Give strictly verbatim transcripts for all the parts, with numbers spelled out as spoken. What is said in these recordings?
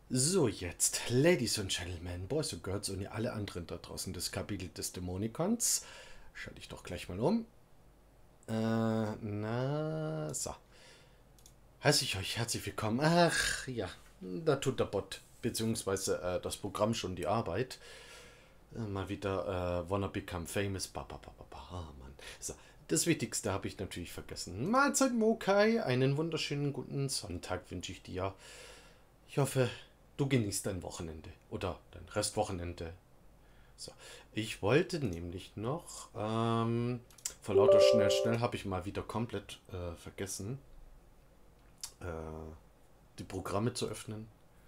So, jetzt, Ladies and Gentlemen, Boys and Girls und ihr alle anderen da draußen, das Kapitel des Dämonikons. Schalte ich doch gleich mal um. Äh, na, so. Heiße ich euch herzlich willkommen. Ach, ja, da tut der Bot, beziehungsweise äh, das Programm schon die Arbeit. Äh, mal wieder äh, Wanna Become Famous. Ba, ba, ba, ba, ba, Mann. So, das Wichtigste habe ich natürlich vergessen. Mahlzeit Mokai, einen wunderschönen guten Sonntag wünsche ich dir. Ich hoffe, du genießt dein Wochenende oder dein Restwochenende. So, ich wollte nämlich noch, ähm, vor lauter schnell, schnell habe ich mal wieder komplett äh, vergessen, äh, die Programme zu öffnen.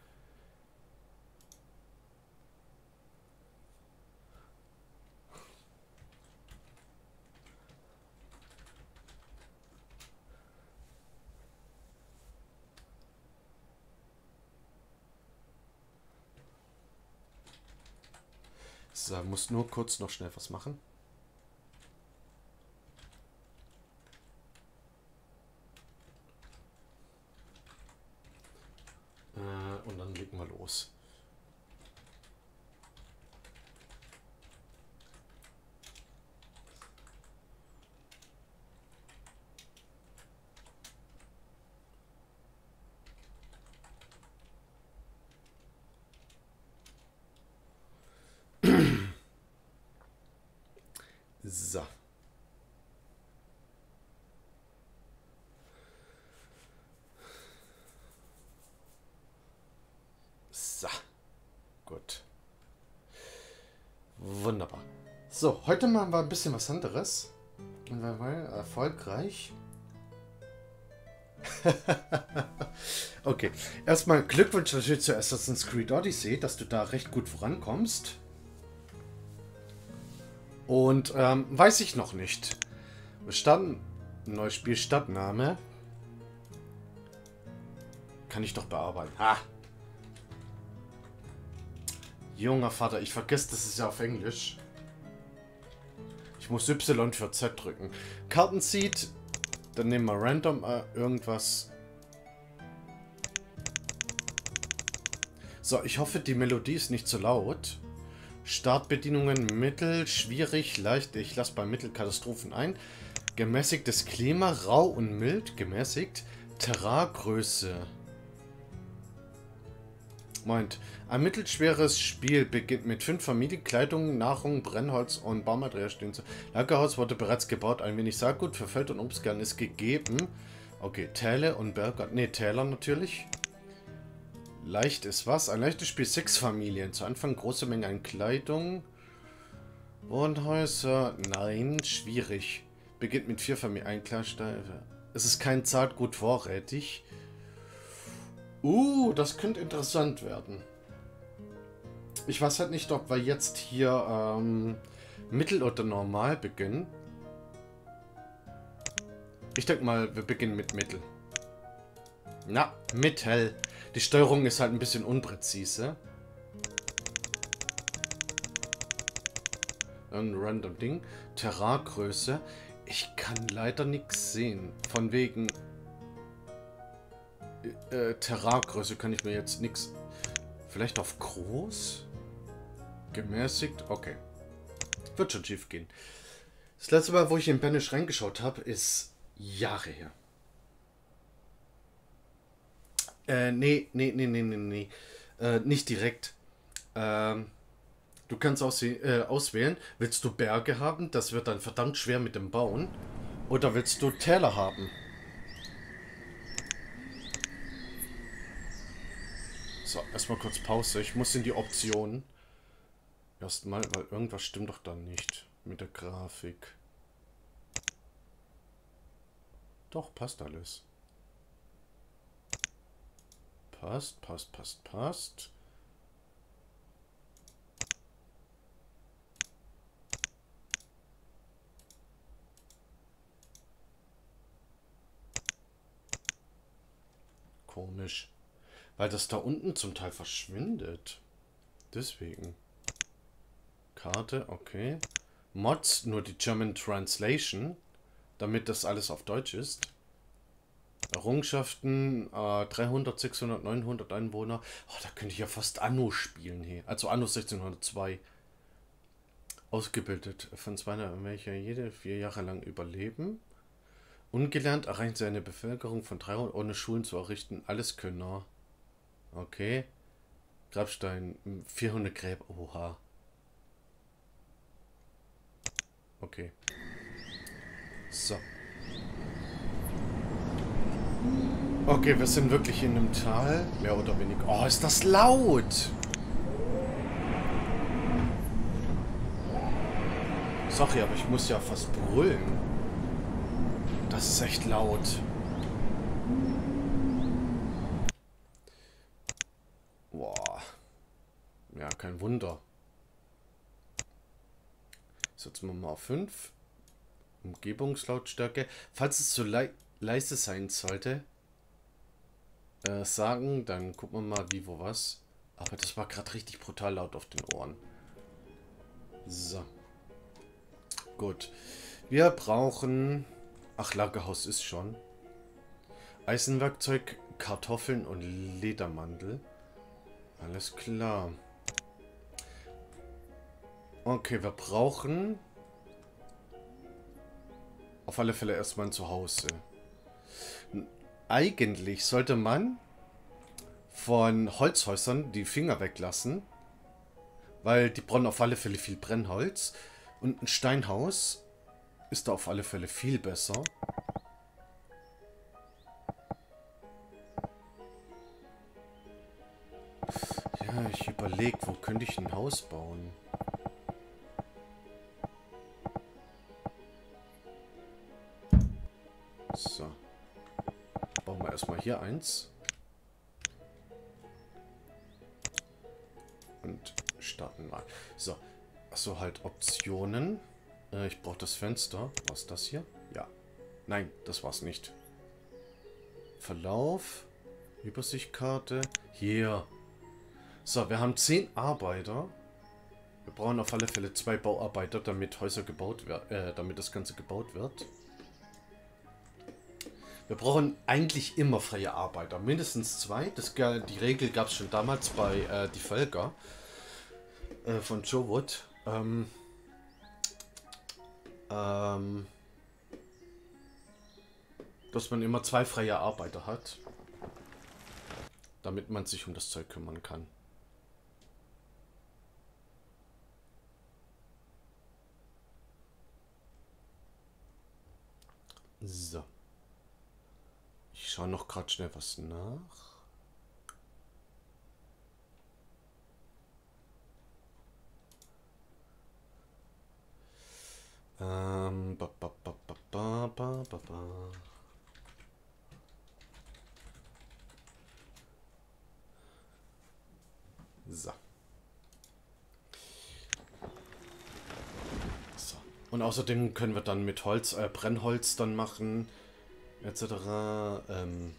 So, muss nur kurz noch schnell was machen. Äh, und dann legen wir los. So. So. Gut. Wunderbar. So, heute machen wir ein bisschen was anderes. Und wir wollen erfolgreich. Okay, erstmal Glückwunsch natürlich zu Assassin's Creed Odyssey, dass du da recht gut vorankommst. Und ähm, weiß ich noch nicht. Wir starten. Neues Spiel, Stadtname. Kann ich doch bearbeiten. Ha! Junger Vater, ich vergesse, das ist ja auf Englisch. Ich muss Y für Z drücken. Kartenseed. Dann nehmen wir random äh, irgendwas. So, ich hoffe, die Melodie ist nicht zu laut. Startbedienungen mittel, schwierig, leicht. Ich lasse bei Mittelkatastrophen ein. Gemäßigtes Klima, rau und mild, gemäßigt. Terraingröße. Moment. Ein mittelschweres Spiel beginnt mit fünf Familien, Kleidung, Nahrung, Brennholz und Baumaterial. Lagerhaus wurde bereits gebaut. Ein wenig Saatgut für Feld- und Obstgarten ist gegeben. Okay, Täle und Berge. Ne, Täler natürlich. Leicht ist was? Ein leichtes Spiel, sechs Familien. Zu Anfang große Menge an Kleidung. Wohnhäuser. Nein, schwierig. Beginnt mit vier Familien. Ein Klarstein. Es ist kein Saatgut vorrätig. Uh, das könnte interessant werden. Ich weiß halt nicht, ob wir jetzt hier ähm, Mittel oder Normal beginnen. Ich denke mal, wir beginnen mit Mittel. Na, Mittel. Die Steuerung ist halt ein bisschen unpräzise. Ein random Ding. Terraingröße. Ich kann leider nichts sehen. Von wegen... Äh, Terraingröße kann ich mir jetzt nichts... Vielleicht auf groß? Gemäßigt? Okay. Wird schon schief gehen. Das letzte Mal, wo ich in Banish reingeschaut habe, ist Jahre her. Äh, nee, nee, nee, nee, nee, nee. Äh, nicht direkt. Ähm, du kannst auswäh äh, auswählen, willst du Berge haben? Das wird dann verdammt schwer mit dem Bauen. Oder willst du Täler haben? So, erstmal kurz Pause. Ich muss in die Optionen. Erstmal, weil irgendwas stimmt doch dann nicht mit der Grafik. Doch, passt alles. Passt, passt, passt, passt. Komisch. Weil das da unten zum Teil verschwindet. Deswegen. Karte, okay. Mods, nur die German Translation. Damit das alles auf Deutsch ist. Errungenschaften, äh, dreihundert, sechshundert, neunhundert Einwohner. Oh, da könnte ich ja fast Anno spielen hier. Also Anno sechzehnhundertzwei. Ausgebildet von zwei, welche jede vier Jahre lang überleben. Ungelernt erreichen sie eine Bevölkerung von dreihundert, ohne Schulen zu errichten. Alles Könner. Okay. Grabstein, vierhundert Gräber. Oha. Okay. So. Okay, wir sind wirklich in einem Tal. Mehr oder weniger. Oh, ist das laut! Sorry, aber ich muss ja fast brüllen. Das ist echt laut. Boah. Ja, kein Wunder. Setzen wir mal auf fünf. Umgebungslautstärke. Falls es zu le leise sein sollte, äh, sagen, dann gucken wir mal wie, wo, was. Aber das war gerade richtig brutal laut auf den Ohren. So. Gut. Wir brauchen... Ach, Lagerhaus ist schon. Eisenwerkzeug, Kartoffeln und Ledermantel. Alles klar. Okay, wir brauchen... Auf alle Fälle erstmal ein Zuhause. Eigentlich sollte man von Holzhäusern die Finger weglassen, weil die brauchen auf alle Fälle viel Brennholz. Und ein Steinhaus ist da auf alle Fälle viel besser. Ja, ich überlege, wo könnte ich ein Haus bauen? So. Bauen wir erstmal hier eins. Und starten mal. So. Achso, halt Optionen. Äh, ich brauche das Fenster. Was ist das hier? Ja. Nein, das war's nicht. Verlauf. Übersichtkarte. Hier. So, wir haben zehn Arbeiter. Wir brauchen auf alle Fälle zwei Bauarbeiter, damit Häuser gebaut werden, äh, damit das Ganze gebaut wird. Wir brauchen eigentlich immer freie Arbeiter. Mindestens zwei. Das, die Regel gab es schon damals bei äh, Die Völker äh, von Joe Wood. Ähm, ähm, dass man immer zwei freie Arbeiter hat. Damit man sich um das Zeug kümmern kann. So. Ich schaue noch gerade schnell was nach. Ähm, ba, ba, ba, ba, ba, ba, ba, ba. So. So. Und außerdem können wir dann mit Holz, äh, Brennholz dann machen, et cetera. Ähm,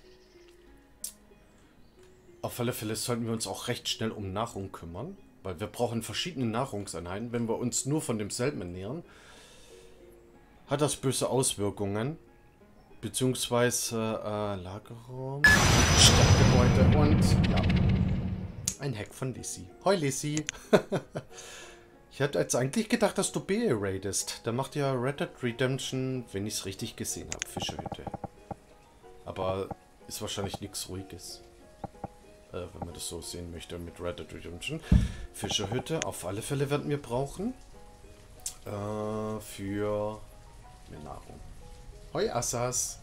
auf alle Fälle sollten wir uns auch recht schnell um Nahrung kümmern, weil wir brauchen verschiedene Nahrungseinheiten. Wenn wir uns nur von demselben ernähren, hat das böse Auswirkungen. Beziehungsweise äh, Lagerraum, Stadtgebäude und ja, ein Hack von Lissy. Hoi Lissy. Ich hätte jetzt eigentlich gedacht, dass du B raidest. Der macht ja Red Dead Redemption, wenn ich es richtig gesehen habe, Fischerhütte. Aber ist wahrscheinlich nichts Ruhiges. Äh, wenn man das so sehen möchte mit Red Dead Redemption. Fischerhütte, auf alle Fälle werden wir brauchen. Äh, für mehr Nahrung. Hoi Assas.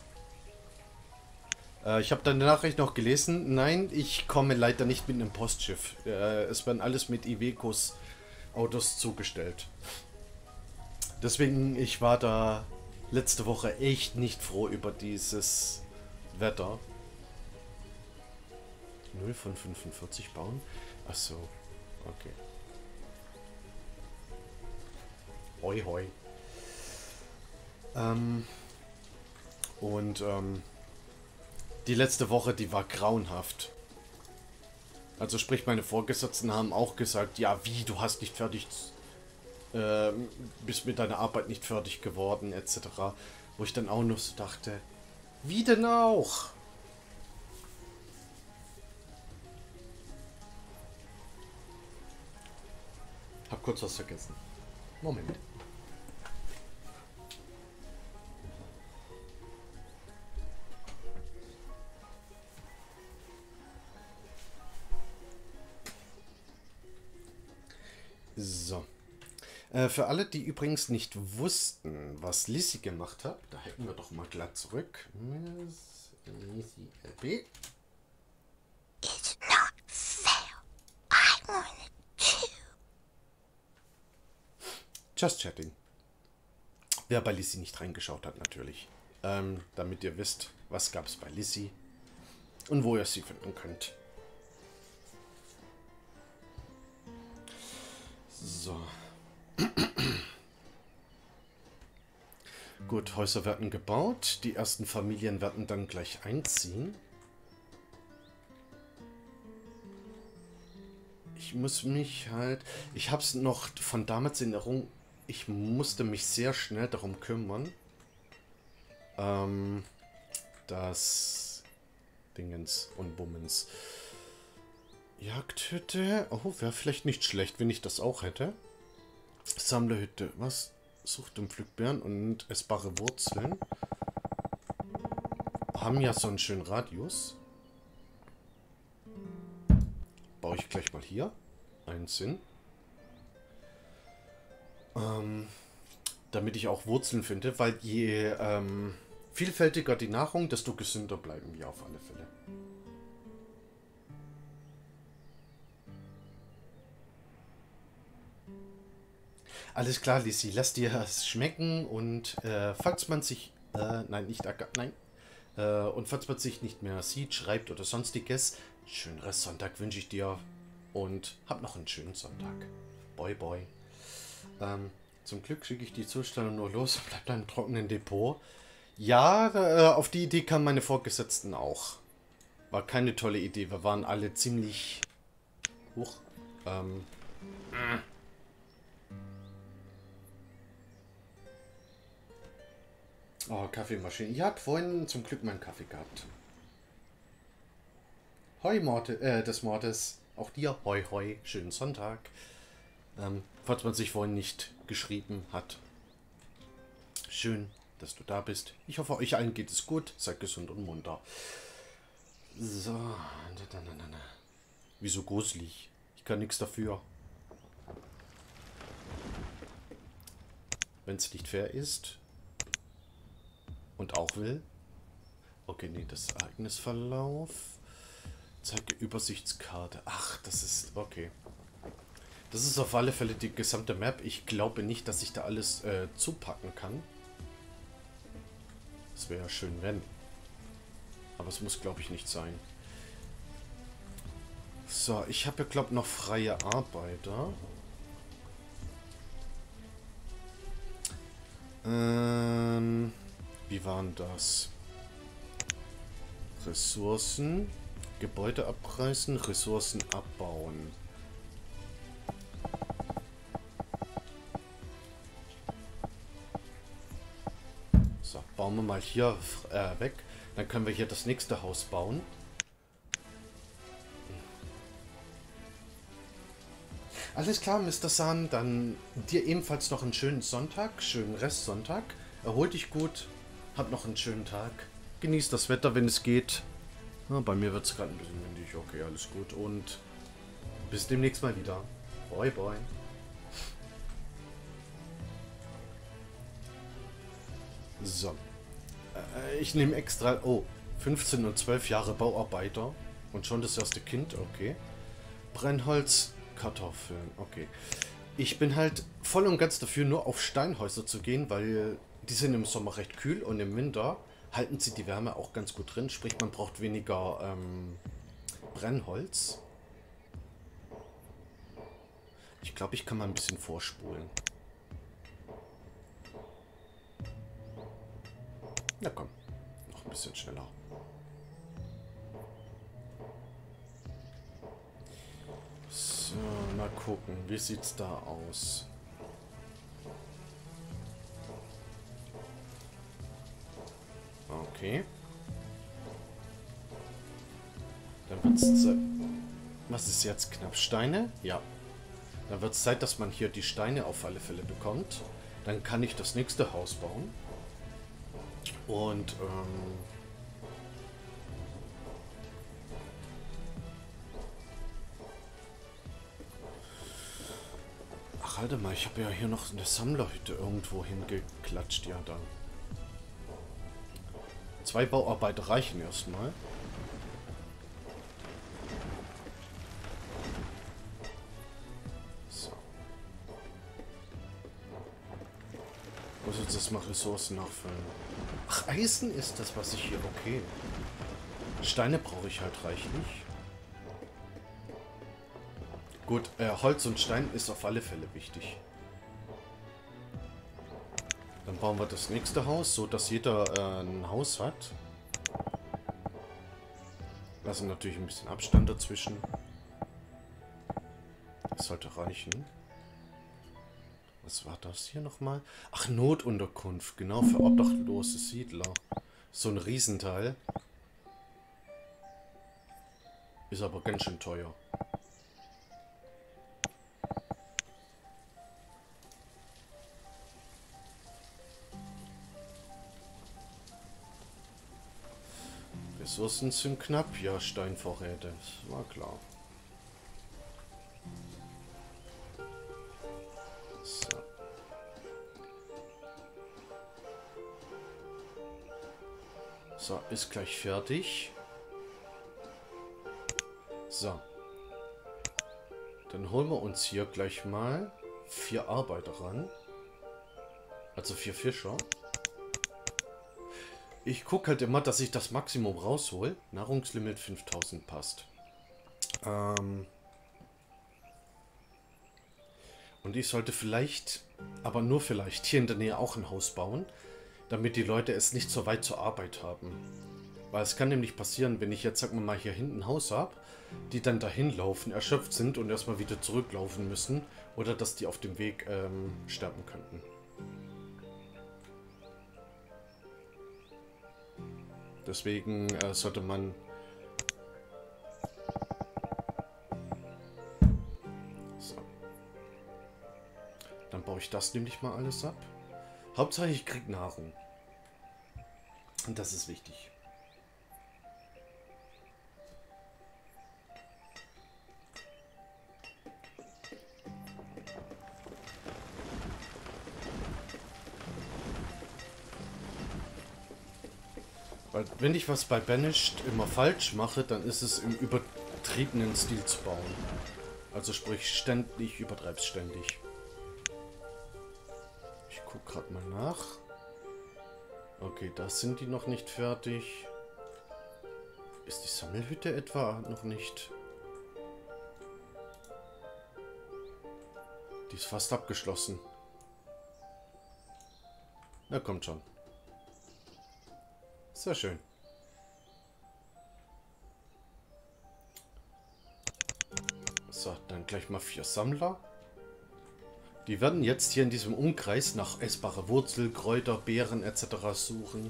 Äh, ich habe deine Nachricht noch gelesen. Nein, ich komme leider nicht mit einem Postschiff. Äh, es werden alles mit Iveco's Autos zugestellt. Deswegen, ich war da letzte Woche echt nicht froh über dieses Wetter. null von fünfundvierzig bauen? Achso, okay. Hoi hoi. Ähm, und ähm, die letzte Woche, die war grauenhaft. Also sprich, meine Vorgesetzten haben auch gesagt, ja wie, du hast nicht fertig, äh, bist mit deiner Arbeit nicht fertig geworden, et cetera. Wo ich dann auch nur so dachte, Wie denn auch? Hab kurz was vergessen. Moment. So. Äh, für alle, die übrigens nicht wussten, was Lissy gemacht hat, da hätten wir doch mal glatt zurück. Miss Lissy L P. It's not fair. I wanted to. Just chatting. Wer bei Lissy nicht reingeschaut hat, natürlich. Ähm, damit ihr wisst, was gab es bei Lissy und wo ihr sie finden könnt. So. Gut, Häuser werden gebaut. Die ersten Familien werden dann gleich einziehen. Ich muss mich halt... Ich habe es noch von damals in Erinnerung. Ich musste mich sehr schnell darum kümmern, ähm, dass Dingens und Bummens Jagdhütte. Oh, wäre vielleicht nicht schlecht, wenn ich das auch hätte. Sammlerhütte. Was? Sucht und Pflückbeeren und essbare Wurzeln. Haben ja so einen schönen Radius. Baue ich gleich mal hier eins hin. Ähm, damit ich auch Wurzeln finde, weil je ähm, vielfältiger die Nahrung, desto gesünder bleiben wir auf alle Fälle. Alles klar, Lissy, lass dir es schmecken und äh, falls man sich, äh, nein, nicht, nein, äh, und falls man sich nicht mehr sieht, schreibt oder sonstiges, schönen Restsonntag wünsche ich dir und hab noch einen schönen Sonntag. Boi, boi. Ähm, zum Glück schicke ich die Zustellung nur los und bleibt im trockenen Depot. Ja, äh, auf die Idee kamen meine Vorgesetzten auch. War keine tolle Idee, wir waren alle ziemlich hoch. Ähm, Oh, Kaffeemaschine. Ihr habt vorhin zum Glück meinen Kaffee gehabt. Hoi, Morte, äh, des Mordes. Auch dir, hoi, hoi. Schönen Sonntag. Ähm, falls man sich vorhin nicht geschrieben hat. Schön, dass du da bist. Ich hoffe, euch allen geht es gut. Seid gesund und munter. So. Wieso gruselig? Ich kann nichts dafür. Wenn es nicht fair ist. Und auch will. Okay, nee, das Ereignisverlauf. Zeige Übersichtskarte. Ach, das ist... Okay. Das ist auf alle Fälle die gesamte Map. Ich glaube nicht, dass ich da alles äh, zupacken kann. Das wäre ja schön, wenn. Aber es muss, glaube ich, nicht sein. So, ich habe ja, glaube ich, noch freie Arbeiter. Ähm... Wie waren das? Ressourcen, Gebäude abreißen, Ressourcen abbauen. So, bauen wir mal hier äh, weg. Dann können wir hier das nächste Haus bauen. Alles klar, Mister San. Dann dir ebenfalls noch einen schönen Sonntag, schönen Restsonntag. Erhol dich gut. Hab noch einen schönen Tag. Genießt das Wetter, wenn es geht. Ja, bei mir wird es gerade ein bisschen windig. Okay, alles gut. Und bis demnächst mal wieder. Bye, bye. So. Äh, ich nehme extra... Oh, fünfzehn und zwölf Jahre Bauarbeiter. Und schon das erste Kind. Okay. Brennholz, Kartoffeln. Okay. Ich bin halt voll und ganz dafür, nur auf Steinhäuser zu gehen, weil... Die sind im Sommer recht kühl und im Winter halten sie die Wärme auch ganz gut drin. Sprich, man braucht weniger ähm, Brennholz. Ich glaube, ich kann mal ein bisschen vorspulen. Na komm, noch ein bisschen schneller. So, mal gucken, wie sieht's da aus? Okay. wird's Zeit. Was ist jetzt knapp? Steine? Ja. Dann wird es Zeit, dass man hier die Steine auf alle Fälle bekommt. Dann kann ich das nächste Haus bauen. Und, ähm... ach, warte mal, ich habe ja hier noch eine Sammlerhütte irgendwo hingeklatscht. Ja, da. Zwei Bauarbeiter reichen erstmal. Also das mal Ressourcen nachfüllen. Ach, Eisen ist das, was ich hier... Okay. Steine brauche ich halt reichlich. Gut, äh, Holz und Stein ist auf alle Fälle wichtig. Dann bauen wir das nächste Haus, so dass jeder äh, ein Haus hat. Lassen natürlich ein bisschen Abstand dazwischen. Das sollte reichen. Was war das hier nochmal? Ach, Notunterkunft. Genau, für obdachlose Siedler. So ein Riesenteil. Ist aber ganz schön teuer. Ressourcen sind knapp. Ja, Steinvorräte. Das war klar. So. So, ist gleich fertig. So. Dann holen wir uns hier gleich mal vier Arbeiter ran. Also vier Fischer. Ich gucke halt immer, dass ich das Maximum raushol. Nahrungslimit fünftausend passt. Ähm... Und ich sollte vielleicht, aber nur vielleicht, hier in der Nähe auch ein Haus bauen, damit die Leute es nicht so weit zur Arbeit haben. Weil es kann nämlich passieren, wenn ich jetzt, sagen wir mal, hier hinten ein Haus habe, die dann dahin laufen, erschöpft sind und erstmal wieder zurücklaufen müssen, oder dass die auf dem Weg ähm, sterben könnten. Deswegen äh, sollte man... Dann baue ich das nämlich mal alles ab. Hauptsache ich krieg Nahrung. Und das ist wichtig. Weil wenn ich was bei Banished immer falsch mache, dann ist es im übertriebenen Stil zu bauen. Also sprich ständig, ich übertreibe es ständig. Ich guck gerade mal nach. Okay, das sind die noch nicht fertig. Ist die Sammelhütte etwa noch nicht? Die ist fast abgeschlossen. Na, kommt schon. Sehr schön. So, dann gleich mal vier Sammler. Die werden jetzt hier in diesem Umkreis nach essbarer Wurzel, Kräuter, Beeren et cetera suchen.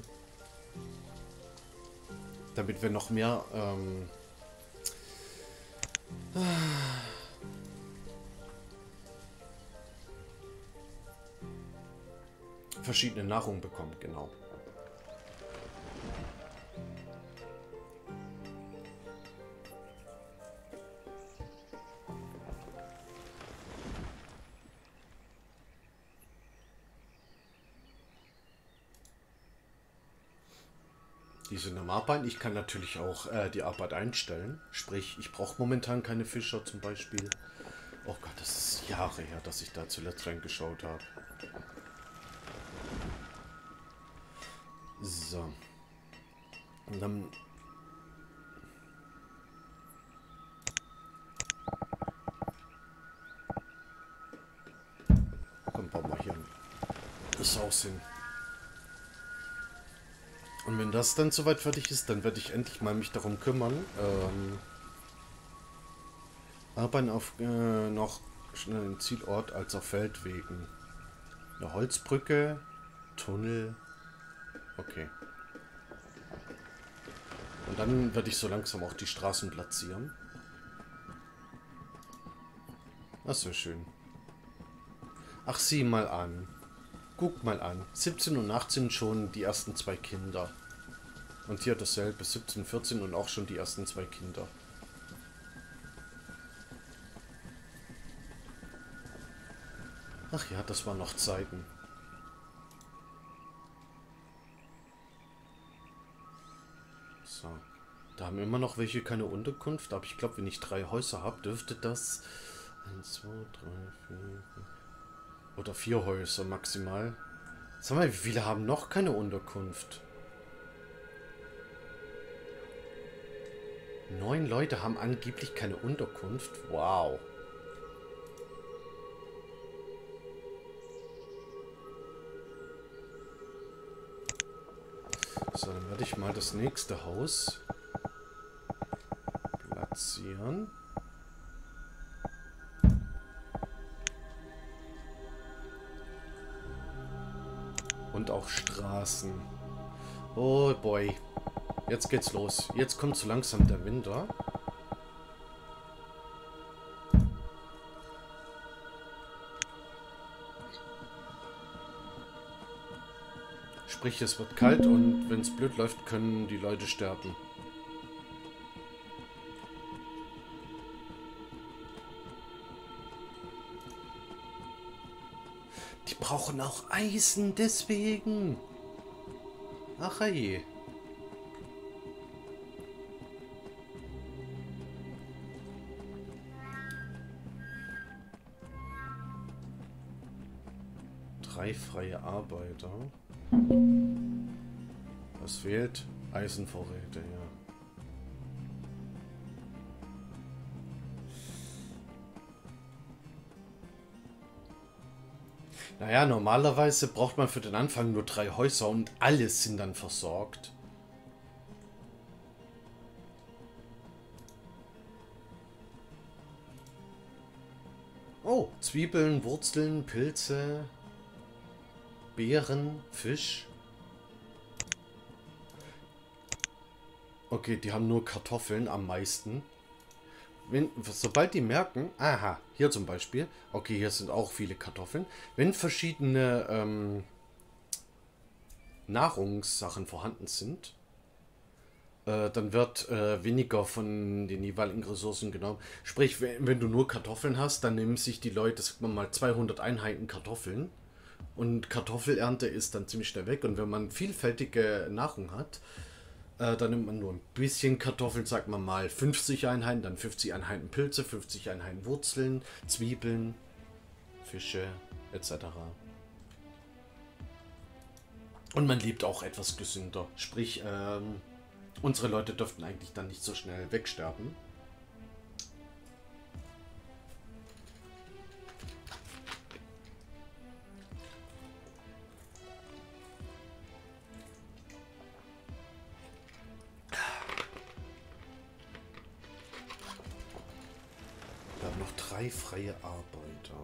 Damit wir noch mehr ähm, verschiedene Nahrung bekommen, genau. Die sind am Arbeiten. Ich kann natürlich auch äh, die Arbeit einstellen. Sprich, ich brauche momentan keine Fischer zum Beispiel. Oh Gott, das ist Jahre her, dass ich da zuletzt reingeschaut habe. So. Und dann... Komm, bauen wir hier das Haus hin. Und wenn das dann soweit fertig ist, dann werde ich endlich mal mich darum kümmern. Ähm, arbeiten auf äh, noch schnell im Zielort als auf Feldwegen. Eine Holzbrücke, Tunnel. Okay. Und dann werde ich so langsam auch die Straßen platzieren. Das ist ja schön. Ach, sieh mal an. Guck mal an. siebzehn und achtzehn schon die ersten zwei Kinder. Und hier dasselbe. siebzehn, vierzehn und auch schon die ersten zwei Kinder. Ach ja, das waren noch Zeiten. So. Da haben immer noch welche keine Unterkunft. Aber ich glaube, wenn ich drei Häuser habe, dürfte das... eins, zwei, drei, vier... fünf, oder vier Häuser maximal. Sag mal, wie viele haben noch keine Unterkunft? Neun Leute haben angeblich keine Unterkunft. Wow. So, dann werde ich mal das nächste Haus platzieren. Und auch Straßen. Oh boy. Jetzt geht's los. Jetzt kommt so langsam der Winter. Sprich, es wird kalt und wenn es blöd läuft, können die Leute sterben. Die brauchen auch Eisen, deswegen. Ach je. Drei freie Arbeiter. Was fehlt? Eisenvorräte, ja. Naja, normalerweise braucht man für den Anfang nur drei Häuser und alles sind dann versorgt. Oh, Zwiebeln, Wurzeln, Pilze, Beeren, Fisch. Okay, die haben nur Kartoffeln am meisten. Wenn, sobald die merken, aha, hier zum Beispiel, okay, hier sind auch viele Kartoffeln. Wenn verschiedene ähm, Nahrungssachen vorhanden sind, äh, dann wird äh, weniger von den jeweiligen Ressourcen genommen. Sprich, wenn, wenn du nur Kartoffeln hast, dann nehmen sich die Leute, sagen wir mal, zweihundert Einheiten Kartoffeln. Und Kartoffelernte ist dann ziemlich schnell weg. Und wenn man vielfältige Nahrung hat, Äh, dann nimmt man nur ein bisschen Kartoffeln, sagt man mal fünfzig Einheiten, dann fünfzig Einheiten Pilze, fünfzig Einheiten Wurzeln, Zwiebeln, Fische et cetera. Und man lebt auch etwas gesünder. Sprich, ähm, unsere Leute dürften eigentlich dann nicht so schnell wegsterben. Drei freie Arbeiter.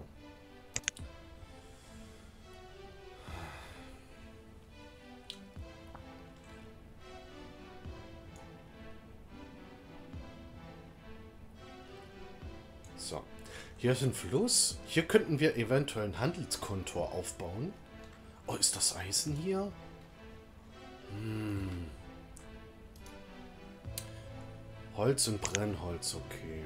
So. Hier ist ein Fluss. Hier könnten wir eventuell ein Handelskontor aufbauen. Oh, ist das Eisen hier? Hm. Holz und Brennholz, okay.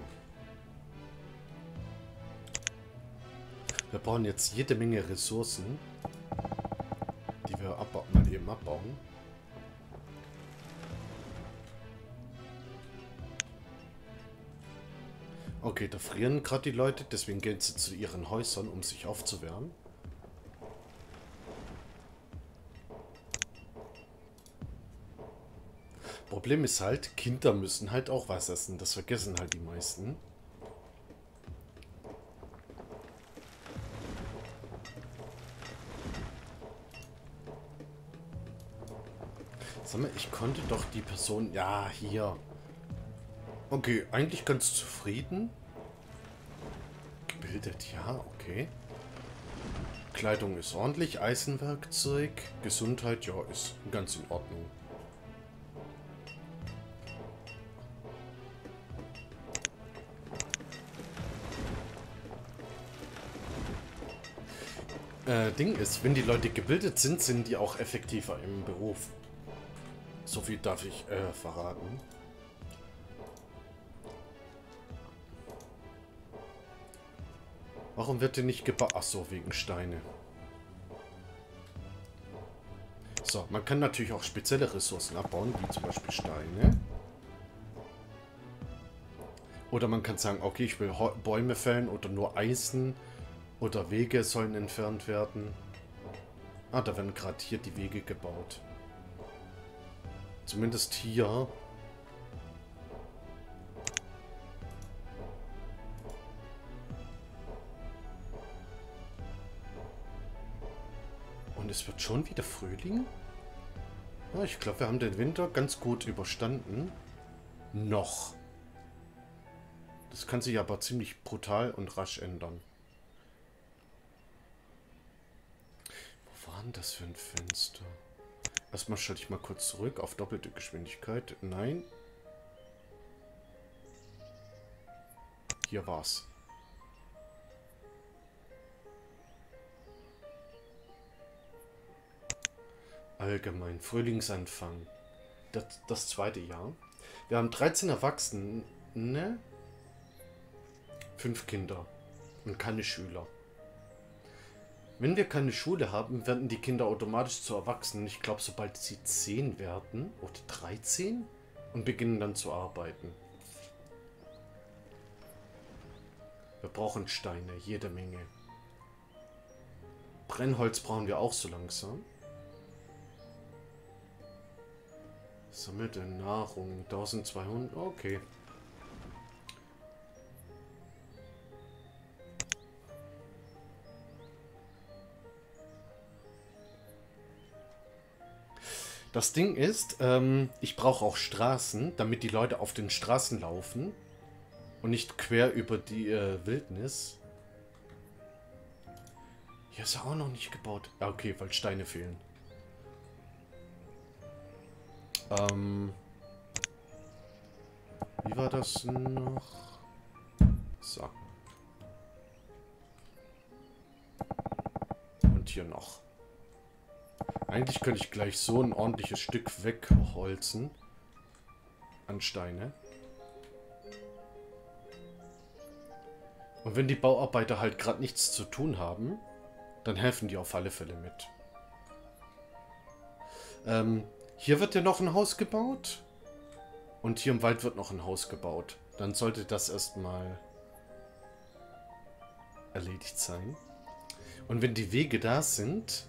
Wir brauchen jetzt jede Menge Ressourcen, die wir abba- mal eben abbauen. Okay, da frieren gerade die Leute, deswegen gehen sie zu ihren Häusern, um sich aufzuwärmen. Problem ist halt, Kinder müssen halt auch was essen. Das vergessen halt die meisten. Sag mal, ich konnte doch die Person... Ja, hier. Okay, eigentlich ganz zufrieden. Gebildet, ja, okay. Kleidung ist ordentlich. Eisenwerkzeug. Gesundheit, ja, ist ganz in Ordnung. äh, Ding ist, wenn die Leute gebildet sind, sind die auch effektiver im Beruf. So viel darf ich äh, verraten. Warum wird denn nicht gebaut? Ach so, wegen Steine. So, man kann natürlich auch spezielle Ressourcen abbauen, wie zum Beispiel Steine. Oder man kann sagen, okay, ich will Bäume fällen oder nur Eisen oder Wege sollen entfernt werden. Ah, da werden gerade hier die Wege gebaut. Zumindest hier. Und es wird schon wieder Frühling? Ja, ich glaube, wir haben den Winter ganz gut überstanden. Noch. Das kann sich aber ziemlich brutal und rasch ändern. Wo war denn das für ein Fenster? Erstmal schalte ich mal kurz zurück auf doppelte Geschwindigkeit. Nein. Hier war's. Allgemein. Frühlingsanfang. Das, das zweite Jahr. Wir haben dreizehn Erwachsene. Fünf Kinder. Und keine Schüler. Wenn wir keine Schule haben, werden die Kinder automatisch zu Erwachsenen. Ich glaube, sobald sie zehn werden, oder dreizehn, und beginnen dann zu arbeiten. Wir brauchen Steine, jede Menge. Brennholz brauchen wir auch so langsam. Sammelte Nahrung, eintausendzweihundert, okay. Das Ding ist, ähm, ich brauche auch Straßen, damit die Leute auf den Straßen laufen und nicht quer über die äh, Wildnis. Hier ist ja auch noch nicht gebaut. Ja, okay, weil Steine fehlen. Ähm, wie war das noch? So. Und hier noch. Eigentlich könnte ich gleich so ein ordentliches Stück wegholzen an Steine. Und wenn die Bauarbeiter halt gerade nichts zu tun haben, dann helfen die auf alle Fälle mit. Ähm, hier wird ja noch ein Haus gebaut. Und hier im Wald wird noch ein Haus gebaut. Dann sollte das erstmal erledigt sein. Und wenn die Wege da sind,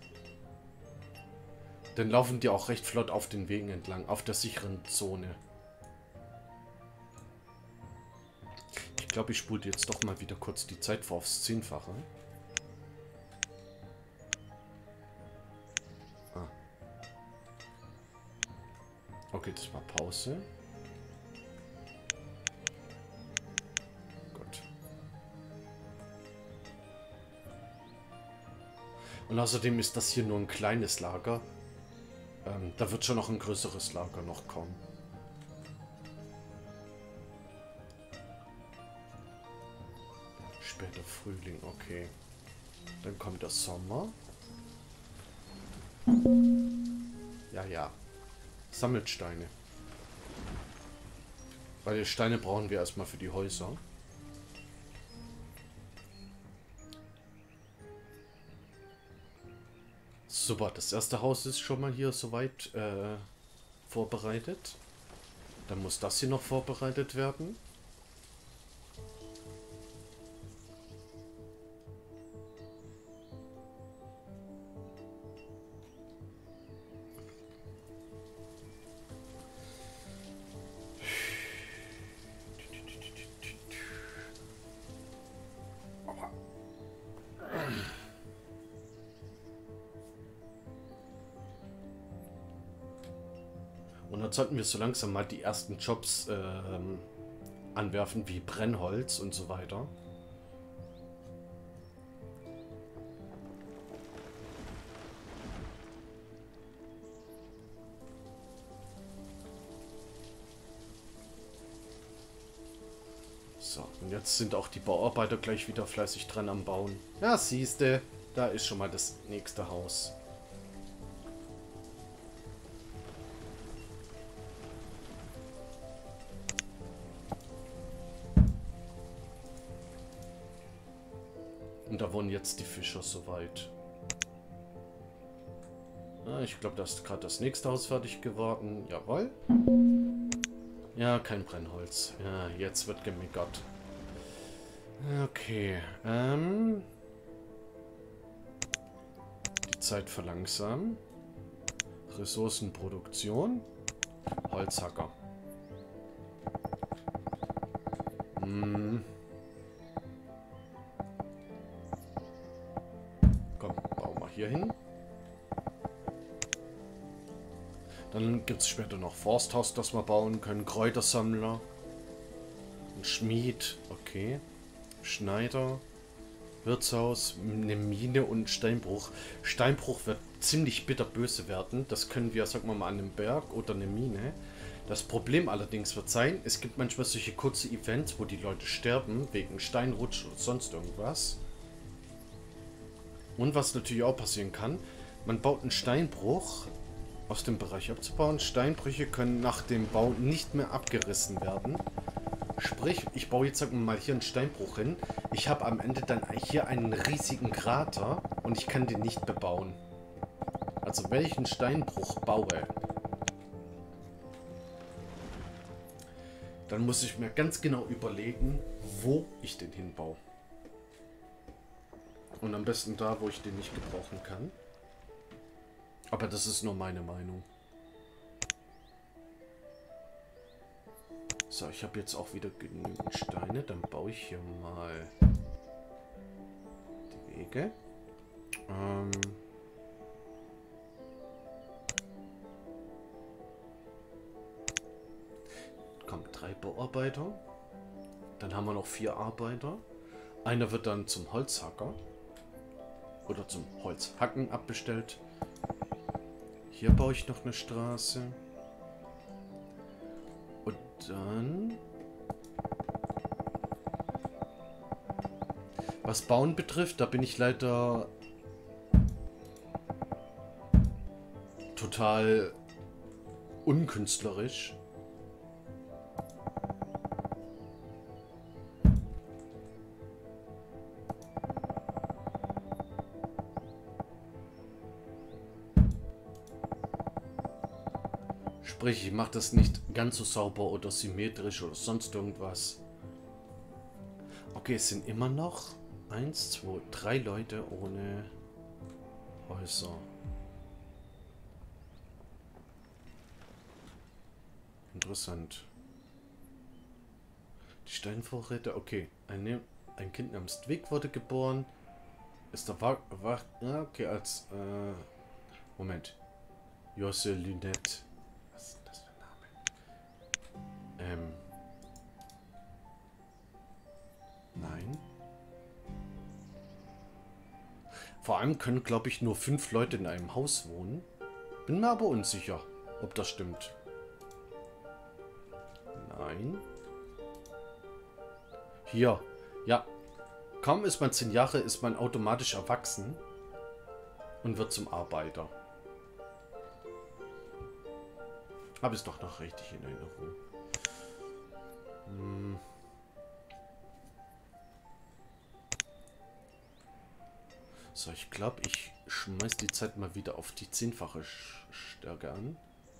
dann laufen die auch recht flott auf den Wegen entlang, auf der sicheren Zone. Ich glaube, ich spule jetzt doch mal wieder kurz die Zeit vor aufs Zehnfache. Ah. Okay, das war Pause. Gut. Und außerdem ist das hier nur ein kleines Lager. Ähm, da wird schon noch ein größeres Lager noch kommen. Später Frühling, okay. Dann kommt der Sommer. Ja, ja. Sammelt Steine. Weil die Steine brauchen wir erstmal für die Häuser. Super, das erste Haus ist schon mal hier soweit äh, vorbereitet. Dann muss das hier noch vorbereitet werden. Und dann sollten wir so langsam mal die ersten Jobs ähm, anwerfen, wie Brennholz und so weiter. So, und jetzt sind auch die Bauarbeiter gleich wieder fleißig dran am Bauen. Ja, siehste. Da ist schon mal das nächste Haus. Und da wohnen jetzt die Fischer soweit. Ah, ich glaube, da ist gerade das nächste Haus fertig geworden. Jawohl. Ja, kein Brennholz. Ja, jetzt wird gemeckert. Okay. Ähm... Die Zeit verlangsamen. Ressourcenproduktion. Holzhacker. Hm. Komm, bauen wir hier hin. Dann gibt es später noch Forsthaus, das wir bauen können. Kräutersammler. Ein Schmied. Okay. Schneider. Wirtshaus. Eine Mine und Steinbruch. Steinbruch wird ziemlich bitterböse werden. Das können wir, sagen wir mal, an einem Berg oder eine Mine. Das Problem allerdings wird sein, es gibt manchmal solche kurze Events, wo die Leute sterben, wegen Steinrutsch oder sonst irgendwas. Und was natürlich auch passieren kann, man baut einen Steinbruch aus dem Bereich abzubauen. Steinbrüche können nach dem Bau nicht mehr abgerissen werden. Sprich, ich baue jetzt, sagen wir mal, hier einen Steinbruch hin. Ich habe am Ende dann hier einen riesigen Krater und ich kann den nicht bebauen. Also wenn ich einen Steinbruch baue, dann muss ich mir ganz genau überlegen, wo ich den hinbaue. Und am besten da, wo ich den nicht gebrauchen kann. Aber das ist nur meine Meinung. So, ich habe jetzt auch wieder genügend Steine. Dann baue ich hier mal die Wege. Ähm Kommt drei Bauarbeiter. Dann haben wir noch vier Arbeiter. Einer wird dann zum Holzhacker oder zum Holzhacken abbestellt. Hier baue ich noch eine Straße. Und dann... Was Bauen betrifft, da bin ich leider total unkünstlerisch. Sprich, ich mache das nicht ganz so sauber oder symmetrisch oder sonst irgendwas. Okay, es sind immer noch eins, zwei, drei Leute ohne Häuser. Interessant. Die Steinvorräte, okay. Ein, ein Kind namens Dwick wurde geboren. Ist der War... War ja, okay, als... Äh, Moment. Josse Lynette. Was ist das für ein Name? Ähm. Nein. Vor allem können, glaube ich, nur fünf Leute in einem Haus wohnen. Bin mir aber unsicher, ob das stimmt. Nein. Hier. Ja. Kaum ist man zehn Jahre, ist man automatisch erwachsen und wird zum Arbeiter. Habe ich es doch noch richtig in Erinnerung. Hm. So, ich glaube, ich schmeiß die Zeit mal wieder auf die zehnfache Stärke an.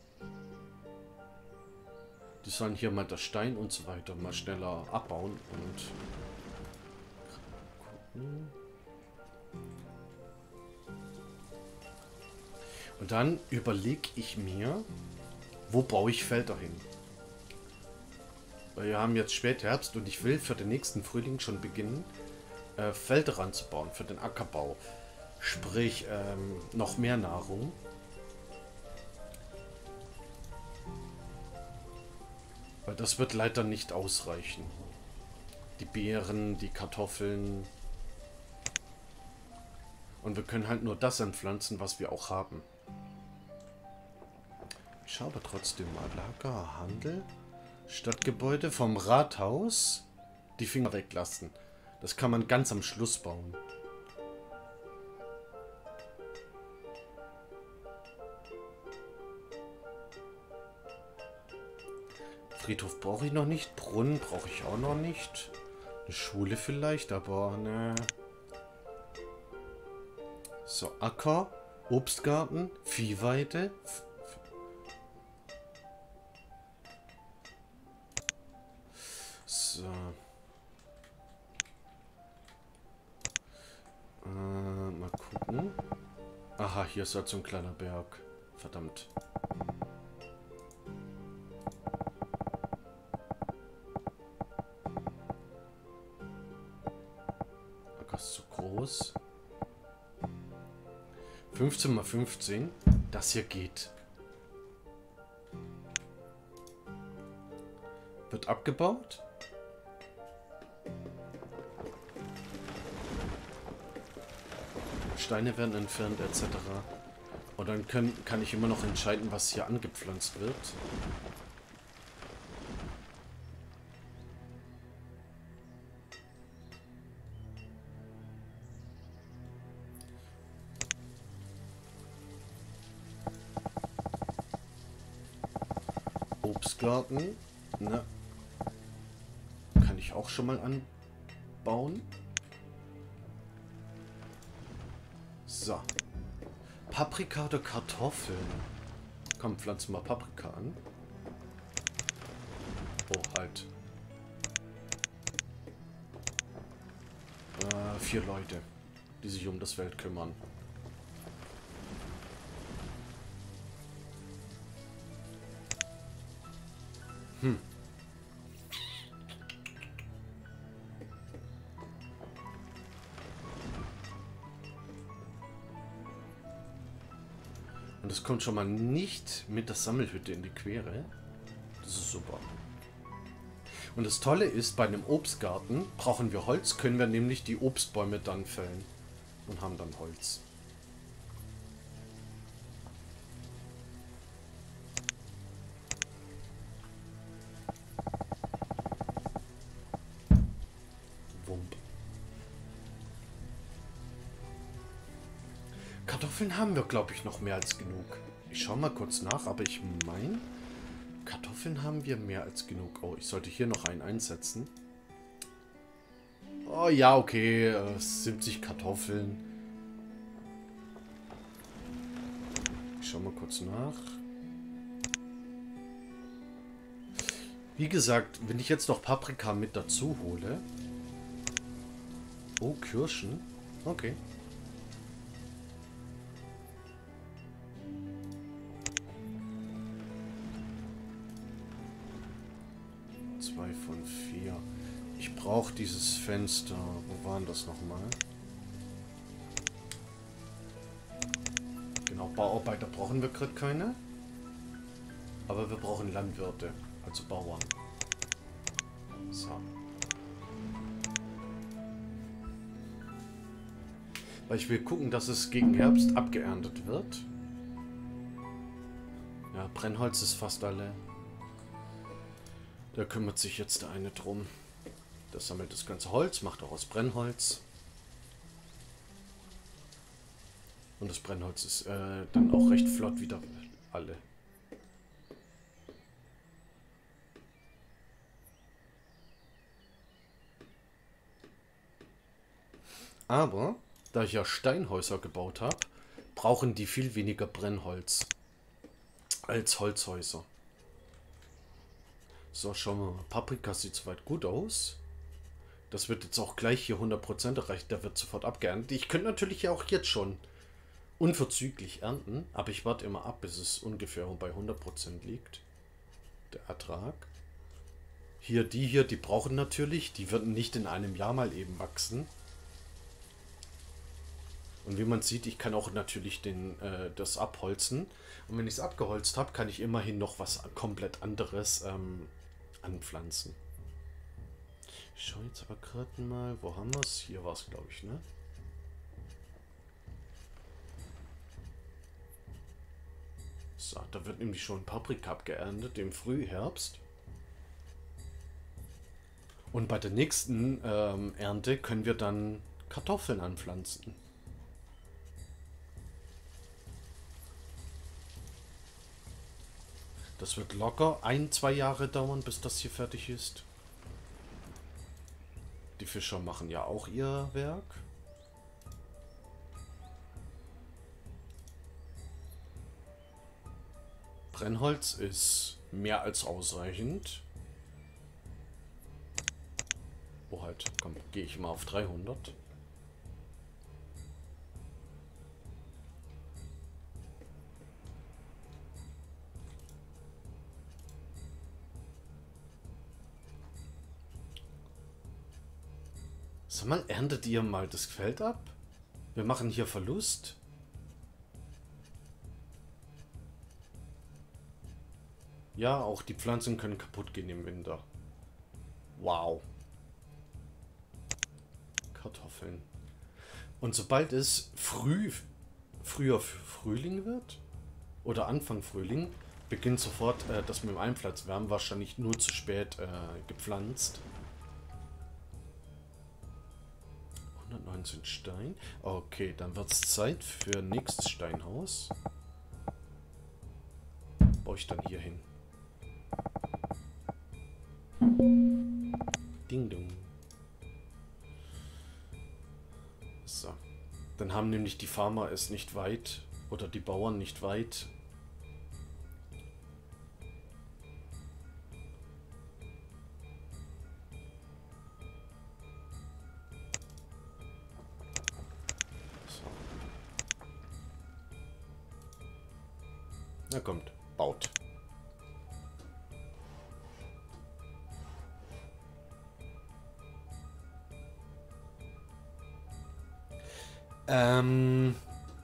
Die sollen hier mal das Stein und so weiter mal schneller abbauen und gucken. Und dann überlege ich mir, wo baue ich Felder hin? Weil wir haben jetzt Spätherbst und ich will für den nächsten Frühling schon beginnen, äh, Felder ranzubauen für den Ackerbau. Sprich, ähm, noch mehr Nahrung. Weil das wird leider nicht ausreichen. Die Beeren, die Kartoffeln. Und wir können halt nur das anpflanzen, was wir auch haben. Ich schaue aber trotzdem mal. Lager, Handel, Stadtgebäude vom Rathaus. Die Finger weglassen. Das kann man ganz am Schluss bauen. Friedhof brauche ich noch nicht. Brunnen brauche ich auch noch nicht. Eine Schule vielleicht, aber ne. So, Acker, Obstgarten, Viehweide. So. Äh, mal gucken. Aha, hier ist halt so ein kleiner Berg. Verdammt. Acker ist zu groß. fünfzehn mal fünfzehn. Das hier geht. Wird abgebaut. Steine werden entfernt et cetera. Und dann können, kann ich immer noch entscheiden, was hier angepflanzt wird. Obstgarten. Na, kann ich auch schon mal anbauen. So. Paprika oder Kartoffeln? Komm, pflanzen wir Paprika an. Oh, halt. Äh, vier Leute, die sich um das Feld kümmern. Hm. Und es kommt schon mal nicht mit der Sammelhütte in die Quere. Das ist super. Und das Tolle ist, bei einem Obstgarten brauchen wir Holz, können wir nämlich die Obstbäume dann fällen. Und haben dann Holz. Wump. Kartoffeln haben wir, glaube ich, noch mehr als genug. Ich schaue mal kurz nach, aber ich meine, Kartoffeln haben wir mehr als genug. Oh, ich sollte hier noch einen einsetzen. Oh ja, okay, äh, siebzig Kartoffeln. Ich schaue mal kurz nach. Wie gesagt, wenn ich jetzt noch Paprika mit dazu hole. Oh, Kirschen. Okay. Zwei von vier. Ich brauche dieses Fenster. Wo waren das nochmal? Genau, Bauarbeiter brauchen wir gerade keine. Aber wir brauchen Landwirte, also Bauern. So. Weil ich will gucken, dass es gegen Herbst abgeerntet wird. Ja, Brennholz ist fast alle. Da kümmert sich jetzt der eine drum. Der sammelt das ganze Holz, macht auch aus Brennholz. Und das Brennholz ist äh, dann auch recht flott wieder alle. Aber, da ich ja Steinhäuser gebaut habe, brauchen die viel weniger Brennholz als Holzhäuser. So, schauen wir mal. Paprika sieht soweit gut aus. Das wird jetzt auch gleich hier hundert Prozent erreicht. Der wird sofort abgeerntet. Ich könnte natürlich ja auch jetzt schon unverzüglich ernten, aber ich warte immer ab, bis es ungefähr bei hundert Prozent liegt. Der Ertrag. Hier, die hier, die brauchen natürlich, die würden nicht in einem Jahr mal eben wachsen. Und wie man sieht, ich kann auch natürlich den, äh, das abholzen. Und wenn ich es abgeholzt habe, kann ich immerhin noch was komplett anderes ähm, anpflanzen. Ich schaue jetzt aber gerade mal, wo haben wir es? Hier war es, glaube ich, ne? So, da wird nämlich schon Paprika abgeerntet im Frühherbst. Und bei der nächsten ähm, Ernte können wir dann Kartoffeln anpflanzen. Das wird locker ein, zwei Jahre dauern, bis das hier fertig ist. Die Fischer machen ja auch ihr Werk. Brennholz ist mehr als ausreichend. Oh halt, komm, gehe ich mal auf dreihundert. Sag mal, erntet ihr mal das Feld ab? Wir machen hier Verlust. Ja, auch die Pflanzen können kaputt gehen im Winter. Wow. Kartoffeln. Und sobald es früh, früher Frühling wird, oder Anfang Frühling, beginnt sofort äh, das mit dem Einpflanzen. Wir haben wahrscheinlich nur zu spät äh, gepflanzt. hundertneunzehn Stein. Okay, dann wird es Zeit für nächstes Steinhaus. Baue ich dann hier hin. Ding dong. So. Dann haben nämlich die Farmer es nicht weit, oder die Bauern nicht weit. So. Na kommt, baut. Ähm,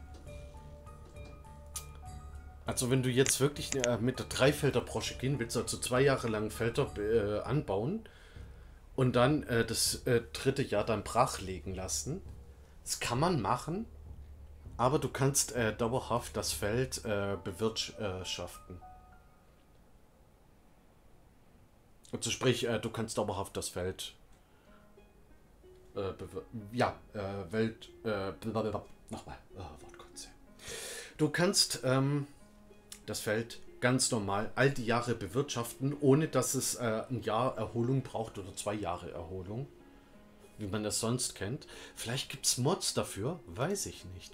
also wenn du jetzt wirklich äh, mit der Dreifelder-Brosche gehen willst, also zwei Jahre lang Felder äh, anbauen und dann äh, das äh, dritte Jahr dann brach legen lassen, das kann man machen, aber du kannst äh, dauerhaft das Feld äh, bewirtschaften. Also sprich, äh, du kannst dauerhaft das Feld Äh, ja, äh, Welt, äh, nochmal, oh, Wortkotze. Du kannst ähm, das Feld ganz normal all die Jahre bewirtschaften, ohne dass es äh, ein Jahr Erholung braucht oder zwei Jahre Erholung, wie man das sonst kennt. Vielleicht gibt es Mods dafür, weiß ich nicht.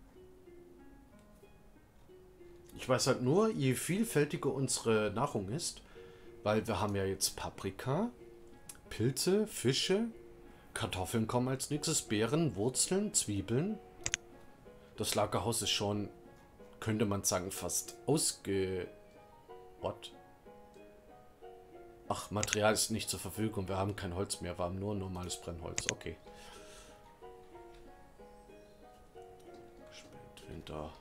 Ich weiß halt nur, je vielfältiger unsere Nahrung ist, weil wir haben ja jetzt Paprika, Pilze, Fische, Kartoffeln kommen als nächstes, Beeren, Wurzeln, Zwiebeln. Das Lagerhaus ist schon, könnte man sagen, fast ausge... What? Ach, Material ist nicht zur Verfügung. Wir haben kein Holz mehr. Wir haben nur normales Brennholz. Okay. Spätwinter.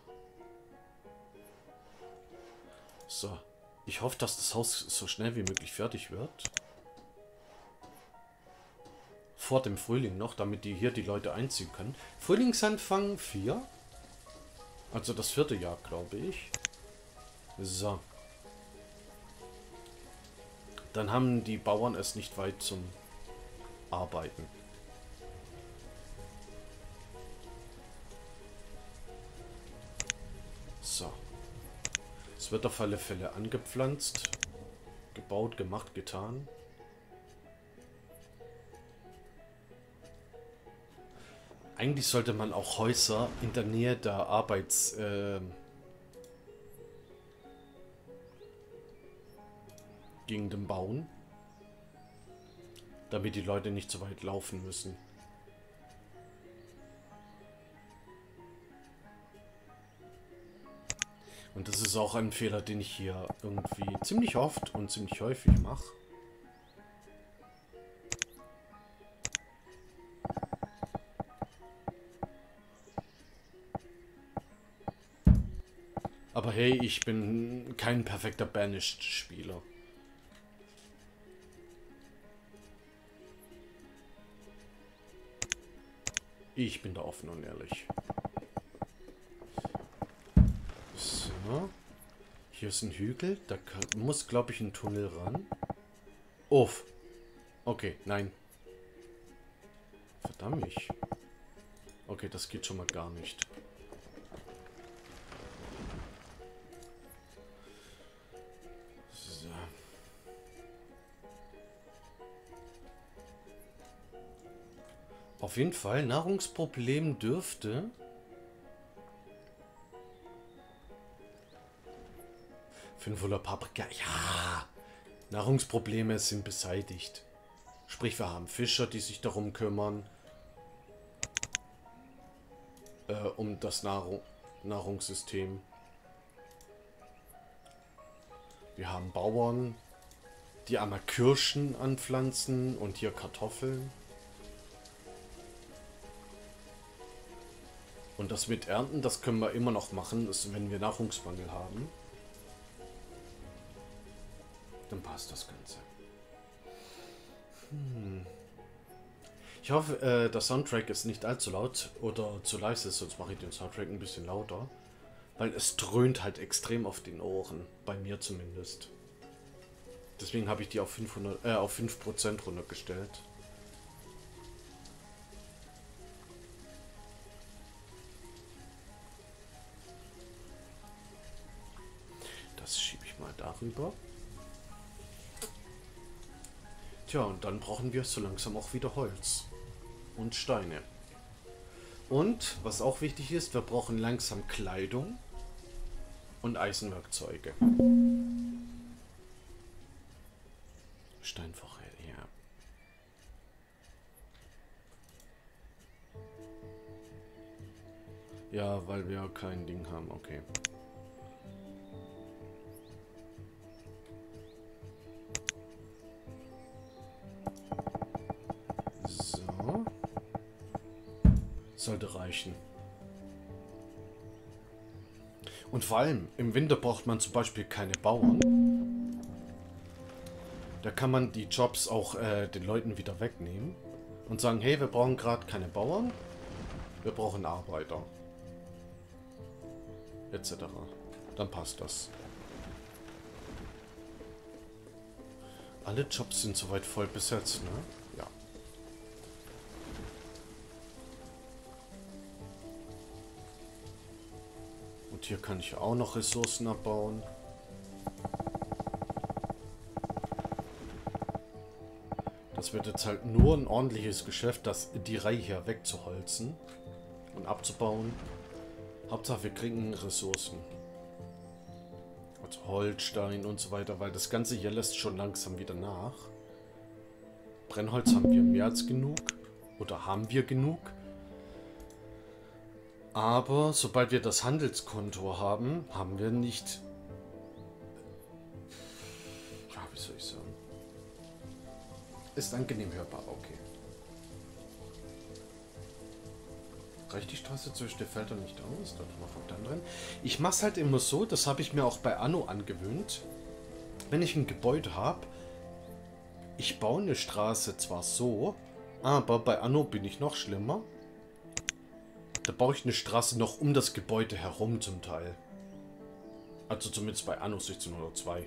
So. Ich hoffe, dass das Haus so schnell wie möglich fertig wird. Vor dem Frühling noch, damit die hier die Leute einziehen können. Frühlingsanfang vier. Also das vierte Jahr, glaube ich. So. Dann haben die Bauern es nicht weit zum Arbeiten. So. Es wird auf alle Fälle angepflanzt, gebaut, gemacht, getan. Eigentlich sollte man auch Häuser in der Nähe der Arbeits... Äh, Gegenden bauen, damit die Leute nicht so weit laufen müssen. Und das ist auch ein Fehler, den ich hier irgendwie ziemlich oft und ziemlich häufig mache. Aber hey, ich bin kein perfekter Banished-Spieler. Ich bin da offen und ehrlich. So. Hier ist ein Hügel. Da muss, glaube ich, ein Tunnel ran. Uff. Okay, nein. Verdammt. Okay, das geht schon mal gar nicht. Auf jeden Fall, Nahrungsproblem dürfte... fünfhundert Paprika, ja! Nahrungsprobleme sind beseitigt. Sprich, wir haben Fischer, die sich darum kümmern. Äh, um das Nahrung Nahrungssystem. Wir haben Bauern, die einmal Kirschen anpflanzen und hier Kartoffeln. Und das mit Ernten, das können wir immer noch machen, das, wenn wir Nahrungsmangel haben. Dann passt das Ganze. Hm. Ich hoffe, äh, der Soundtrack ist nicht allzu laut oder zu leise, sonst mache ich den Soundtrack ein bisschen lauter. Weil es dröhnt halt extrem auf den Ohren, bei mir zumindest. Deswegen habe ich die auf fünfhundert, äh, auf fünf Prozent runtergestellt. Das schiebe ich mal darüber. Tja, und dann brauchen wir so langsam auch wieder Holz und Steine. Und, was auch wichtig ist, wir brauchen langsam Kleidung und Eisenwerkzeuge. Steinfache, ja. Ja, weil wir kein Ding haben, okay. So. Sollte reichen. Und vor allem, im Winter braucht man zum Beispiel keine Bauern. Da kann man die Jobs auch äh, den Leuten wieder wegnehmen und sagen, hey, wir brauchen gerade keine Bauern, wir brauchen Arbeiter. Etc. Dann passt das. Alle Jobs sind soweit voll besetzt, ne? Ja. Und hier kann ich auch noch Ressourcen abbauen. Das wird jetzt halt nur ein ordentliches Geschäft, das die Reihe hier wegzuholzen und abzubauen. Hauptsache wir kriegen Ressourcen. Also Holzstein und so weiter, weil das Ganze hier lässt schon langsam wieder nach. Brennholz haben wir mehr als genug. Oder haben wir genug. Aber sobald wir das Handelskonto haben, haben wir nicht... Ja, wie soll ich sagen? Ist angenehm hörbar, okay. Reicht die Straße zwischen den Feldern nicht aus? Dann noch auf der anderen. Ich mache es halt immer so, das habe ich mir auch bei Anno angewöhnt. Wenn ich ein Gebäude habe, ich baue eine Straße zwar so, aber bei Anno bin ich noch schlimmer. Da baue ich eine Straße noch um das Gebäude herum zum Teil. Also zumindest bei Anno sechzehnhundertzwei.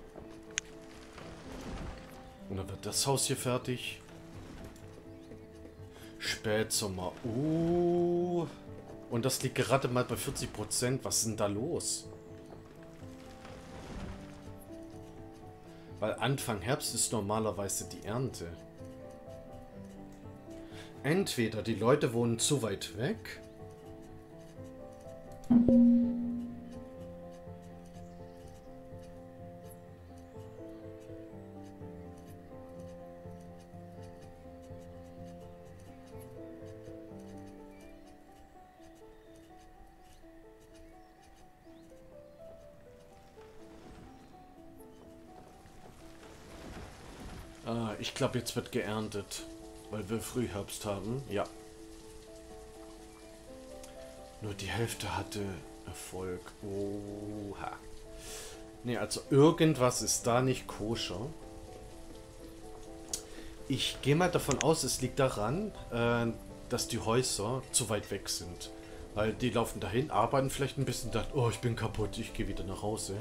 Und dann wird das Haus hier fertig. Spätsommer. Uh. Und das liegt gerade mal bei vierzig Prozent. Was ist denn da los? Weil Anfang Herbst ist normalerweise die Ernte. Entweder die Leute wohnen zu weit weg. Ah, ich glaube, jetzt wird geerntet, weil wir Frühherbst haben. Ja. Nur die Hälfte hatte Erfolg. Oha. Ne, also irgendwas ist da nicht koscher. Ich gehe mal davon aus, es liegt daran, äh, dass die Häuser zu weit weg sind. Weil die laufen dahin, arbeiten vielleicht ein bisschen, dann, oh, ich bin kaputt, ich gehe wieder nach Hause.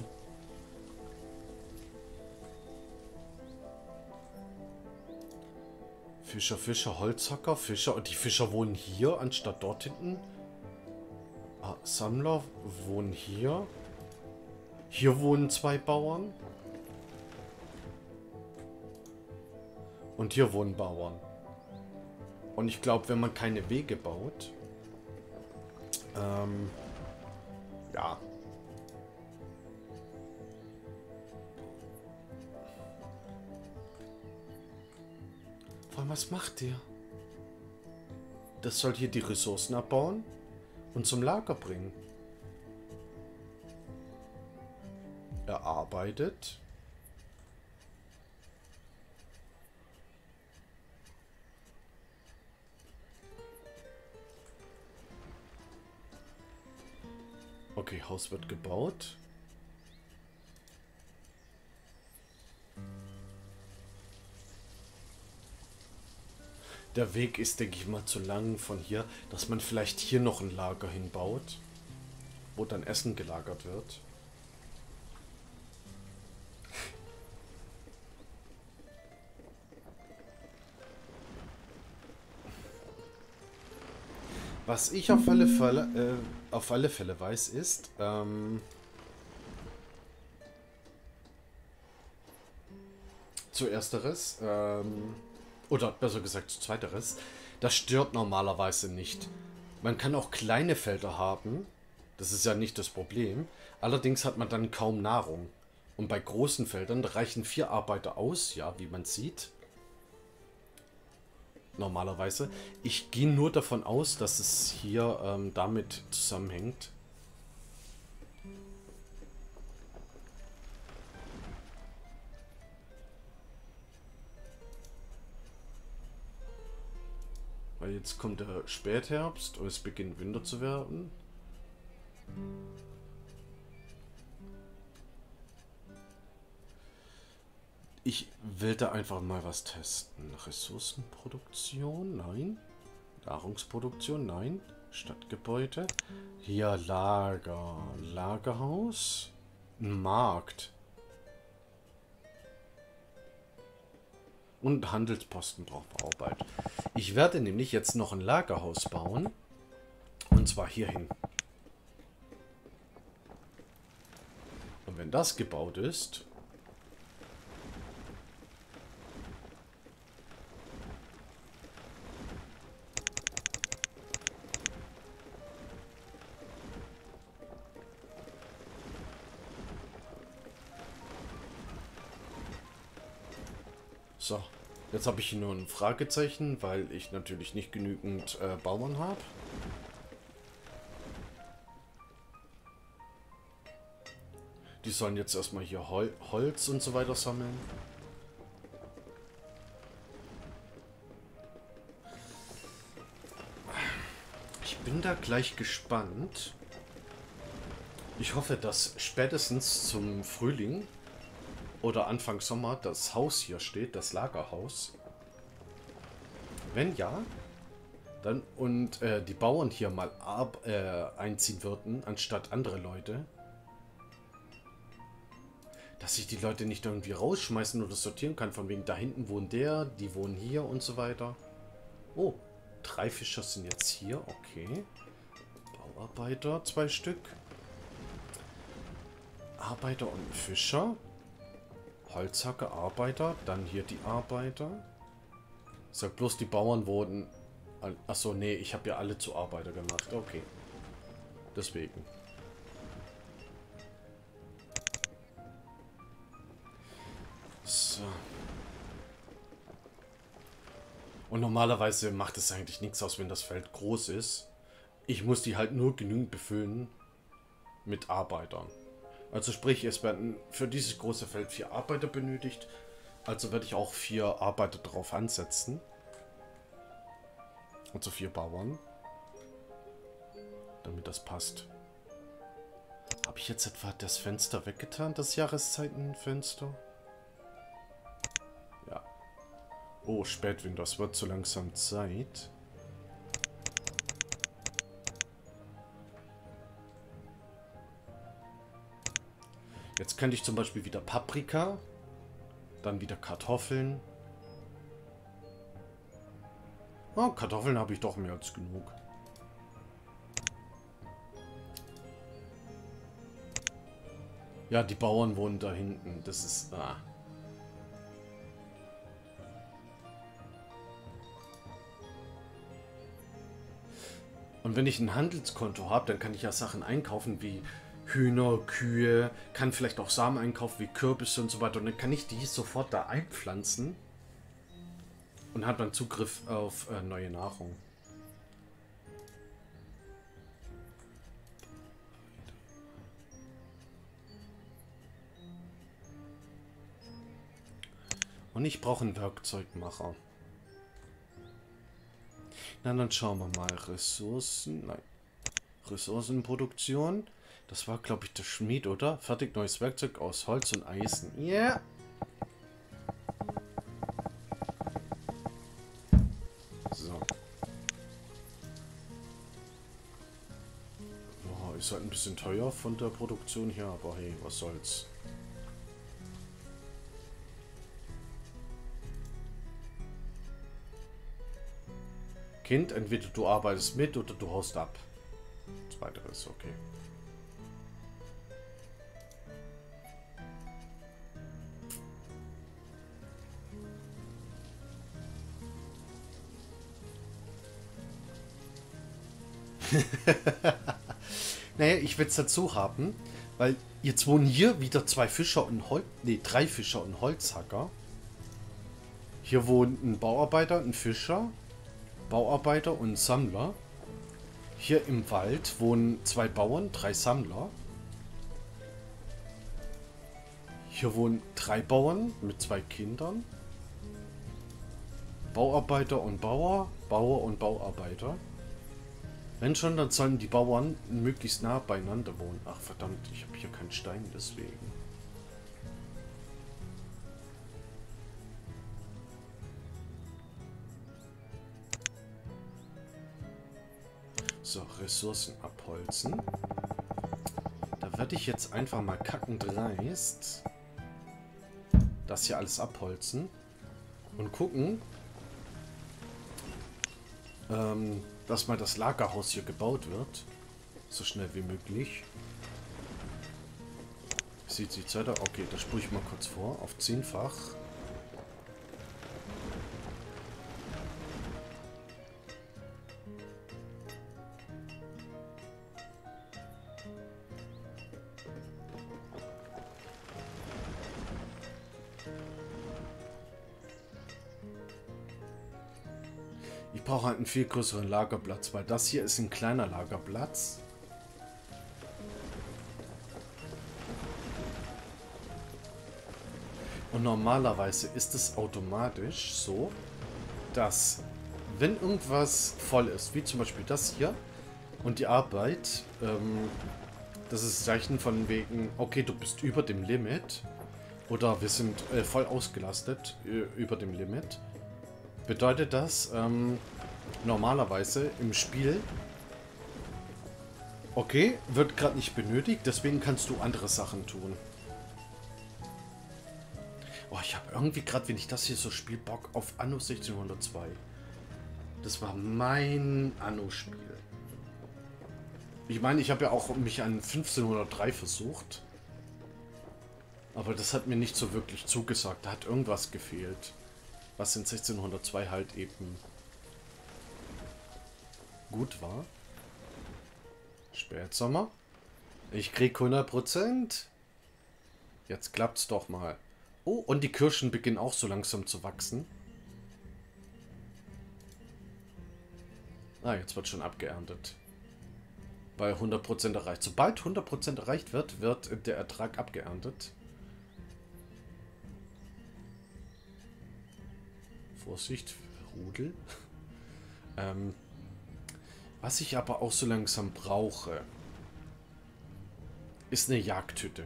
Fischer, Fischer, Holzhacker, Fischer. Und die Fischer wohnen hier, anstatt dort hinten. Ah, Sammler wohnen hier. Hier wohnen zwei Bauern. Und hier wohnen Bauern. Und ich glaube, wenn man keine Wege baut, ähm, ja. Vor allem, was macht der? Das soll hier die Ressourcen abbauen und zum Lager bringen. Er arbeitet. Okay, Haus wird gebaut. Der Weg ist, denke ich mal, zu lang von hier, dass man vielleicht hier noch ein Lager hinbaut, wo dann Essen gelagert wird. Was ich auf alle Fälle, äh, auf alle Fälle weiß, ist, ähm, zu ersteres, ähm, oder besser gesagt zu zweiteres, das stört normalerweise nicht. Man kann auch kleine Felder haben, das ist ja nicht das Problem, allerdings hat man dann kaum Nahrung. Und bei großen Feldern reichen vier Arbeiter aus, ja, wie man sieht. Normalerweise. Ich gehe nur davon aus, dass es hier ähm, damit zusammenhängt. Weil jetzt kommt der Spätherbst und es beginnt Winter zu werden. Ich will da einfach mal was testen. Ressourcenproduktion? Nein. Nahrungsproduktion? Nein. Stadtgebäude. Hier Lager. Lagerhaus. Ein Markt. Und Handelsposten braucht Arbeit. Ich werde nämlich jetzt noch ein Lagerhaus bauen. Und zwar hierhin. Und wenn das gebaut ist... So, jetzt habe ich hier nur ein Fragezeichen, weil ich natürlich nicht genügend äh, Bauern habe. Die sollen jetzt erstmal hier Hol Holz und so weiter sammeln. Ich bin da gleich gespannt. Ich hoffe, dass spätestens zum Frühling oder Anfang Sommer das Haus hier steht, das Lagerhaus. Wenn ja, dann und äh, die Bauern hier mal ab, äh, einziehen würden, anstatt andere Leute, dass ich die Leute nicht irgendwie rausschmeißen oder sortieren kann, von wegen da hinten wohnt der, die wohnen hier und so weiter. Oh, drei Fischer sind jetzt hier, okay. Bauarbeiter, zwei Stück. Arbeiter und Fischer. Holzhacke, Arbeiter, dann hier die Arbeiter. Sag bloß, die Bauern wurden... Achso, nee, ich habe ja alle zu Arbeiter gemacht. Okay. Deswegen. So. Und normalerweise macht es eigentlich nichts aus, wenn das Feld groß ist. Ich muss die halt nur genügend befüllen mit Arbeitern. Also sprich, es werden für dieses große Feld vier Arbeiter benötigt. Also werde ich auch vier Arbeiter drauf ansetzen. Also vier Bauern. Damit das passt. Habe ich jetzt etwa das Fenster weggetan? Das Jahreszeitenfenster? Ja. Oh, Spätwinter. Es wird so langsam Zeit. Jetzt könnte ich zum Beispiel wieder Paprika, dann wieder Kartoffeln. Oh, Kartoffeln habe ich doch mehr als genug. Ja, die Bauern wohnen da hinten. Das ist... Ah. Und wenn ich ein Handelskonto habe, dann kann ich ja Sachen einkaufen wie Hühner, Kühe, kann vielleicht auch Samen einkaufen wie Kürbisse und so weiter. Und dann kann ich die sofort da einpflanzen und hat dann Zugriff auf äh, neue Nahrung. Und ich brauche einen Werkzeugmacher. Na, dann schauen wir mal. Ressourcen. Nein. Ressourcenproduktion. Das war, glaube ich, der Schmied, oder? Fertig neues Werkzeug aus Holz und Eisen. Ja. Yeah. So. Oh, ist halt ein bisschen teuer von der Produktion her, aber hey, was soll's. Kind, entweder du arbeitest mit oder du haust ab. Zweiteres, okay. Naja, ich will es dazu haben, weil jetzt wohnen hier wieder zwei Fischer und Holz, nee, drei Fischer und Holzhacker. Hier wohnt ein Bauarbeiter, ein Fischer, Bauarbeiter und Sammler. Hier im Wald wohnen zwei Bauern, drei Sammler. Hier wohnen drei Bauern mit zwei Kindern. Bauarbeiter und Bauer, Bauer und Bauarbeiter. Wenn schon, dann sollen die Bauern möglichst nah beieinander wohnen. Ach verdammt, ich habe hier keinen Stein, deswegen. So, Ressourcen abholzen. Da werde ich jetzt einfach mal kackend dreist das hier alles abholzen und gucken, ähm, dass mal das Lagerhaus hier gebaut wird. So schnell wie möglich. Sieht die Zeit aus? Okay, das sprühe ich mal kurz vor. Auf zehnfach. Ich brauche halt einen viel größeren Lagerplatz, weil das hier ist ein kleiner Lagerplatz. Und normalerweise ist es automatisch so, dass wenn irgendwas voll ist, wie zum Beispiel das hier und die Arbeit, ähm, das ist Zeichen von wegen, okay, du bist über dem Limit oder wir sind äh, voll ausgelastet äh, über dem Limit. Bedeutet das ähm, normalerweise im Spiel, okay, wird gerade nicht benötigt, deswegen kannst du andere Sachen tun. Oh, ich habe irgendwie gerade, wenn ich das hier so spiele, Bock auf Anno sechzehnhundertzwei. Das war mein Anno-Spiel. Ich meine, ich habe ja auch mich an fünfzehnhundertdrei versucht. Aber das hat mir nicht so wirklich zugesagt. Da hat irgendwas gefehlt. Was in sechzehnhundertzwei halt eben gut war. Spätsommer. Ich krieg hundert Prozent. Jetzt klappt's doch mal. Oh, und die Kirschen beginnen auch so langsam zu wachsen. Ah, jetzt wird schon abgeerntet. Weil hundert Prozent erreicht. Sobald hundert Prozent erreicht wird, wird der Ertrag abgeerntet. Vorsicht, Rudel. ähm, was ich aber auch so langsam brauche, ist eine Jagdhütte.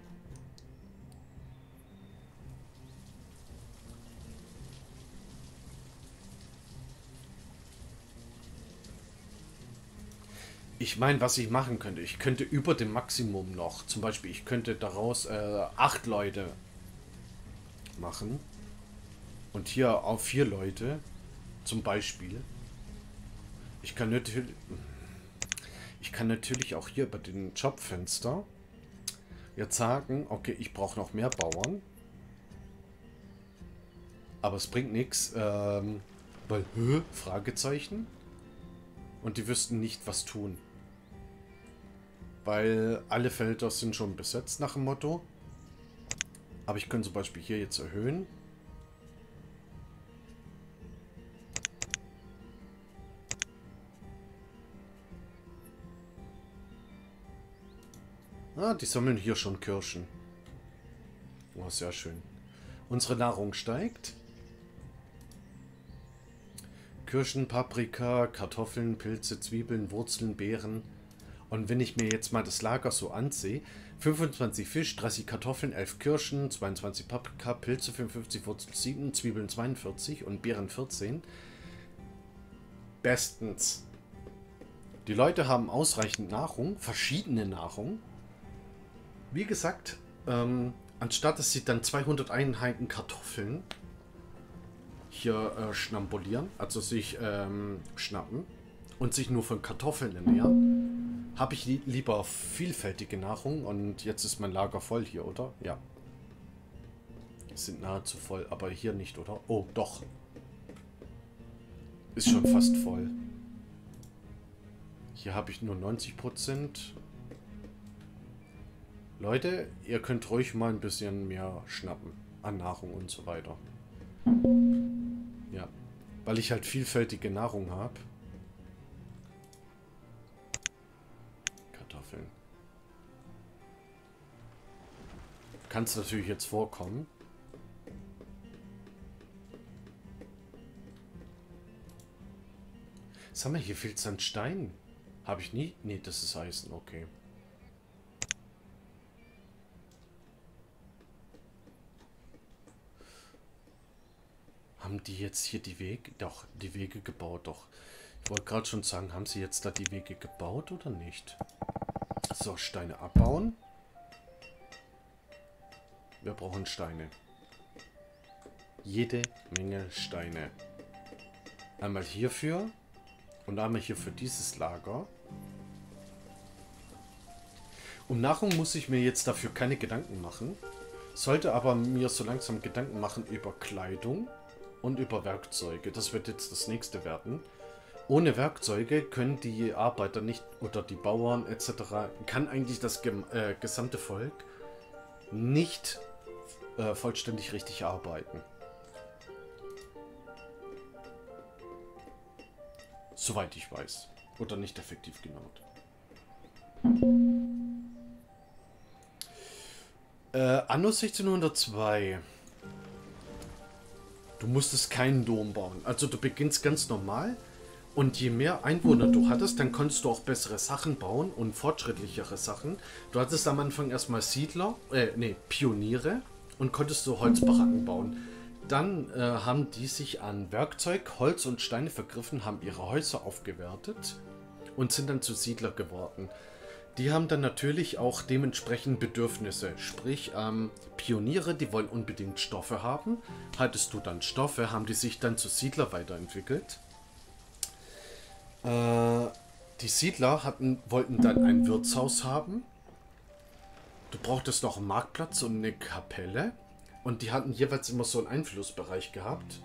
Ich meine, was ich machen könnte, ich könnte über dem Maximum noch, zum Beispiel, ich könnte daraus äh, acht Leute machen. Und hier auf vier Leute, zum Beispiel. Ich kann natürlich, ich kann natürlich auch hier bei den Jobfenster jetzt sagen, okay, ich brauche noch mehr Bauern. Aber es bringt nichts, ähm, weil, hä, Fragezeichen. Und die wüssten nicht, was tun. Weil alle Felder sind schon besetzt nach dem Motto. Aber ich könnte zum Beispiel hier jetzt erhöhen. Ah, die sammeln hier schon Kirschen. Oh, sehr schön. Unsere Nahrung steigt. Kirschen, Paprika, Kartoffeln, Pilze, Zwiebeln, Wurzeln, Beeren. Und wenn ich mir jetzt mal das Lager so ansehe, fünfundzwanzig Fisch, dreißig Kartoffeln, elf Kirschen, zweiundzwanzig Paprika, Pilze fünfundfünfzig, Wurzeln sieben, Zwiebeln zweiundvierzig und Beeren vierzehn. Bestens. Die Leute haben ausreichend Nahrung, verschiedene Nahrung. Wie gesagt, ähm, anstatt dass sie dann zweihundert Einheiten Kartoffeln hier äh, schnambulieren, also sich ähm, schnappen und sich nur von Kartoffeln ernähren, habe ich li lieber vielfältige Nahrung. Und jetzt ist mein Lager voll hier, oder? Ja. Sind nahezu voll, aber hier nicht, oder? Oh, doch. Ist schon fast voll. Hier habe ich nur neunzig Prozent. Leute, ihr könnt ruhig mal ein bisschen mehr schnappen an Nahrung und so weiter. Ja, weil ich halt vielfältige Nahrung habe. Kartoffeln. Kann es natürlich jetzt vorkommen. Sag mal, hier fehlt es an Stein. Habe ich nie? Nee, das ist Eisen, okay. Haben die jetzt hier die Wege? Doch, die Wege gebaut, doch. Ich wollte gerade schon sagen, haben sie jetzt da die Wege gebaut oder nicht? So, Steine abbauen. Wir brauchen Steine. Jede Menge Steine. Einmal hierfür und einmal hier für dieses Lager. Um Nahrung muss ich mir jetzt dafür keine Gedanken machen. Sollte aber mir so langsam Gedanken machen über Kleidung und über Werkzeuge. Das wird jetzt das nächste werden. Ohne Werkzeuge können die Arbeiter nicht, oder die Bauern et cetera, kann eigentlich das gem äh, gesamte Volk nicht äh, vollständig richtig arbeiten. Soweit ich weiß. Oder nicht effektiv genannt. Äh, Anno sechzehnhundertzwei. Du musstest keinen Dom bauen. Also du beginnst ganz normal. Und je mehr Einwohner du hattest, dann konntest du auch bessere Sachen bauen und fortschrittlichere Sachen. Du hattest am Anfang erstmal Siedler, äh, nee, Pioniere und konntest so Holzbaracken bauen. Dann äh, haben die sich an Werkzeug, Holz und Steine vergriffen, haben ihre Häuser aufgewertet und sind dann zu Siedler geworden. Die haben dann natürlich auch dementsprechend Bedürfnisse. Sprich, ähm, Pioniere, die wollen unbedingt Stoffe haben. Hattest du dann Stoffe, haben die sich dann zu Siedler weiterentwickelt. Äh, die Siedler hatten, wollten dann ein Wirtshaus haben. Du brauchtest noch einen Marktplatz und eine Kapelle. Und die hatten jeweils immer so einen Einflussbereich gehabt.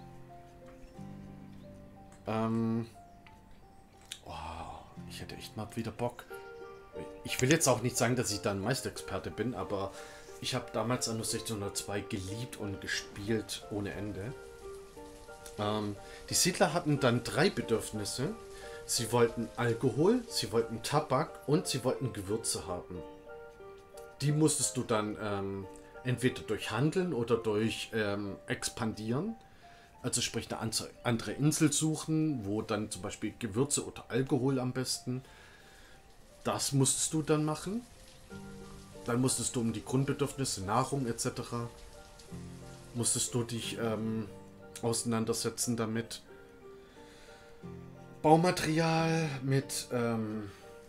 Ähm, oh, ich hätte echt mal wieder Bock. Ich will jetzt auch nicht sagen, dass ich da ein Meisterexperte bin, aber ich habe damals Anno sechzehnhundertzwei geliebt und gespielt ohne Ende. Ähm, die Siedler hatten dann drei Bedürfnisse. Sie wollten Alkohol, sie wollten Tabak und sie wollten Gewürze haben. Die musstest du dann ähm, entweder durch Handeln oder durch ähm, Expandieren. Also sprich eine andere Insel suchen, wo dann zum Beispiel Gewürze oder Alkohol am besten. Das musstest du dann machen. Dann musstest du um die Grundbedürfnisse, Nahrung et cetera. Musstest du dich ähm, auseinandersetzen damit. Baumaterial mit ähm,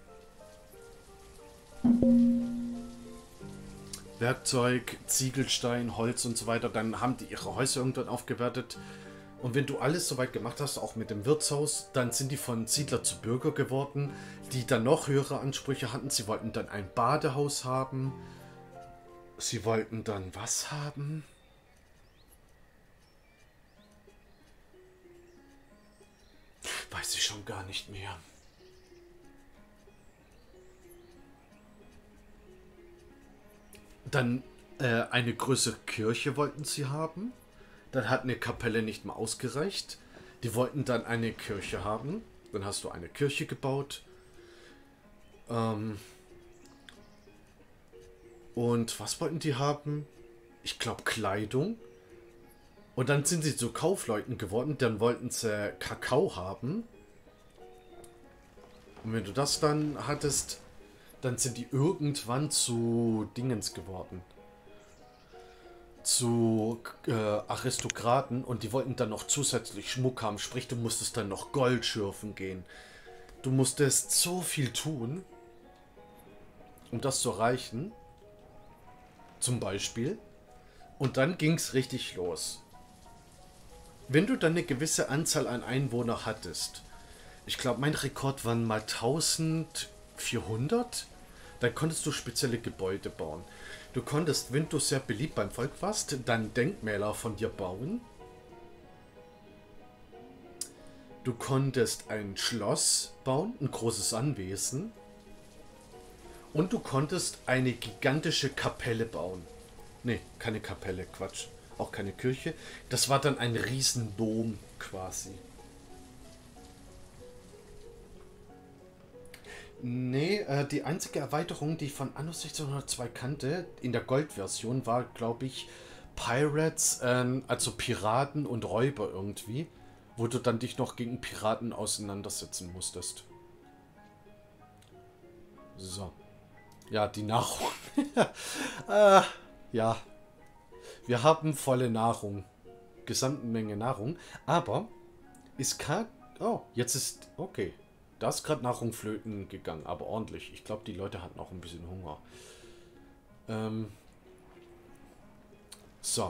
Werkzeug, Ziegelstein, Holz und so weiter. Dann haben die ihre Häuser irgendwann aufgewertet. Und wenn du alles soweit gemacht hast, auch mit dem Wirtshaus, dann sind die von Siedler zu Bürger geworden, die dann noch höhere Ansprüche hatten. Sie wollten dann ein Badehaus haben. Sie wollten dann was haben? Weiß ich schon gar nicht mehr. Dann äh, eine größere Kirche wollten sie haben. Dann hat eine Kapelle nicht mehr ausgereicht. Die wollten dann eine Kirche haben. Dann hast du eine Kirche gebaut. Ähm und was wollten die haben? Ich glaube Kleidung. Und dann sind sie zu Kaufleuten geworden. Dann wollten sie Kakao haben. Und wenn du das dann hattest, dann sind die irgendwann zu Dingens geworden. Zu äh, Aristokraten. Und die wollten dann noch zusätzlich Schmuck haben. Sprich, du musstest dann noch Gold schürfen gehen. Du musstest so viel tun, um das zu erreichen. Zum Beispiel. Und dann ging es richtig los. Wenn du dann eine gewisse Anzahl an Einwohner hattest, ich glaube, mein Rekord waren mal eintausendvierhundert, dann konntest du spezielle Gebäude bauen. Du konntest, wenn du sehr beliebt beim Volk warst, dann Denkmäler von dir bauen. Du konntest ein Schloss bauen, ein großes Anwesen. Und du konntest eine gigantische Kapelle bauen. Nee, keine Kapelle, Quatsch. Auch keine Kirche. Das war dann ein Riesendom quasi. Nee, äh, die einzige Erweiterung, die ich von Anno sechzehnhundertzwei kannte, in der Gold-Version, war, glaube ich, Pirates, ähm, also Piraten und Räuber irgendwie, wo du dann dich noch gegen Piraten auseinandersetzen musstest. So. Ja, die Nahrung. äh, ja. Wir haben volle Nahrung. Gesamtmenge Nahrung. Aber ist kein... Oh, jetzt ist... Okay. Da ist gerade Nahrung flöten gegangen. Aber ordentlich. Ich glaube, die Leute hatten auch ein bisschen Hunger. Ähm. So.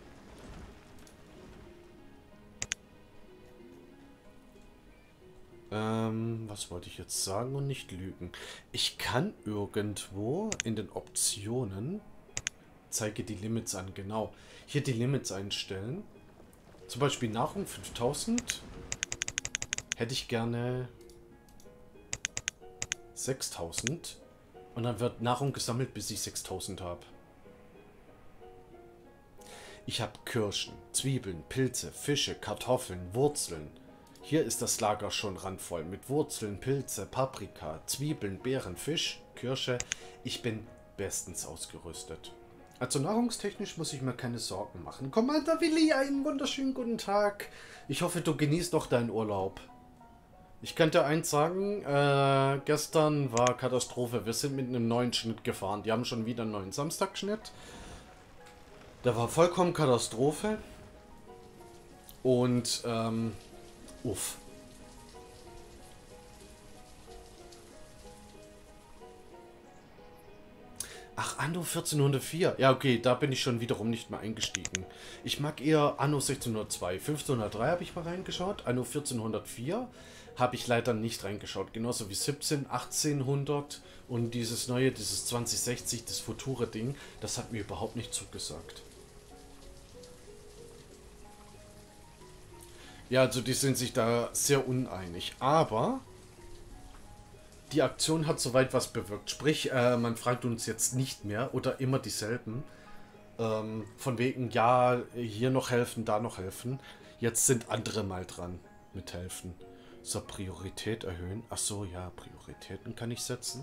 Ähm, was wollte ich jetzt sagen und nicht lügen? Ich kann irgendwo in den Optionen... Zeige die Limits an, genau. Hier die Limits einstellen. Zum Beispiel Nahrung fünftausend. Hätte ich gerne sechstausend. Und dann wird Nahrung gesammelt, bis ich sechstausend habe. Ich habe Kirschen, Zwiebeln, Pilze, Fische, Kartoffeln, Wurzeln. Hier ist das Lager schon randvoll mit Wurzeln, Pilze, Paprika, Zwiebeln, Beeren, Fisch, Kirsche. Ich bin bestens ausgerüstet. Also nahrungstechnisch muss ich mir keine Sorgen machen. Commander Willi, einen wunderschönen guten Tag. Ich hoffe, du genießt noch deinen Urlaub. Ich kann dir eins sagen, äh, gestern war Katastrophe. Wir sind mit einem neuen Schnitt gefahren. Die haben schon wieder einen neuen Samstagschnitt. Der war vollkommen Katastrophe. Und, ähm, uff. Ach, Anno vierzehnhundertvier. Ja, okay, da bin ich schon wiederum nicht mehr eingestiegen. Ich mag eher Anno sechzehnhundertzwei. fünfzehnhundertdrei habe ich mal reingeschaut. Anno vierzehnhundertvier habe ich leider nicht reingeschaut. Genauso wie siebzehn, achtzehnhundert und dieses neue, dieses zwanzig sechzig, das Future-Ding, das hat mir überhaupt nicht zugesagt. Ja, also die sind sich da sehr uneinig. Aber... die Aktion hat soweit was bewirkt. Sprich, äh, man fragt uns jetzt nicht mehr oder immer dieselben. Ähm, von wegen, ja, hier noch helfen, da noch helfen. Jetzt sind andere mal dran mit helfen. So, Priorität erhöhen. Ach so, ja, Prioritäten kann ich setzen.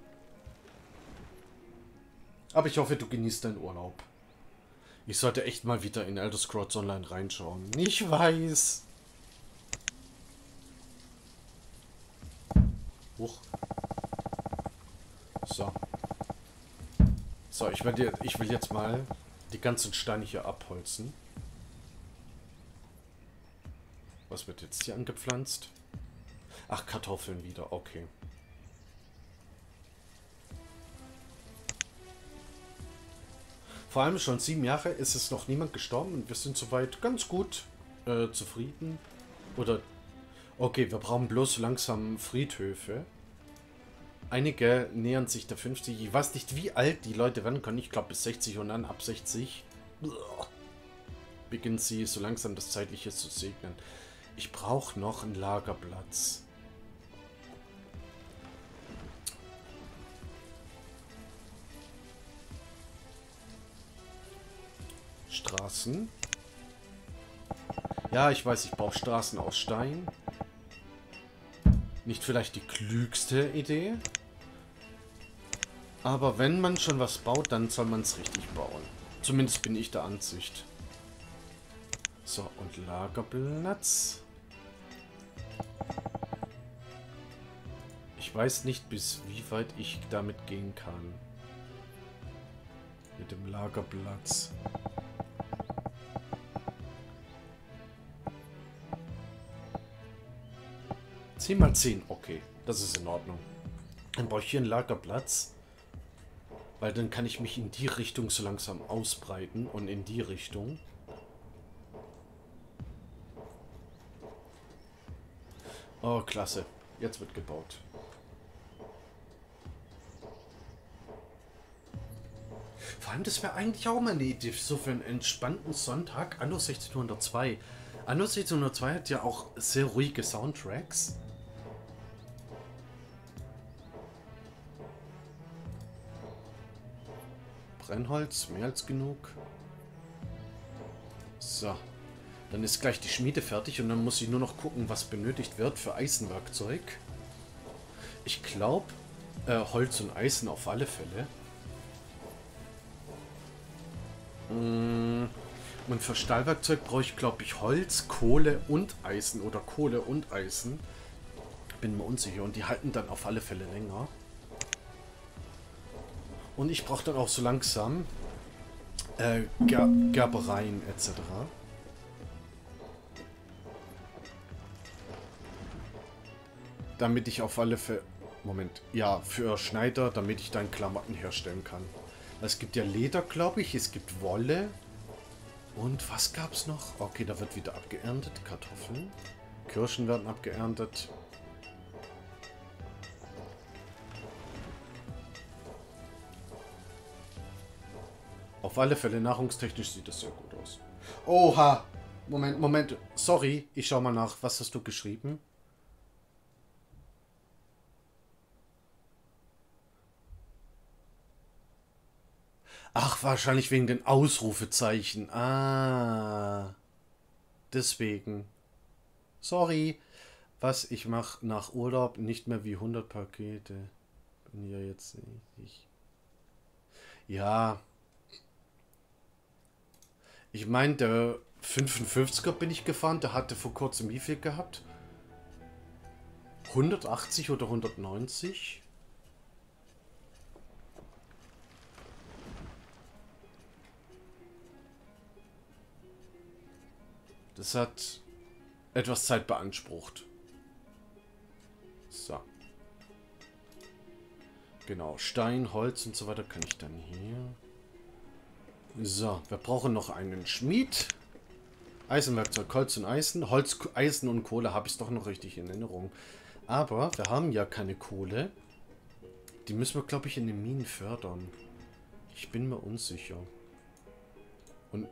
Aber ich hoffe, du genießt deinen Urlaub. Ich sollte echt mal wieder in Elder Scrolls Online reinschauen. Ich weiß. Huch. So. So, ich will, ich will jetzt mal die ganzen Steine hier abholzen. Was wird jetzt hier angepflanzt? Ach, Kartoffeln wieder, okay. Vor allem schon sieben Jahre ist es noch niemand gestorben und wir sind soweit ganz gut äh, zufrieden. Oder, okay, wir brauchen bloß langsam Friedhöfe. Einige nähern sich der fünfzig. Ich weiß nicht, wie alt die Leute werden können. Ich glaube bis sechzig und dann ab sechzig beginnen sie so langsam das Zeitliche zu segnen. Ich brauche noch einen Lagerplatz. Straßen. Ja, ich weiß, ich brauche Straßen aus Stein. Nicht vielleicht die klügste Idee. Aber wenn man schon was baut, dann soll man es richtig bauen. Zumindest bin ich der Ansicht. So, und Lagerplatz. Ich weiß nicht, bis wie weit ich damit gehen kann. Mit dem Lagerplatz. zehn mal zehn, okay. Das ist in Ordnung. Dann brauche ich hier einen Lagerplatz. Weil dann kann ich mich in die Richtung so langsam ausbreiten. Und in die Richtung. Oh, klasse. Jetzt wird gebaut. Vor allem, das wäre eigentlich auch mal eine Idee, so für einen entspannten Sonntag. Anno sechzehnhundertzwei. Anno sechzehnhundertzwei hat ja auch sehr ruhige Soundtracks. Brennholz, mehr als genug. So. Dann ist gleich die Schmiede fertig und dann muss ich nur noch gucken, was benötigt wird für Eisenwerkzeug. Ich glaube, äh, Holz und Eisen auf alle Fälle. Und für Stahlwerkzeug brauche ich, glaube ich, Holz, Kohle und Eisen. Oder Kohle und Eisen. Bin mir unsicher. Und die halten dann auf alle Fälle länger. Und ich brauche dann auch so langsam äh, Ger Gerbereien et cetera. Damit ich auf alle Fälle... Moment. Ja, für Schneider, damit ich dann Klamotten herstellen kann. Es gibt ja Leder, glaube ich. Es gibt Wolle. Und was gab es noch? Okay, da wird wieder abgeerntet. Kartoffeln. Kirschen werden abgeerntet. Auf alle Fälle, nahrungstechnisch sieht das sehr gut aus. Oha! Moment, Moment. Sorry, ich schau mal nach. Was hast du geschrieben? Ach, wahrscheinlich wegen den Ausrufezeichen. Ah. Deswegen. Sorry. Was, ich mache nach Urlaub nicht mehr wie hundert Pakete. Bin ja jetzt nicht. Ja. Ich meine, der fünfundfünfziger bin ich gefahren. Der hatte vor kurzem wie viel gehabt? hundertachtzig oder hundertneunzig? Das hat etwas Zeit beansprucht. So. Genau, Stein, Holz und so weiter kann ich dann hier. So, wir brauchen noch einen Schmied. Eisenwerkzeug, Holz und Eisen. Holz, Eisen und Kohle habe ich doch noch richtig in Erinnerung. Aber wir haben ja keine Kohle. Die müssen wir, glaube ich, in den Minen fördern. Ich bin mir unsicher. Und...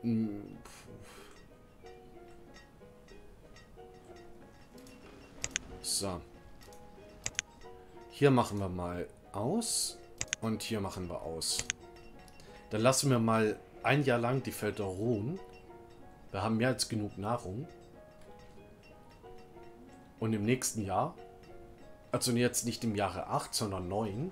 So. Hier machen wir mal aus. Und hier machen wir aus. Dann lassen wir mal ein Jahr lang die Felder ruhen. Wir haben mehr als genug Nahrung. Und im nächsten Jahr, also jetzt nicht im Jahre acht, sondern neun.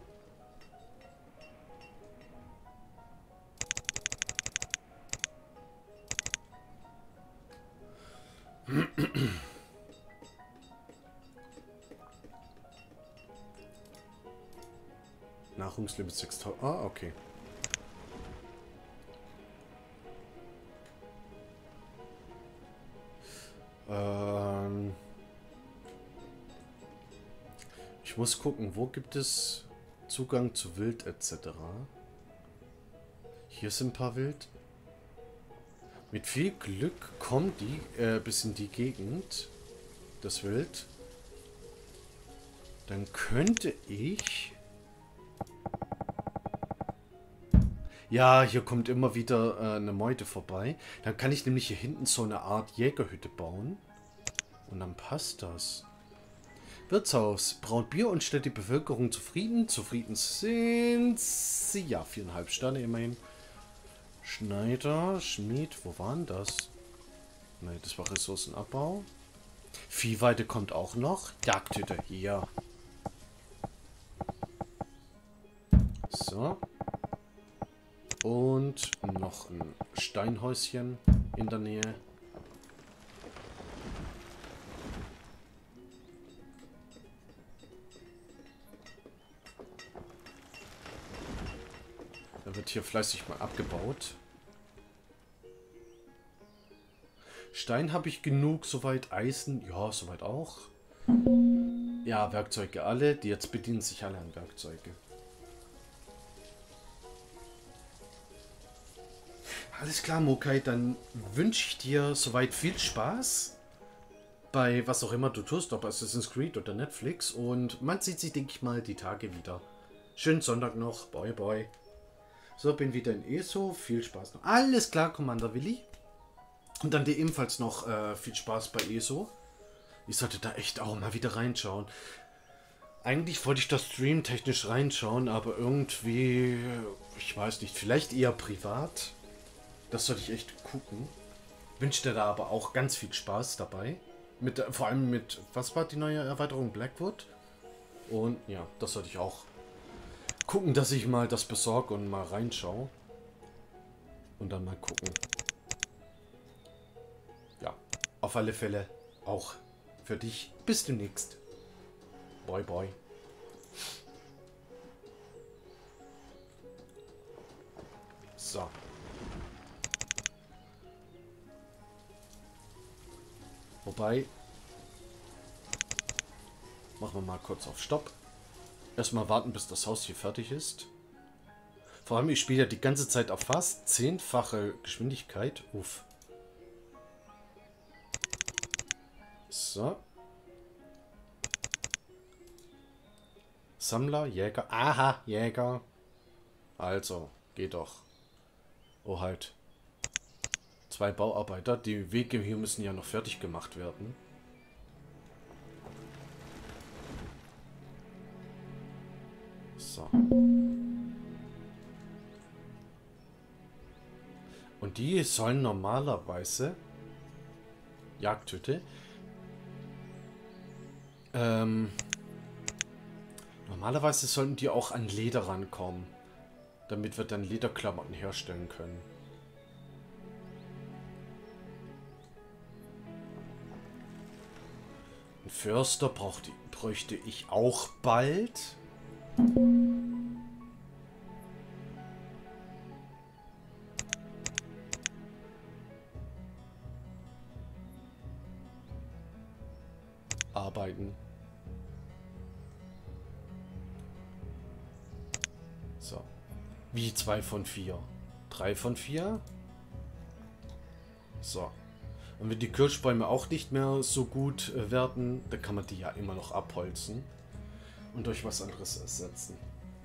Nahrungslimit sechstausend. Ah, okay. Ähm ich muss gucken, wo gibt es Zugang zu Wild et cetera. Hier sind ein paar Wild. Mit viel Glück kommt die äh, bis in die Gegend, das Wild. Dann könnte ich... Ja, hier kommt immer wieder äh, eine Meute vorbei. Dann kann ich nämlich hier hinten so eine Art Jägerhütte bauen. Und dann passt das. Wirtshaus. Braut Bier und stellt die Bevölkerung zufrieden. Zufrieden sind sie. Ja, viereinhalb Sterne immerhin. Schneider, Schmied, wo waren das? Nein, das war Ressourcenabbau. Viehweide kommt auch noch. Jagdhütte, hier. So. Und noch ein Steinhäuschen in der Nähe. Da wird hier fleißig mal abgebaut. Stein habe ich genug, soweit Eisen, ja, soweit auch. Ja, Werkzeuge alle, die jetzt bedienen sich alle an Werkzeuge. Alles klar, Mokai, dann wünsche ich dir soweit viel Spaß bei was auch immer du tust, ob Assassin's Creed oder Netflix, und man sieht sich, denke ich mal, die Tage wieder. Schönen Sonntag noch, bye bye. So, bin wieder in E S O, viel Spaß noch. Alles klar, Commander Willi. Und dann dir ebenfalls noch äh, viel Spaß bei E S O. Ich sollte da echt auch mal wieder reinschauen. Eigentlich wollte ich da streamtechnisch reinschauen, aber irgendwie, ich weiß nicht, vielleicht eher privat. Das sollte ich echt gucken. Wünsche dir da aber auch ganz viel Spaß dabei. Mit, vor allem mit, was war die neue Erweiterung? Blackwood? Und ja, das sollte ich auch gucken, dass ich mal das besorge und mal reinschaue. Und dann mal gucken. Ja, auf alle Fälle auch für dich. Bis demnächst. Bye, bye. So. Wobei, machen wir mal kurz auf Stopp. Erstmal warten, bis das Haus hier fertig ist. Vor allem, ich spiele ja die ganze Zeit auf fast zehnfache Geschwindigkeit. Uff. So. Sammler, Jäger. Aha, Jäger. Also, geht doch. Oh, halt. Zwei Bauarbeiter. Die Wege hier müssen ja noch fertig gemacht werden. So. Und die sollen normalerweise... Jagdhütte. Ähm... Normalerweise sollten die auch an Leder rankommen. Damit wir dann Lederklamotten herstellen können. Ein Förster brauchte, bräuchte ich auch bald. Arbeiten. So. Wie zwei von vier? Drei von vier? So. Und wenn die Kirschbäume auch nicht mehr so gut äh, werden, dann kann man die ja immer noch abholzen und durch was anderes ersetzen.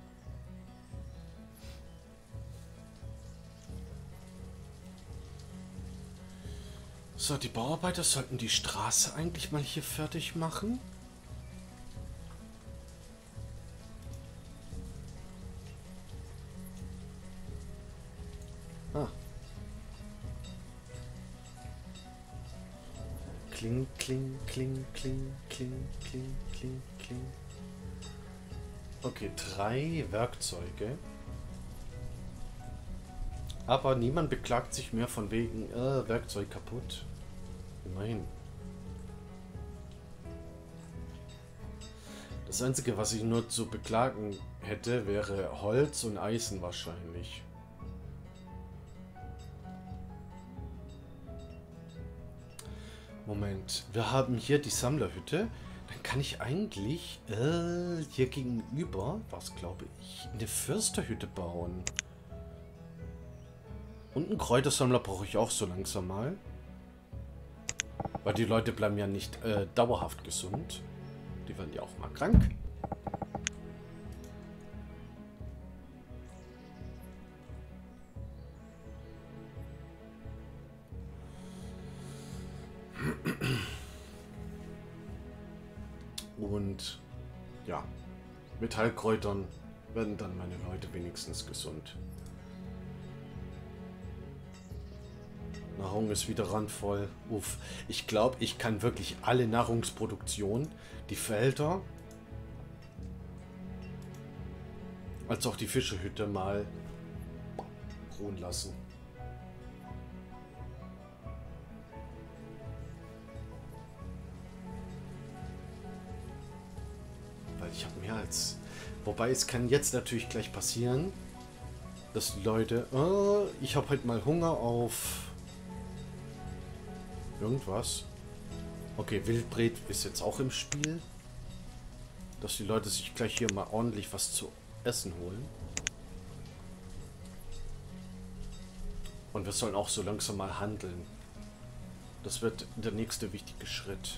So, die Bauarbeiter sollten die Straße eigentlich mal hier fertig machen. Ah. Kling, kling, kling, kling, kling, kling, kling, kling. Okay, drei Werkzeuge. Aber niemand beklagt sich mehr von wegen äh, Werkzeug kaputt. Immerhin. Das Einzige, was ich nur zu beklagen hätte, wäre Holz und Eisen wahrscheinlich. Moment, wir haben hier die Sammlerhütte. Dann kann ich eigentlich äh, hier gegenüber, was glaube ich, eine Försterhütte bauen. Und einen Kräutersammler brauche ich auch so langsam mal. Weil die Leute bleiben ja nicht äh, dauerhaft gesund. Die werden ja auch mal krank. Und ja, mit Heilkräutern werden dann meine Leute wenigstens gesund. Nahrung ist wieder randvoll. Uff. Ich glaube, ich kann wirklich alle Nahrungsproduktion, die Felder, als auch die Fischehütte mal ruhen lassen. Weil ich habe mehr als... Wobei, es kann jetzt natürlich gleich passieren, dass die Leute... Oh, ich habe halt mal Hunger auf... irgendwas. Okay, Wildbret ist jetzt auch im Spiel. Dass die Leute sich gleich hier mal ordentlich was zu essen holen. Und wir sollen auch so langsam mal handeln. Das wird der nächste wichtige Schritt.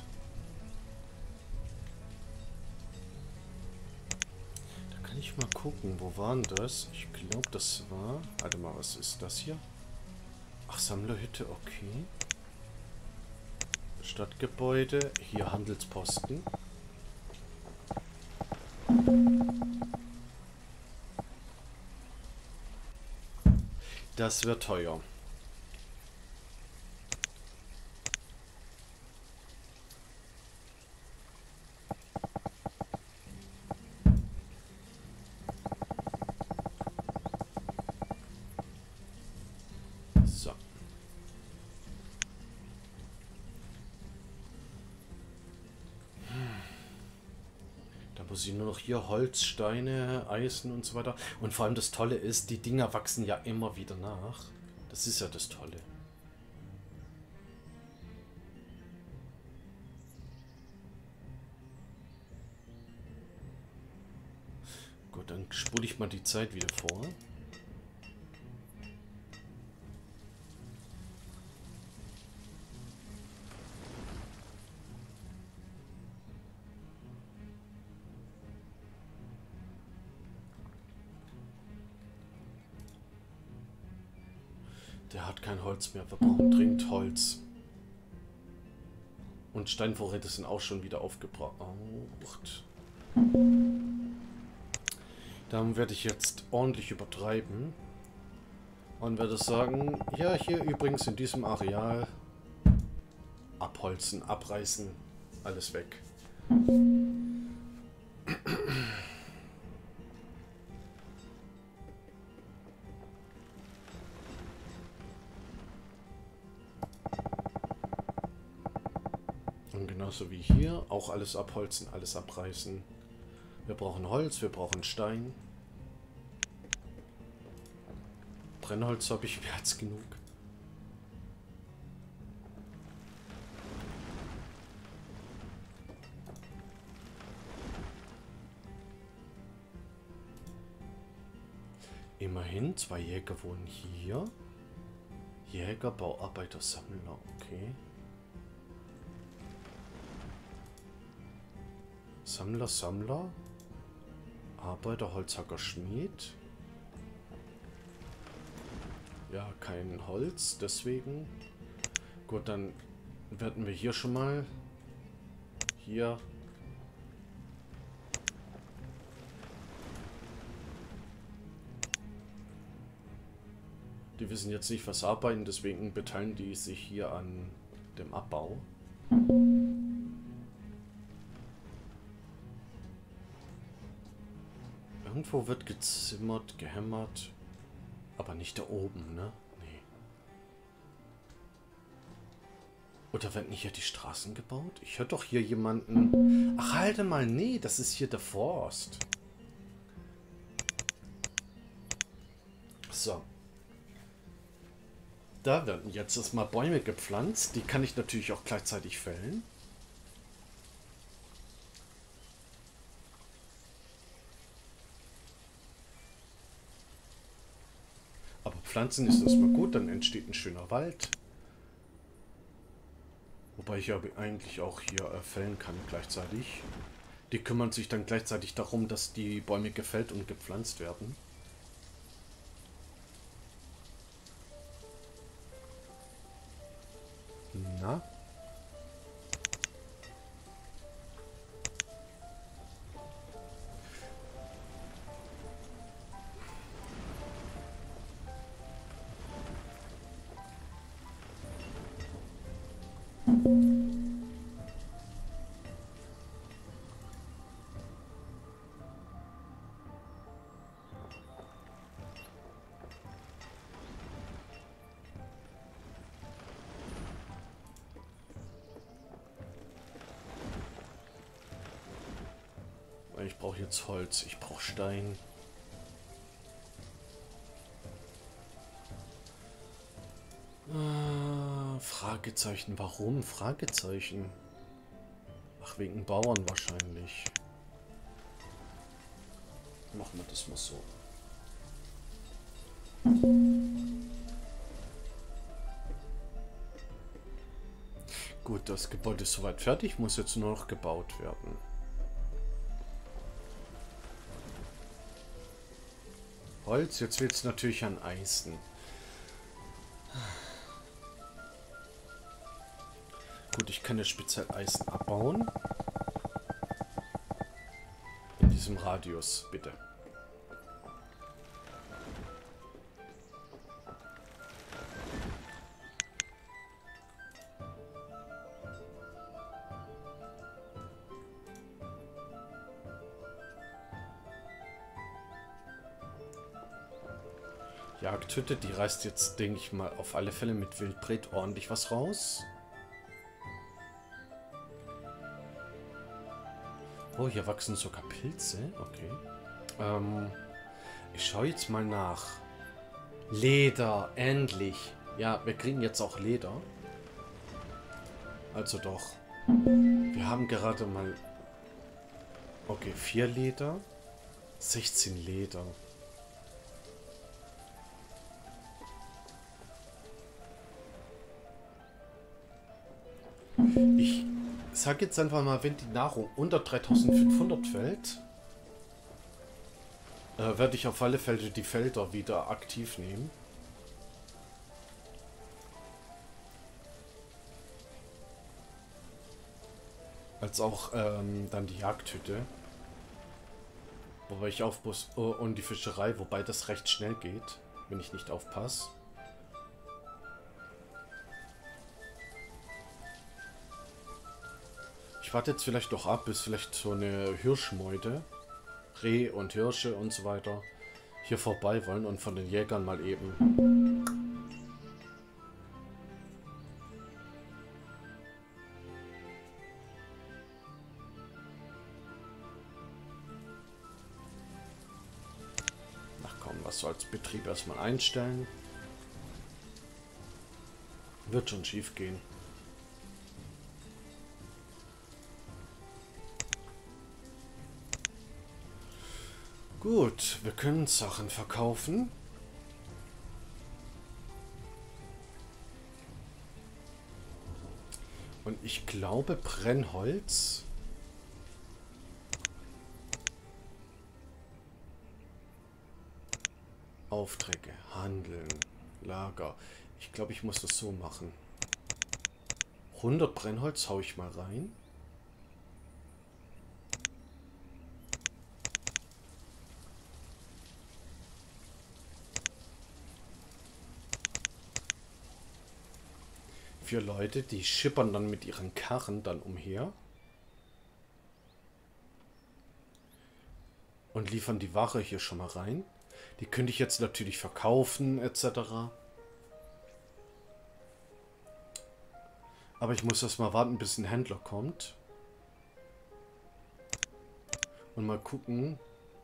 Da kann ich mal gucken, wo waren das? Ich glaube, das war... Warte mal, was ist das hier? Ach, Sammlerhütte, okay. Stadtgebäude, hier Handelsposten. Das wird teuer. So. Da muss ich nur noch hier Holz, Steine, Eisen und so weiter. Und vor allem das Tolle ist, die Dinger wachsen ja immer wieder nach. Das ist ja das Tolle. Gut, dann spule ich mal die Zeit wieder vor. Der hat kein Holz mehr. Wir brauchen dringend Holz. Und Steinvorräte sind auch schon wieder aufgebraucht. Dann werde ich jetzt ordentlich übertreiben. Und werde sagen, ja, hier übrigens in diesem Areal abholzen, abreißen, alles weg. Und genauso wie hier, auch alles abholzen, alles abreißen. Wir brauchen Holz, wir brauchen Stein. Brennholz habe ich mehr als genug. Immerhin, zwei Jäger wohnen hier. Jäger, Bauarbeiter, Sammler, okay. Sammler, Sammler. Arbeiter, Holzhacker, Schmied. Ja, kein Holz, deswegen. Gut, dann werden wir hier schon mal. Hier. Die wissen jetzt nicht, was arbeiten, deswegen beteiligen die sich hier an dem Abbau. Irgendwo wird gezimmert, gehämmert. Aber nicht da oben, ne? Nee. Oder werden hier die Straßen gebaut? Ich höre doch hier jemanden... Ach, halte mal, nee, das ist hier der Forst. So. Da werden jetzt erstmal Bäume gepflanzt. Die kann ich natürlich auch gleichzeitig fällen. Aber Pflanzen ist erstmal gut, dann entsteht ein schöner Wald. Wobei ich ja eigentlich auch hier äh, fällen kann gleichzeitig. Die kümmern sich dann gleichzeitig darum, dass die Bäume gefällt und gepflanzt werden. Na? Ich brauche jetzt Holz, ich brauche Stein. Ah, Fragezeichen, warum? Fragezeichen. Ach, wegen Bauern wahrscheinlich. Machen wir das mal so. Gut, das Gebäude ist soweit fertig, muss jetzt nur noch gebaut werden. Holz, jetzt wird es natürlich an Eisen. Gut, ich kann jetzt speziell Eisen abbauen. In diesem Radius, bitte. Jagdhütte, die reißt jetzt, denke ich mal, auf alle Fälle mit Wildbret ordentlich was raus. Oh, hier wachsen sogar Pilze. Okay. Ähm, ich schaue jetzt mal nach. Leder, endlich. Ja, wir kriegen jetzt auch Leder. Also doch. Wir haben gerade mal... Okay, vier Leder. sechzehn Leder. Ich sag jetzt einfach mal, wenn die Nahrung unter dreitausendfünfhundert fällt, äh, werde ich auf alle Fälle die Felder wieder aktiv nehmen. Als auch ähm, dann die Jagdhütte. Wobei ich aufpasse, oh, und die Fischerei, wobei das recht schnell geht, wenn ich nicht aufpasse. Ich warte jetzt vielleicht noch ab, bis vielleicht so eine Hirschmeute, Reh und Hirsche und so weiter hier vorbei wollen und von den Jägern mal eben. Ach komm, was soll als Betrieb erstmal einstellen? Wird schon schief gehen. Gut, wir können Sachen verkaufen. Und ich glaube, Brennholz. Aufträge, Handeln, Lager. Ich glaube, ich muss das so machen. hundert Brennholz haue ich mal rein. Vier Leute, die schippern dann mit ihren Karren dann umher. Und liefern die Ware hier schon mal rein. Die könnte ich jetzt natürlich verkaufen, et cetera. Aber ich muss erst mal warten, bis ein Händler kommt. Und mal gucken,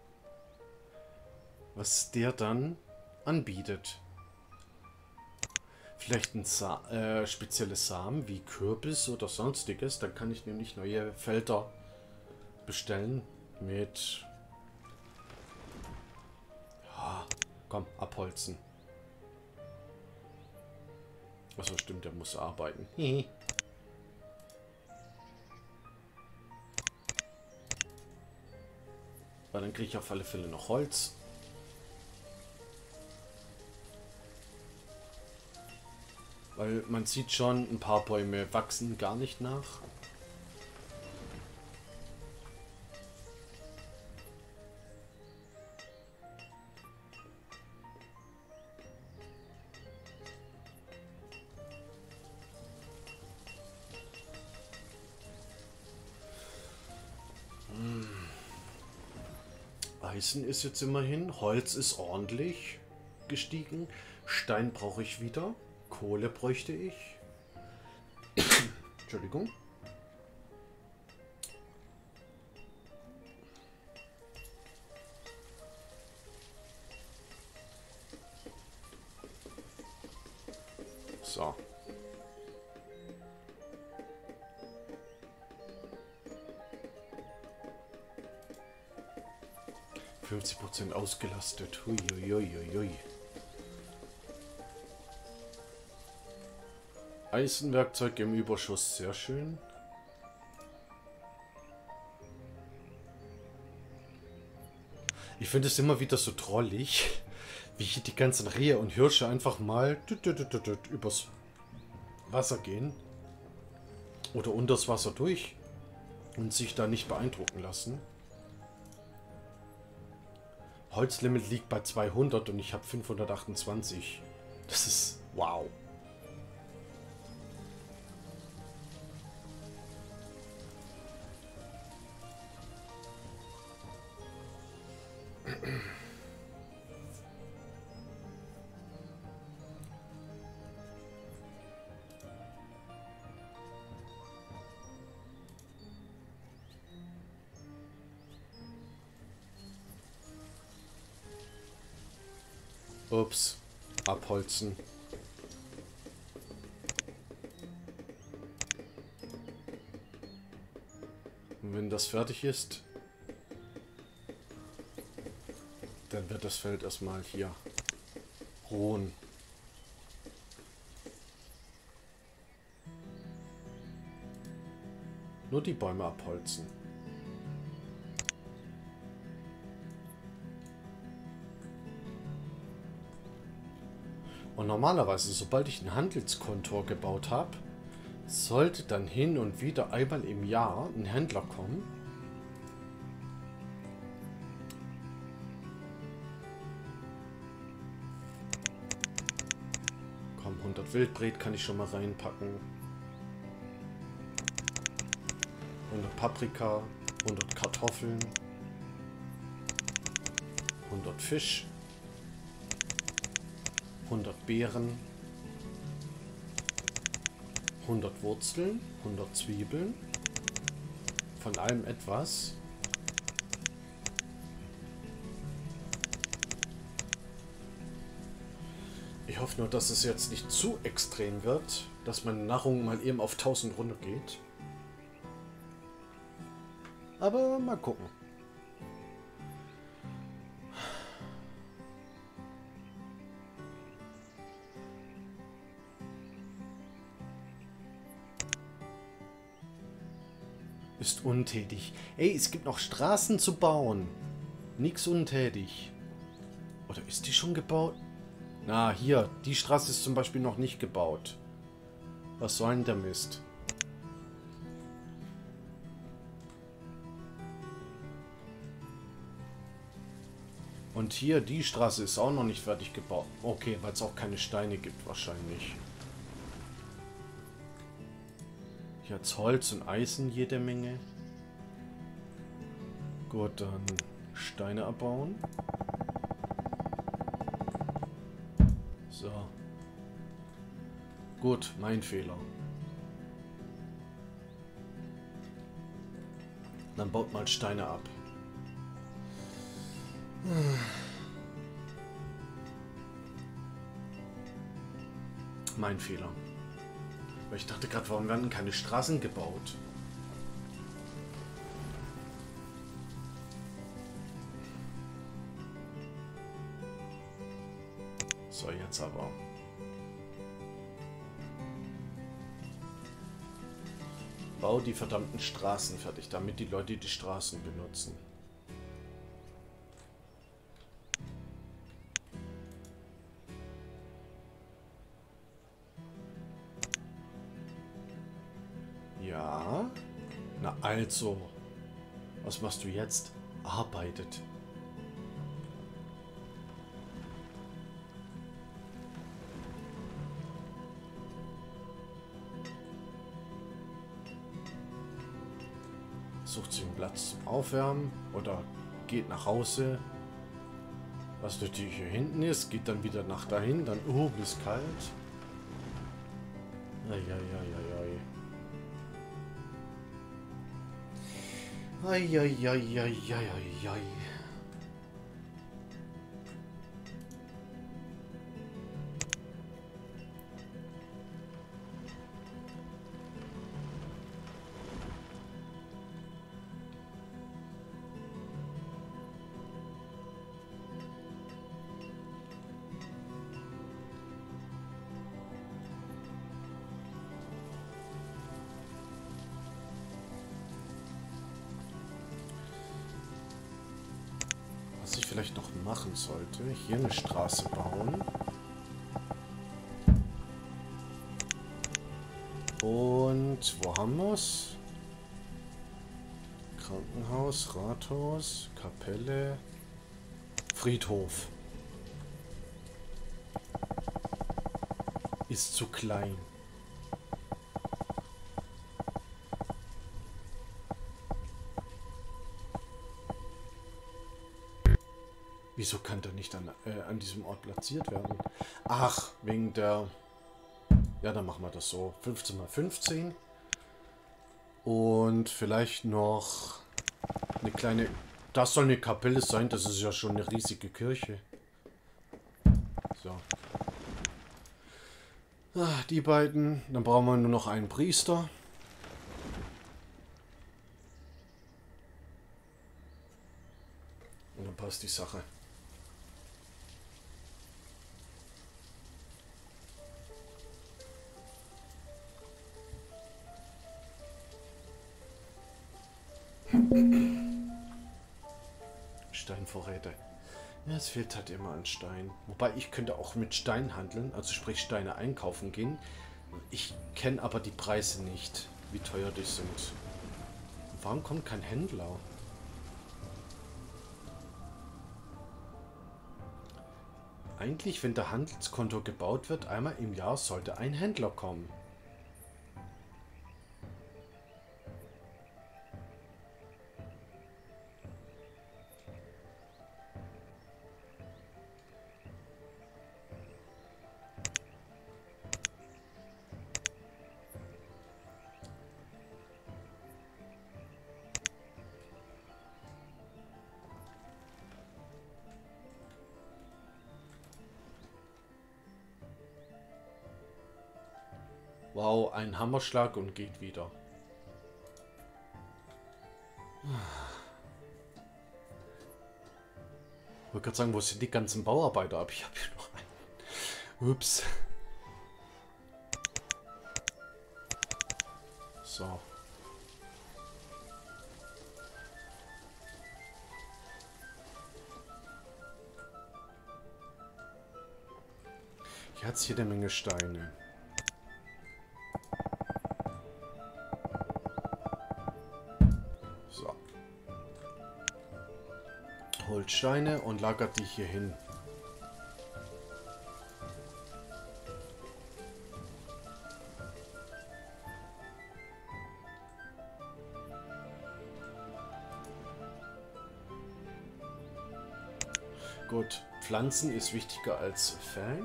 was der dann anbietet. Vielleicht ein Sa äh, spezielles Samen wie Kürbis oder sonstiges. Dann kann ich nämlich neue Felder bestellen mit... Ja, komm, abholzen. Achso, stimmt, der muss arbeiten. Weil dann kriege ich auf alle Fälle noch Holz. Weil man sieht schon, ein paar Bäume wachsen gar nicht nach. Eisen ist jetzt immerhin. Holz ist ordentlich gestiegen. Stein brauche ich wieder. Kohle bräuchte ich. Entschuldigung. So. fünfzig Prozent ausgelastet. Hui, hui, hui, hui. Eisenwerkzeug im Überschuss, sehr schön. Ich finde es immer wieder so drollig, wie hier die ganzen Rehe und Hirsche einfach mal übers Wasser gehen oder unters Wasser durch und sich da nicht beeindrucken lassen. Holzlimit liegt bei zweihundert und ich habe fünfhundertachtundzwanzig. Das ist wow. Ups, abholzen. Und wenn das fertig ist, dann wird das Feld erstmal hier ruhen. Nur die Bäume abholzen. Und normalerweise, sobald ich ein Handelskontor gebaut habe, sollte dann hin und wieder einmal im Jahr ein Händler kommen. Komm, hundert Wildbret kann ich schon mal reinpacken. hundert Paprika, hundert Kartoffeln, hundert Fisch, hundert Beeren, hundert Wurzeln, hundert Zwiebeln, von allem etwas. Ich hoffe nur, dass es jetzt nicht zu extrem wird, dass meine Nahrung mal eben auf tausend runtergeht. Aber mal gucken. Ist untätig. Ey, es gibt noch Straßen zu bauen. Nix untätig. Oder ist die schon gebaut? Na, hier. Die Straße ist zum Beispiel noch nicht gebaut. Was soll denn der Mist? Und hier, die Straße ist auch noch nicht fertig gebaut. Okay, weil es auch keine Steine gibt wahrscheinlich. Hier hat Holz und Eisen jede Menge. Gut, dann Steine abbauen. So. Gut, mein Fehler. Dann baut mal Steine ab. Mein Fehler. Weil ich dachte gerade, warum werden keine Straßen gebaut? So, jetzt aber. Bau die verdammten Straßen fertig, damit die Leute die Straßen benutzen. Ja. Na also. Was machst du jetzt? Arbeitet. Sucht sich einen Platz zum Aufwärmen oder geht nach Hause. Was natürlich hier hinten ist, geht dann wieder nach dahin, dann, oh, ist kalt. Eieieiei. Eieieiei. Was ich vielleicht noch machen sollte, hier eine Straße bauen. Und wo haben wir es? Krankenhaus, Rathaus, Kapelle, Friedhof. Ist zu klein. Wieso kann der nicht an, äh, an diesem Ort platziert werden? Ach, wegen der... Ja, dann machen wir das so. fünfzehn mal fünfzehn. Und vielleicht noch eine kleine... Das soll eine Kapelle sein. Das ist ja schon eine riesige Kirche. So. Ah, die beiden. Dann brauchen wir nur noch einen Priester. Und dann passt die Sache. Steinvorräte. Ja, es fehlt halt immer an Stein. Wobei ich könnte auch mit Stein handeln, also sprich Steine einkaufen gehen. Ich kenne aber die Preise nicht, wie teuer die sind. Warum kommt kein Händler? Eigentlich, wenn der Handelskonto gebaut wird, einmal im Jahr sollte ein Händler kommen. Wow, ein Hammerschlag und geht wieder. Ich wollte gerade sagen, wo sind die ganzen Bauarbeiter? Aber ich habe hier noch einen. Ups. So. Hier hat es jede Menge Steine. Holt Steine und lagert die hier hin. Gut, Pflanzen ist wichtiger als Fällen.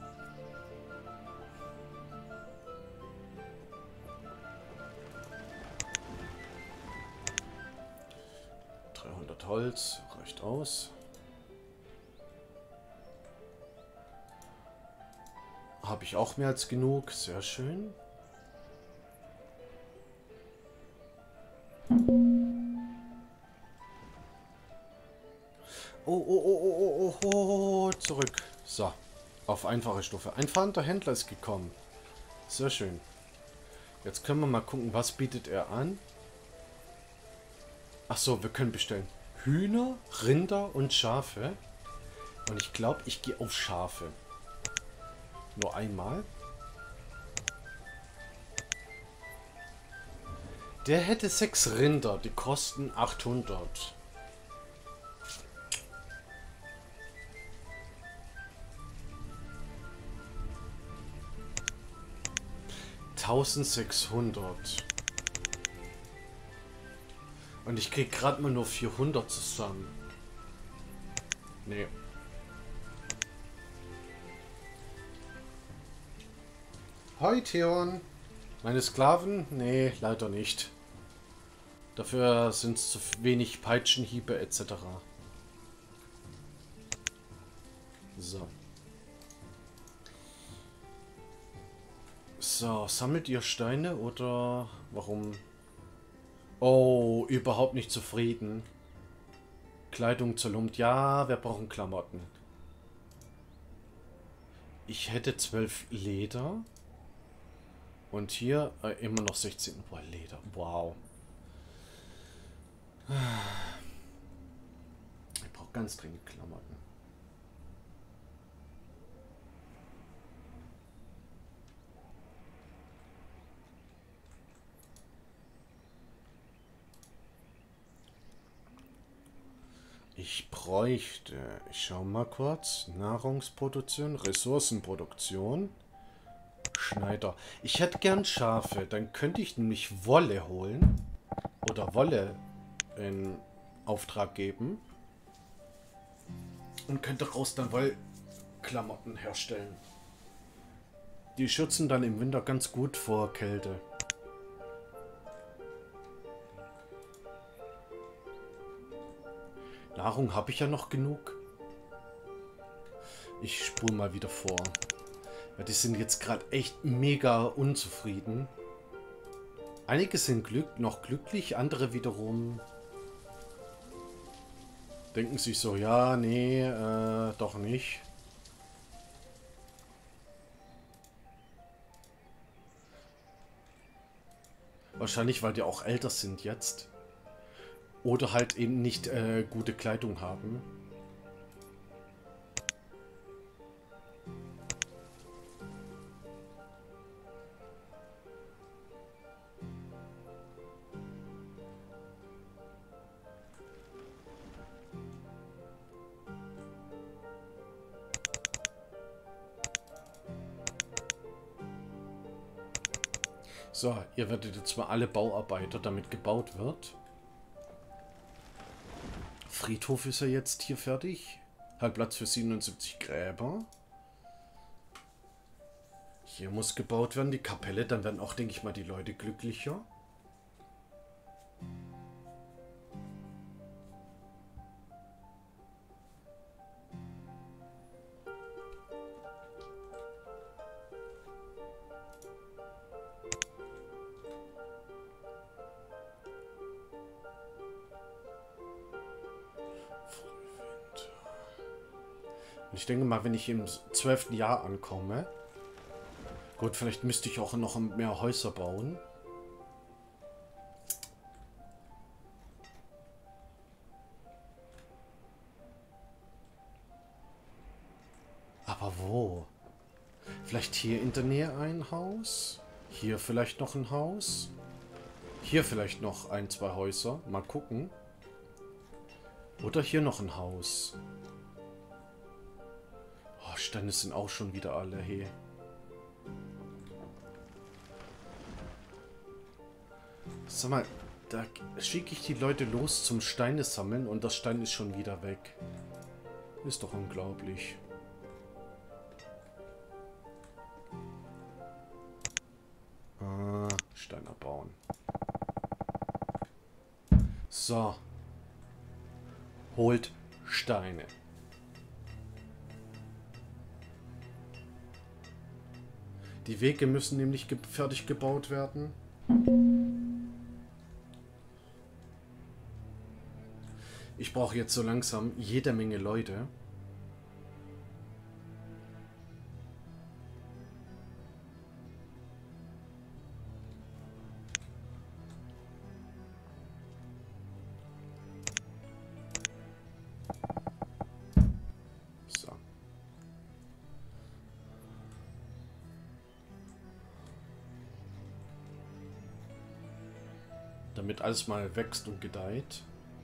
dreihundert Holz reicht aus. Habe ich auch mehr als genug. Sehr schön. Oh, oh, oh, oh, oh, oh, zurück. So, auf einfache Stufe. Ein fahrender Händler ist gekommen. Sehr schön. Jetzt können wir mal gucken, was bietet er an. Ach so, wir können bestellen Hühner, Rinder und Schafe. Und ich glaube, ich gehe auf Schafe. Nur einmal. Der hätte sechs Rinder, die kosten achthundert. eintausendsechshundert. Und ich krieg gerade mal nur vierhundert zusammen. Nee. Hoi, Theon. Meine Sklaven? Nee, leider nicht. Dafür sind es zu wenig Peitschenhiebe et cetera. So. So, sammelt ihr Steine oder warum? Oh, überhaupt nicht zufrieden. Kleidung zerlumpt. Ja, wir brauchen Klamotten. Ich hätte zwölf Leder. Und hier äh, immer noch sechzehn. Boah, Leder. Wow. Ich brauche ganz dringend Klamotten. Ich bräuchte, ich schau mal kurz, Nahrungsproduktion, Ressourcenproduktion, Schneider. Ich hätte gern Schafe, dann könnte ich nämlich Wolle holen oder Wolle in Auftrag geben und könnte daraus dann Wollklamotten herstellen. Die schützen dann im Winter ganz gut vor Kälte. Nahrung habe ich ja noch genug. Ich spule mal wieder vor. Ja, die sind jetzt gerade echt mega unzufrieden. Einige sind glück noch glücklich, andere wiederum denken sich so, ja, nee, äh, doch nicht. Wahrscheinlich, weil die auch älter sind jetzt. Oder halt eben nicht äh, gute Kleidung haben. So, ihr werdet jetzt mal alle Bauarbeiter, damit gebaut wird. Friedhof ist ja jetzt hier fertig. Hat Platz für siebenundsiebzig Gräber. Hier muss gebaut werden, die Kapelle. Dann werden auch, denke ich mal, die Leute glücklicher. Ich denke mal, wenn ich im zwölften Jahr ankomme. Gut, vielleicht müsste ich auch noch mehr Häuser bauen. Aber wo? Vielleicht hier in der Nähe ein Haus? Hier vielleicht noch ein Haus? Hier vielleicht noch ein, zwei Häuser. Mal gucken. Oder hier noch ein Haus. Steine sind auch schon wieder alle, hey. Sag mal, da schicke ich die Leute los zum Steine sammeln und das Stein ist schon wieder weg. Ist doch unglaublich. Ah, Stein abbauen. So. Holt Steine. Die Wege müssen nämlich ge fertig gebaut werden. Ich brauche jetzt so langsam jede Menge Leute. Damit alles mal wächst und gedeiht.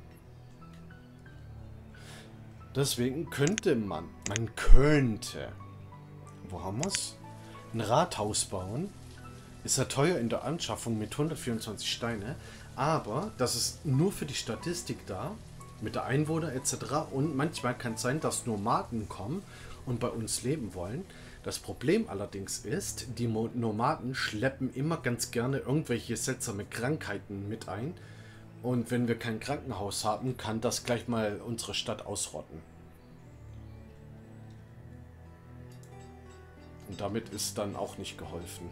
Deswegen könnte man, man könnte, wo haben wir es? Ein Rathaus bauen. Ist ja teuer in der Anschaffung mit hundertvierundzwanzig Steine, aber das ist nur für die Statistik da. mit der Einwohner et cetera. Und manchmal kann es sein, dass Nomaden kommen und bei uns leben wollen. Das Problem allerdings ist, die Mo Nomaden schleppen immer ganz gerne irgendwelche seltsame Krankheiten mit ein. Und wenn wir kein Krankenhaus haben, kann das gleich mal unsere Stadt ausrotten. Und damit ist dann auch nicht geholfen.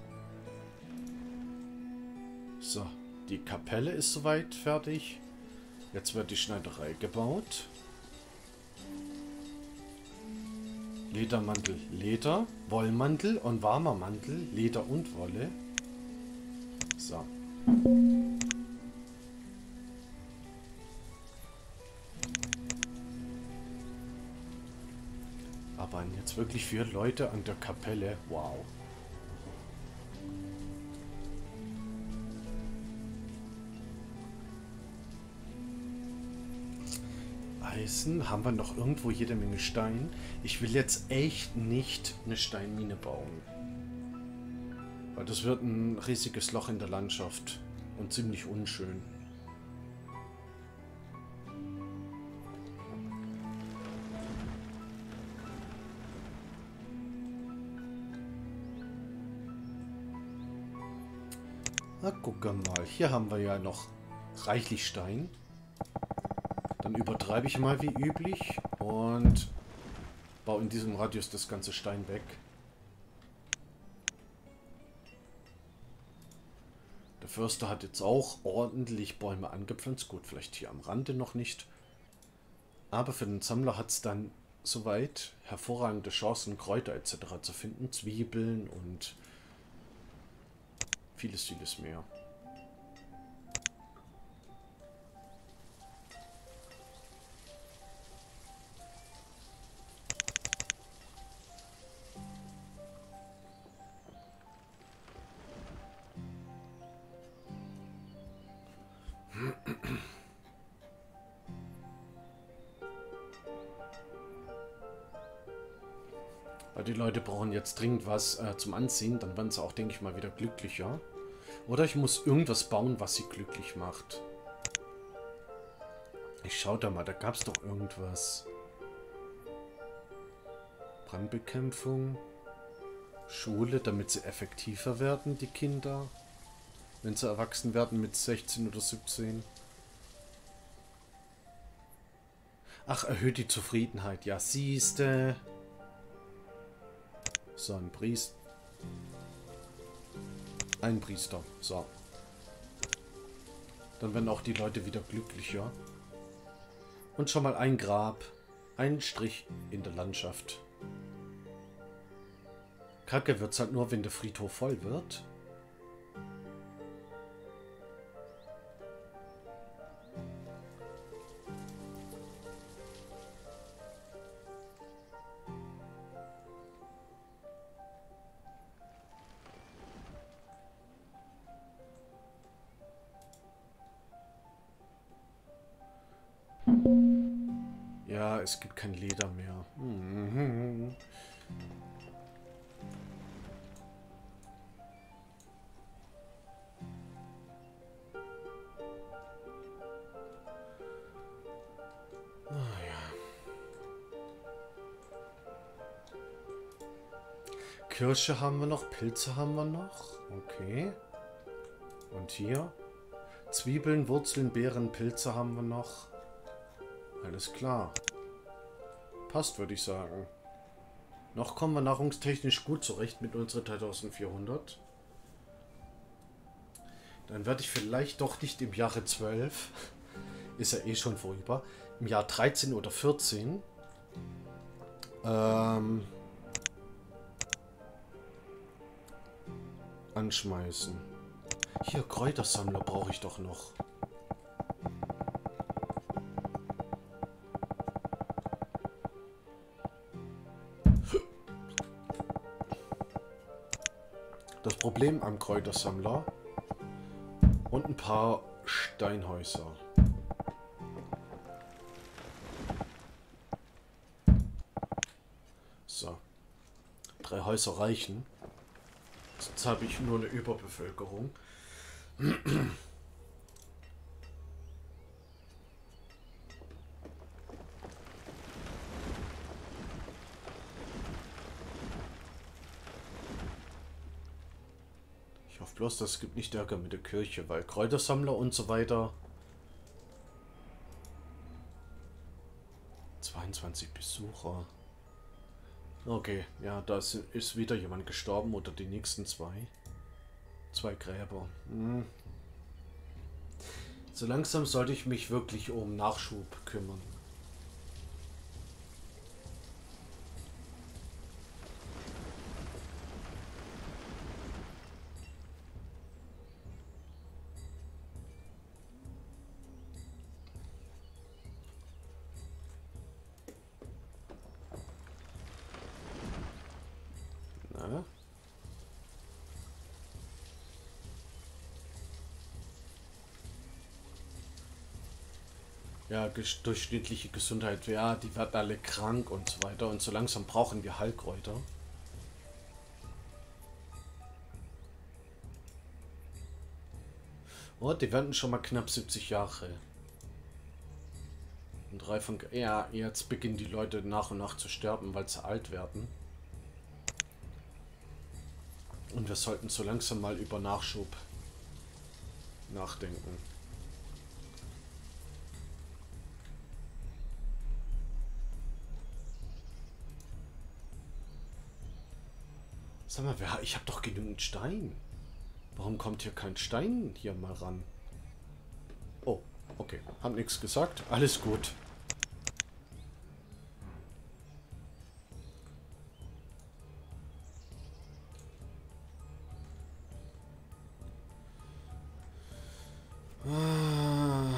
So, die Kapelle ist soweit fertig. Jetzt wird die Schneiderei gebaut. Ledermantel, Leder, Wollmantel und warmer Mantel, Leder und Wolle. So. Aber jetzt wirklich vier Leute an der Kapelle. Wow. Eisen. Haben wir noch irgendwo jede Menge Stein? Ich will jetzt echt nicht eine Steinmine bauen. Weil das wird ein riesiges Loch in der Landschaft. Und ziemlich unschön. Na, guck mal. Hier haben wir ja noch reichlich Stein. Dann übertreibe ich mal wie üblich und baue in diesem Radius das ganze Stein weg. Der Förster hat jetzt auch ordentlich Bäume angepflanzt. Gut, vielleicht hier am Rande noch nicht. Aber für den Sammler hat es dann soweit hervorragende Chancen, Kräuter et cetera zu finden. Zwiebeln und vieles, vieles mehr. Die Leute brauchen jetzt dringend was äh, zum Anziehen, dann werden sie auch, denke ich mal, wieder glücklicher. Oder ich muss irgendwas bauen, was sie glücklich macht. Ich schau da mal, da gab es doch irgendwas. Brandbekämpfung. Schule, damit sie effektiver werden, die Kinder. Wenn sie erwachsen werden mit sechzehn oder siebzehn. Ach, erhöht die Zufriedenheit. Ja, siehste. So, ein Priester. Ein Priester. So. Dann werden auch die Leute wieder glücklicher. Und schon mal ein Grab. Ein Strich in der Landschaft. Kacke wird es halt nur, wenn der Friedhof voll wird. Ja, es gibt kein Leder mehr. Mhm. Ah, ja. Kirsche haben wir noch, Pilze haben wir noch. Okay. Und hier? Zwiebeln, Wurzeln, Beeren, Pilze haben wir noch. Alles klar. Passt, würde ich sagen. Noch kommen wir nahrungstechnisch gut zurecht mit unseren dreitausendvierhundert. Dann werde ich vielleicht doch nicht im Jahre zwölf, ist ja eh schon vorüber, im Jahr dreizehn oder vierzehn ähm, anschmeißen. Hier, Kräutersammler brauche ich doch noch. Das Problem am Kräutersammler und ein paar Steinhäuser. So. Drei Häuser reichen. Sonst habe ich nur eine Überbevölkerung. Ich hoffe bloß, das gibt nicht Ärger mit der Kirche, weil Kräutersammler und so weiter. zweiundzwanzig Besucher. Okay, ja, da ist, ist wieder jemand gestorben oder die nächsten zwei. Zwei Gräber. Hm. So langsam sollte ich mich wirklich um Nachschub kümmern. Na? Ja, ges- durchschnittliche Gesundheit, ja, die werden alle krank und so weiter. Und so langsam brauchen wir Heilkräuter. Oh, die werden schon mal knapp siebzig Jahre. Und drei von... Ja, jetzt beginnen die Leute nach und nach zu sterben, weil sie alt werden. Und wir sollten so langsam mal über Nachschub nachdenken. Sag mal, wer, ich habe doch genügend Stein. Warum kommt hier kein Stein hier mal ran? Oh, okay. Hab nichts gesagt. Alles gut. Ah.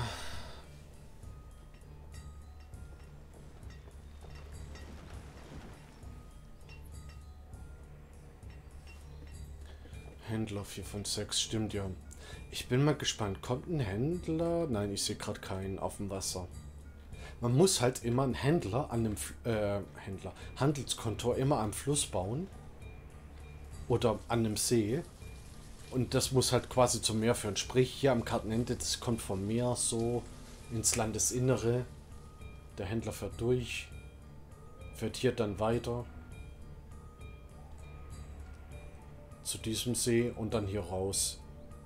Händler vier von sechs, stimmt ja. Ich bin mal gespannt. Kommt ein Händler? Nein, ich sehe gerade keinen auf dem Wasser. Man muss halt immer einen Händler an einem F äh, Händler, Handelskontor immer am Fluss bauen. Oder an einem See. Und das muss halt quasi zum Meer führen. Sprich, hier am Kartenende, das kommt vom Meer so ins Landesinnere. Der Händler fährt durch. Fährt hier dann weiter. Zu diesem See und dann hier raus.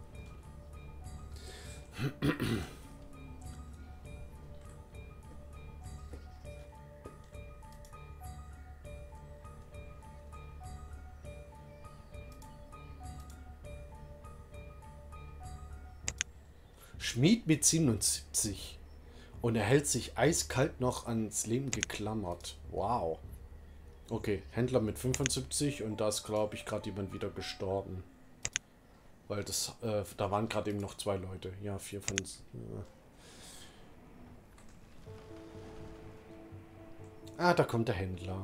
Schmied mit siebenundsiebzig. Und er hält sich eiskalt noch ans Leben geklammert. Wow. Okay, Händler mit fünfundsiebzig und da ist, glaube ich, gerade jemand wieder gestorben. Weil das, äh, da waren gerade eben noch zwei Leute. Ja, vier von... Äh. Ah, da kommt der Händler.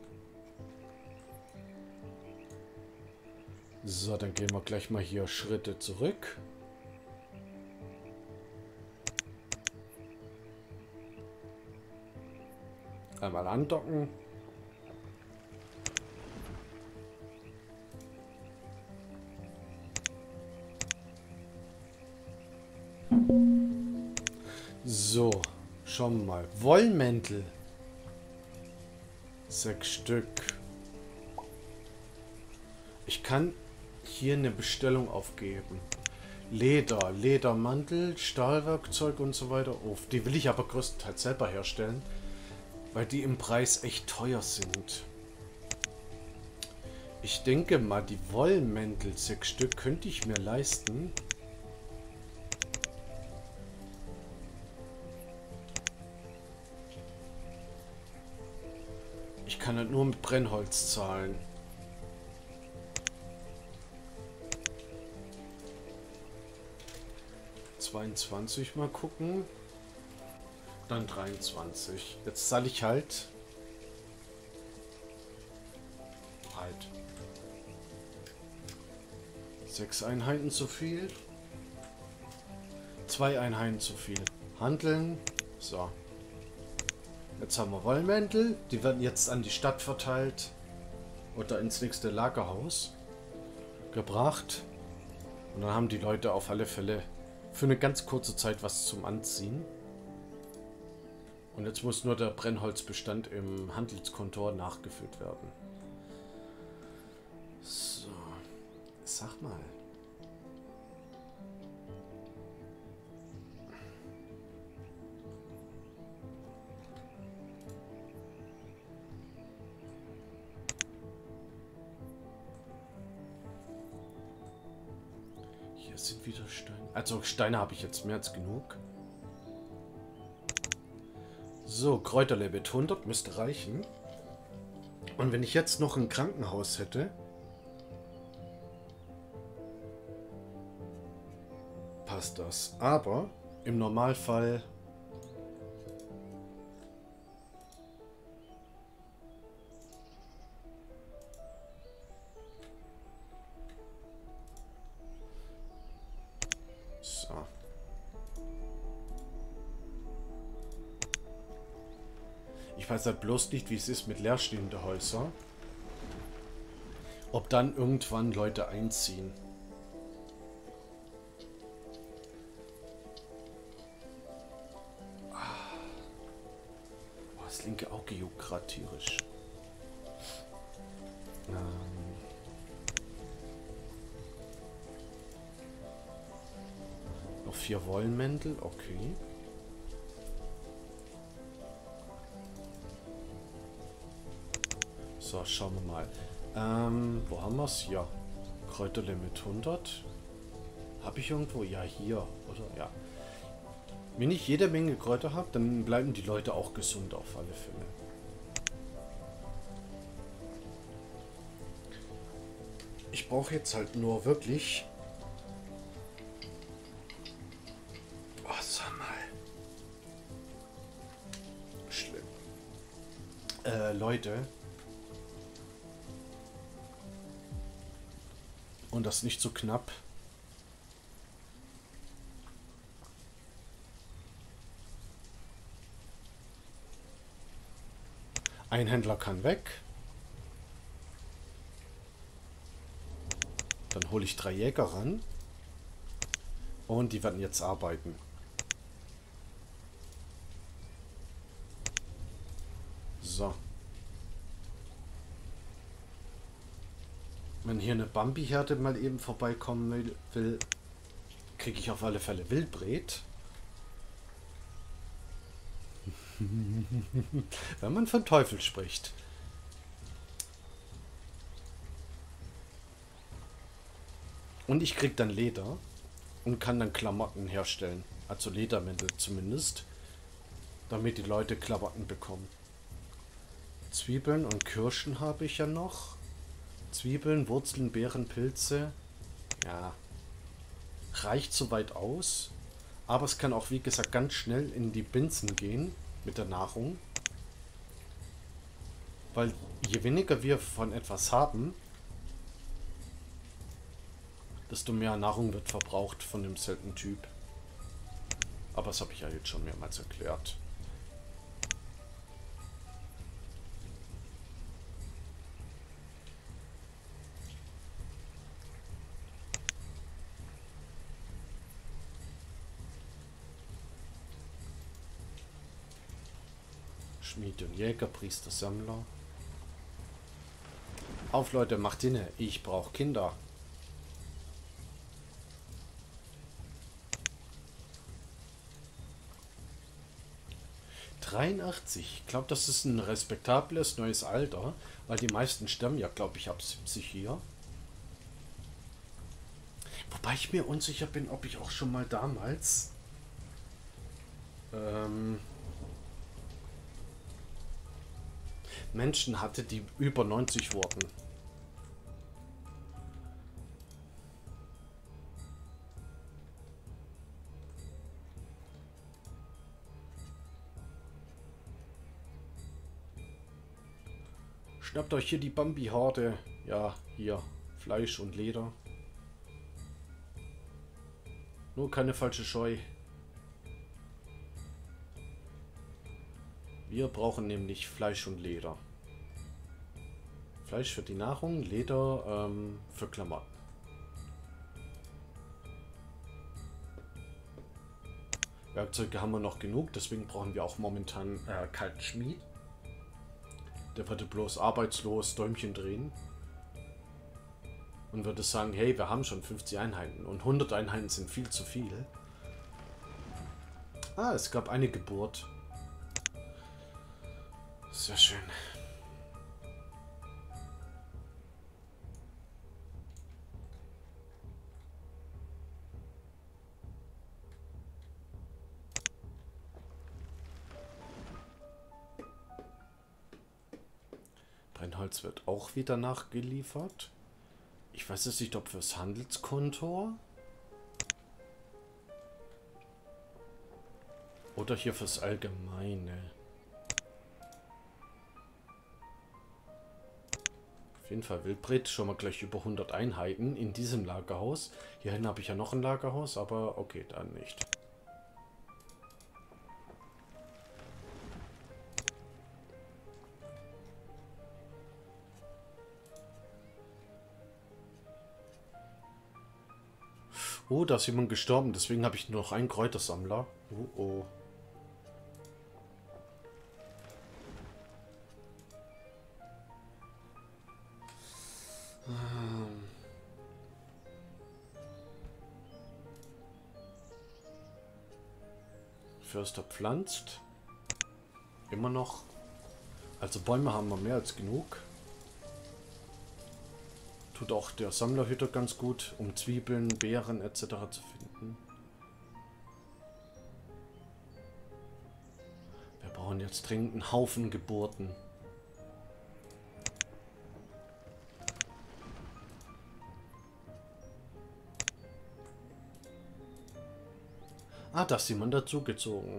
So, dann gehen wir gleich mal hier Schritte zurück. Einmal andocken. So, schauen wir mal. Wollmäntel. Sechs Stück. Ich kann hier eine Bestellung aufgeben. Leder, Ledermantel, Stahlwerkzeug und so weiter. Oh, die will ich aber größtenteils selber herstellen, weil die im Preis echt teuer sind. Ich denke mal, die Wollmäntel, sechs Stück, könnte ich mir leisten. Ich kann halt nur mit Brennholz zahlen. zweiundzwanzig mal gucken. Dann dreiundzwanzig. Jetzt zahle ich halt. Halt. Sechs Einheiten zu viel. Zwei Einheiten zu viel. Handeln. So. Jetzt haben wir Wollmäntel. Die werden jetzt an die Stadt verteilt. Oder ins nächste Lagerhaus gebracht. Und dann haben die Leute auf alle Fälle für eine ganz kurze Zeit was zum Anziehen. Und jetzt muss nur der Brennholzbestand im Handelskontor nachgefüllt werden. So. Sag mal. Hier sind wieder Steine. Also Steine habe ich jetzt mehr als genug. So, Kräuterle mit hundert müsste reichen. Und wenn ich jetzt noch ein Krankenhaus hätte, passt das. Aber im Normalfall so. Ich weiß halt bloß nicht, wie es ist mit leerstehenden Häusern. Ob dann irgendwann Leute einziehen. Oh, das linke Auge juckt gerade tierisch. Ähm. Noch vier Wollmäntel, okay. So, schauen wir mal. Ähm, wo haben wir es? Ja. Kräuterle mit hundert. Habe ich irgendwo? Ja, hier, oder? Ja. Wenn ich jede Menge Kräuter habe, dann bleiben die Leute auch gesund auf alle Fälle. Ich brauche jetzt halt nur wirklich... Oh, sag mal. Schlimm. Äh, Leute... Und das nicht so knapp. Ein Händler kann weg. Dann hole ich drei Jäger ran. Und die werden jetzt arbeiten. So. Wenn hier eine Bambi-Herde mal eben vorbeikommen will, will kriege ich auf alle Fälle Wildbret. Wenn man von Teufel spricht. Und ich kriege dann Leder und kann dann Klamotten herstellen. Also Ledermäntel zumindest. Damit die Leute Klamotten bekommen. Zwiebeln und Kirschen habe ich ja noch. Zwiebeln, Wurzeln, Beeren, Pilze. Ja. Reicht soweit aus. Aber es kann auch, wie gesagt, ganz schnell in die Binsen gehen mit der Nahrung. Weil je weniger wir von etwas haben, desto mehr Nahrung wird verbraucht von dem seltenen Typ. Aber das habe ich ja jetzt schon mehrmals erklärt. Schmied und Jäger, Priester, Sammler. Auf Leute, macht inne. Ich brauche Kinder. dreiundachtzig. Ich glaube, das ist ein respektables neues Alter, weil die meisten sterben ja, glaube ich, ab siebzig hier. Wobei ich mir unsicher bin, ob ich auch schon mal damals ähm, Menschen hatte, die über neunzig wurden. Schnappt euch hier die Bambi-Horde. Ja, hier. Fleisch und Leder. Nur keine falsche Scheu. Wir brauchen nämlich Fleisch und Leder. Fleisch für die Nahrung, Leder ähm, für Klamotten. Werkzeuge haben wir noch genug, deswegen brauchen wir auch momentan äh, kalten Schmied. Der würde bloß arbeitslos Däumchen drehen. Und würde sagen, hey, wir haben schon fünfzig Einheiten. Und hundert Einheiten sind viel zu viel. Ah, es gab eine Geburt. Sehr schön. Brennholz wird auch wieder nachgeliefert. Ich weiß jetzt nicht, ob fürs Handelskonto oder hier fürs Allgemeine. Auf jeden Fall Wildbret, schon mal gleich über hundert Einheiten in diesem Lagerhaus. Hierhin habe ich ja noch ein Lagerhaus, aber okay, dann nicht. Oh, da ist jemand gestorben, deswegen habe ich nur noch einen Kräutersammler. Oh, oh. Förster pflanzt. Immer noch. Also Bäume haben wir mehr als genug. Tut auch der Sammlerhüter ganz gut, um Zwiebeln, Beeren et cetera zu finden. Wir brauchen jetzt dringend einen Haufen Geburten. Ah, da ist jemand dazugezogen.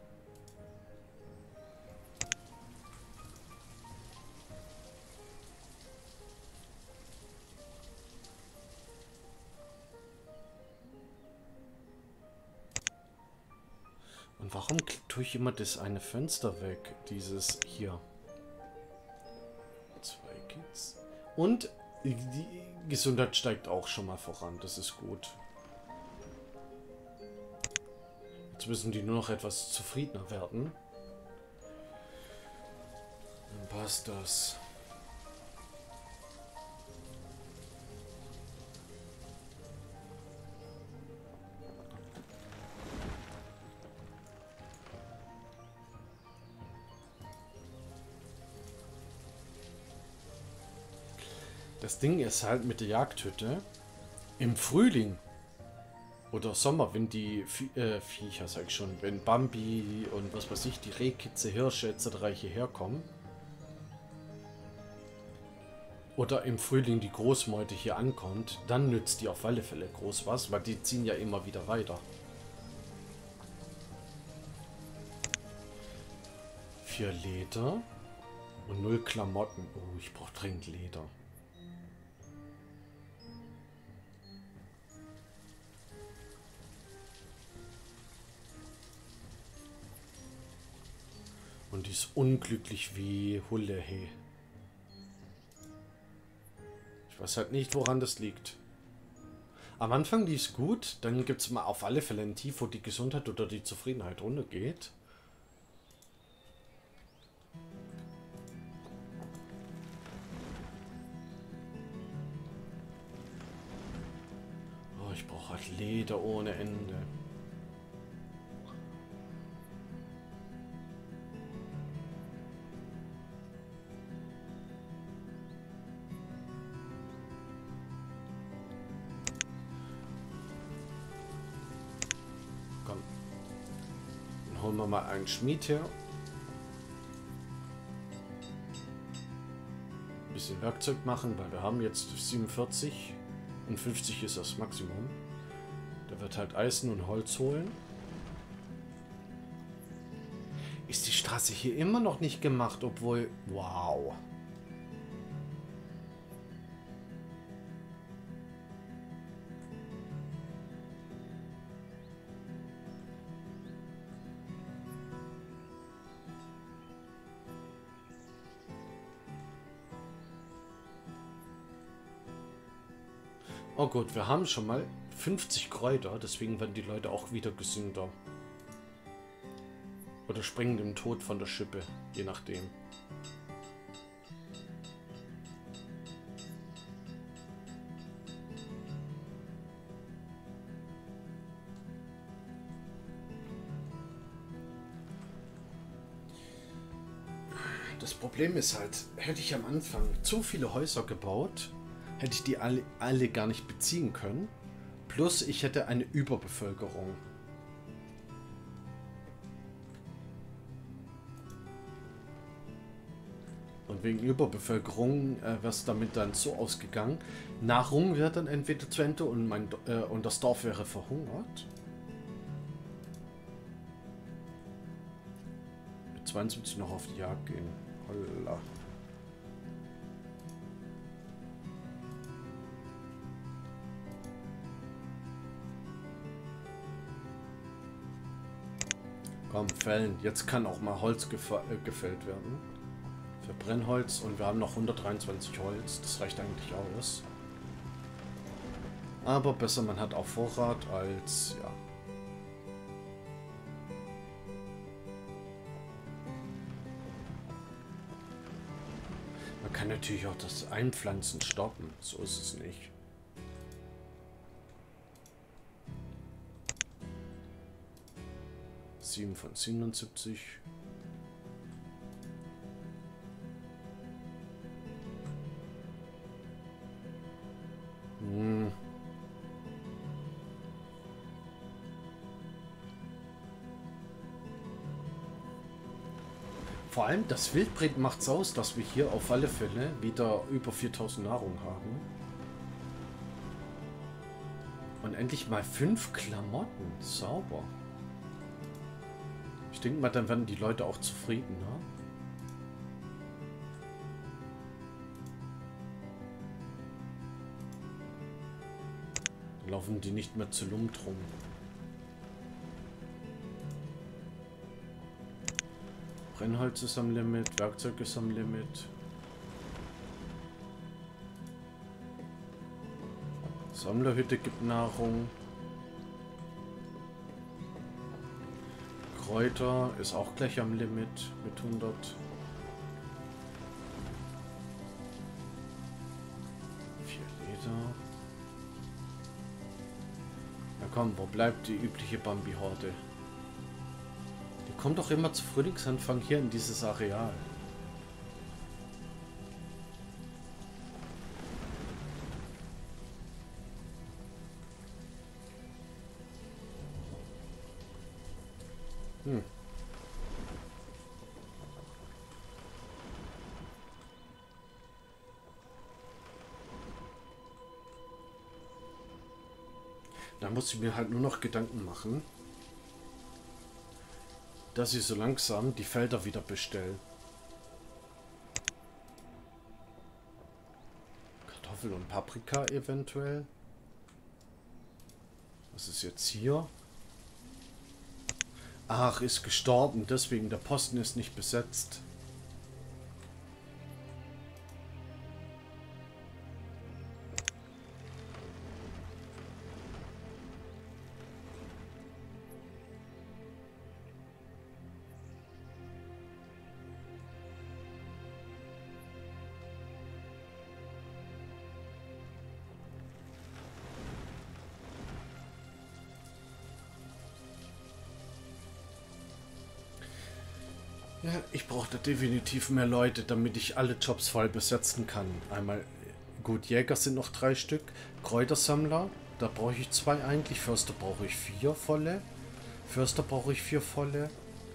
Und warum tue ich immer das eine Fenster weg? Dieses hier. Zwei Kids. Und die Gesundheit steigt auch schon mal voran. Das ist gut. Jetzt müssen die nur noch etwas zufriedener werden. Dann passt das. Das Ding ist halt mit der Jagdhütte im Frühling oder Sommer, wenn die Vie äh, Viecher, sag ich schon, wenn Bambi und was weiß ich, die Rehkitze, Hirsche et cetera hierher kommen. Oder im Frühling die Großmeute hier ankommt, dann nützt die auf alle Fälle groß was, weil die ziehen ja immer wieder weiter. Vier Leder und null Klamotten. Oh, ich brauche dringend Leder. Und die ist unglücklich wie Hulle, hey. Ich weiß halt nicht, woran das liegt. Am Anfang lief es gut, dann gibt es mal auf alle Fälle ein Tief, wo die Gesundheit oder die Zufriedenheit runtergeht. Oh, ich brauche halt Leder ohne Ende. Holen wir mal einen Schmied her. Ein bisschen Werkzeug machen, weil wir haben jetzt siebenundvierzig und fünfzig ist das Maximum. Der wird halt Eisen und Holz holen. Ist die Straße hier immer noch nicht gemacht, obwohl... Wow. Oh gut, wir haben schon mal fünfzig Kräuter, deswegen werden die Leute auch wieder gesünder. Oder springen dem Tod von der Schippe, je nachdem. Das Problem ist halt, hätte ich am Anfang zu viele Häuser gebaut, hätte ich die alle, alle gar nicht beziehen können. Plus ich hätte eine Überbevölkerung. Und wegen Überbevölkerung äh, wäre es damit dann so ausgegangen. Nahrung wäre dann entweder zu Ende und, mein, äh, und das Dorf wäre verhungert. Mit zweiundsiebzig noch auf die Jagd gehen. Holla. Komm, fällen. Jetzt kann auch mal Holz gef äh, gefällt werden. Für Brennholz. Und wir haben noch hundertdreiundzwanzig Holz. Das reicht eigentlich aus. Aber besser, man hat auch Vorrat als, ja. Man kann natürlich auch das Einpflanzen stoppen. So ist es nicht. sieben von siebenundsiebzig. Hm. Vor allem das Wildbret macht's aus, dass wir hier auf alle Fälle wieder über viertausend Nahrung haben. Und endlich mal fünf Klamotten. Sauber. Ich denke mal, dann werden die Leute auch zufrieden, ne? Dann laufen die nicht mehr zu Lump rum. Brennholz ist am Limit, Werkzeug ist am Limit. Sammlerhütte gibt Nahrung. Kräuter ist auch gleich am Limit mit hundert. Vier Leder. Na komm, wo bleibt die übliche Bambi-Horde? Die kommt doch immer zu Frühlingsanfang hier in dieses Areal. Hm. Da muss ich mir halt nur noch Gedanken machen, dass ich so langsam die Felder wieder bestelle. Kartoffel und Paprika eventuell. Was ist jetzt hier? Ach, ist gestorben, deswegen der Posten ist nicht besetzt. Ja, ich brauche da definitiv mehr Leute, damit ich alle Jobs voll besetzen kann. Einmal, gut, Jäger sind noch drei Stück. Kräutersammler, da brauche ich zwei eigentlich. Förster brauche ich vier volle. Förster brauche ich vier volle.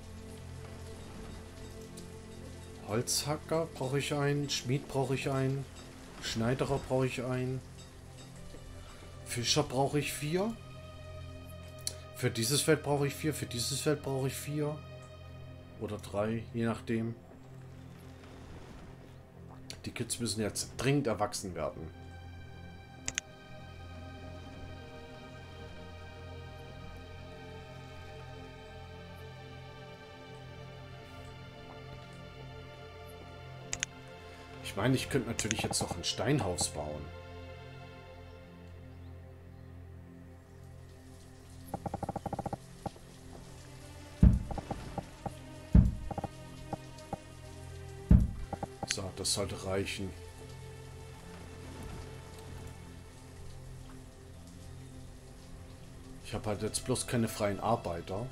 Holzhacker brauche ich einen. Schmied brauche ich einen. Schneiderer brauche ich einen. Fischer brauche ich vier. Für dieses Feld brauche ich vier. Für dieses Feld brauche ich vier. Oder drei, je nachdem. Die Kids müssen jetzt dringend erwachsen werden. Ich meine, ich könnte natürlich jetzt noch ein Steinhaus bauen. So, das sollte reichen. Ich habe halt jetzt bloß keine freien Arbeiter.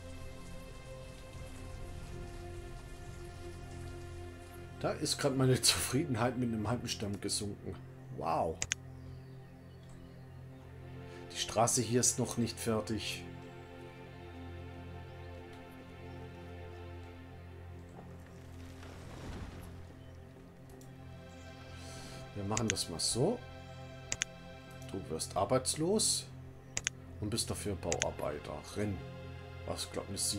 Da ist gerade meine Zufriedenheit mit einem Halbenstamm gesunken. Wow. Die Straße hier ist noch nicht fertig. Wir machen das mal so. Du wirst arbeitslos und bist dafür Bauarbeiterin. Was glauben Sie?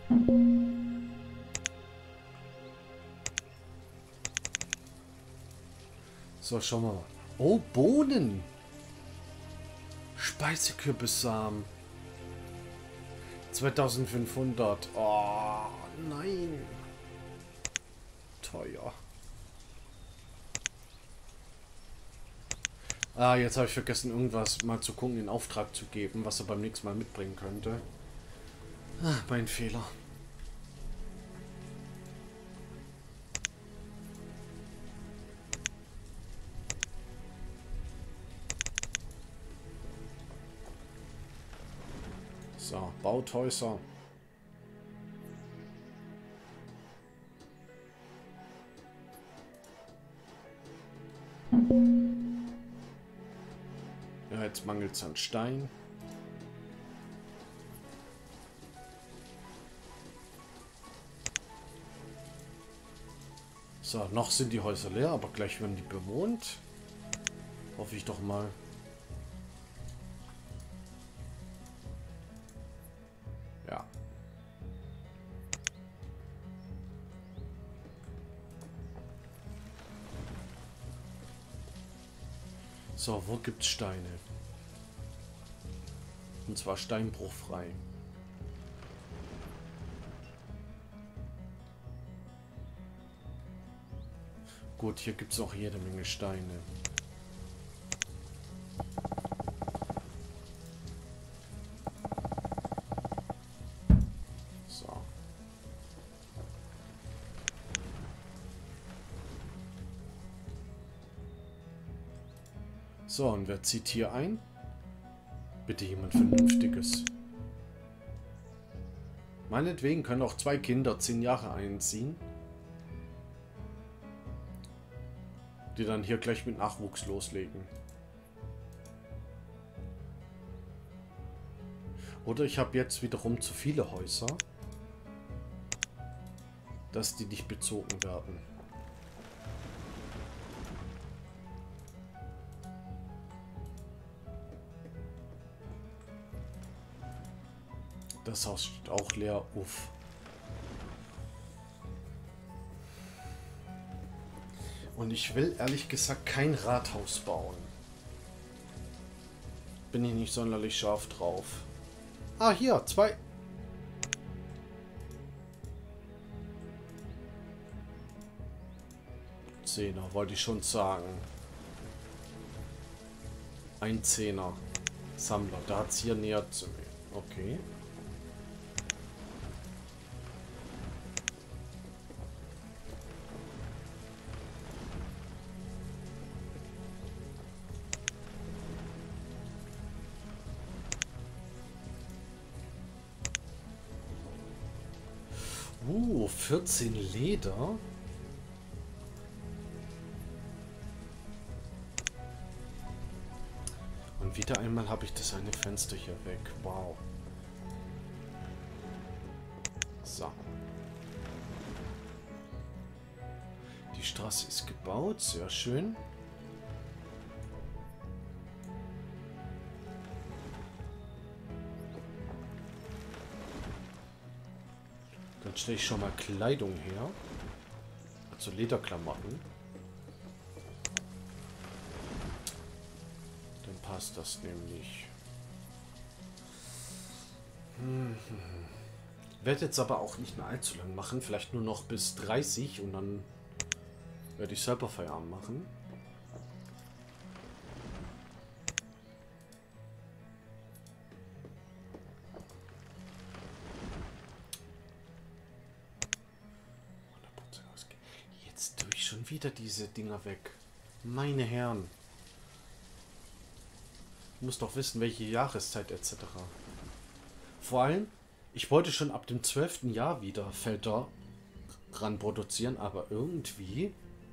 So, schauen wir mal. Oh, Bohnen. Speisekürbissamen. zweitausendfünfhundert. Oh, nein. Teuer. Ah, jetzt habe ich vergessen, irgendwas mal zu gucken, in Auftrag zu geben, was er beim nächsten Mal mitbringen könnte. Ah, mein Fehler. So, baut Häuser. Ja, jetzt mangelt es an Stein. So, noch sind die Häuser leer, aber gleich werden die bewohnt. Hoffe ich doch mal. Ja. So, wo gibt's Steine? Und zwar steinbruchfrei. Gut, hier gibt es auch jede Menge Steine. So. So, und wer zieht hier ein? Bitte jemand Vernünftiges. Meinetwegen können auch zwei Kinder zehn Jahre einziehen, die dann hier gleich mit Nachwuchs loslegen. Oder ich habe jetzt wiederum zu viele Häuser, dass die nicht bezogen werden. Das Haus steht auch leer. Uff. Und ich will ehrlich gesagt kein Rathaus bauen. Bin ich nicht sonderlich scharf drauf. Ah, hier, zwei. Zehner, wollte ich schon sagen. Ein Zehner. Sammler, da hat es hier näher zu mir. Okay. Uh, vierzehn Leder. Und wieder einmal habe ich das eine Fenster hier weg. Wow. So. Die Straße ist gebaut. Sehr schön. Dann stelle ich schon mal Kleidung her. Also Lederklamotten. Dann passt das nämlich. Hm. Werde jetzt aber auch nicht mehr allzu lang machen. Vielleicht nur noch bis dreißig und dann werde ich selber Feierabend machen. Jetzt tue ich schon wieder diese Dinger weg. Meine Herren. Ich muss doch wissen, welche Jahreszeit et cetera. Vor allem, ich wollte schon ab dem zwölften Jahr wieder Felder ran produzieren, aber irgendwie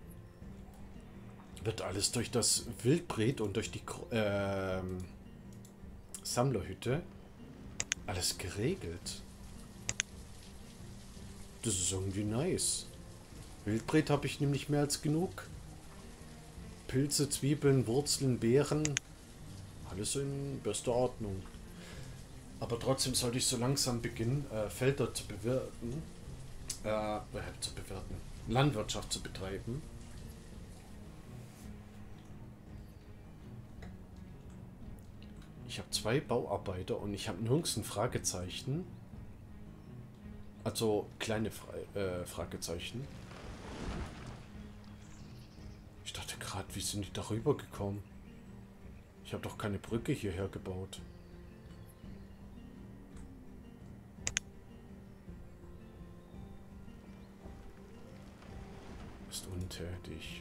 wird alles durch das Wildbret und durch die äh, Sammlerhütte alles geregelt. Das ist irgendwie nice. Wildbret habe ich nämlich mehr als genug. Pilze, Zwiebeln, Wurzeln, Beeren. Alles in bester Ordnung. Aber trotzdem sollte ich so langsam beginnen, äh, Felder zu bewirten. Äh, zu bewirten. Landwirtschaft zu betreiben. Ich habe zwei Bauarbeiter und ich habe nirgends ein Fragezeichen. Also kleine Fra äh, Fragezeichen. Ich dachte gerade, wie sind die darüber gekommen? Ich habe doch keine Brücke hierher gebaut. Ist untätig.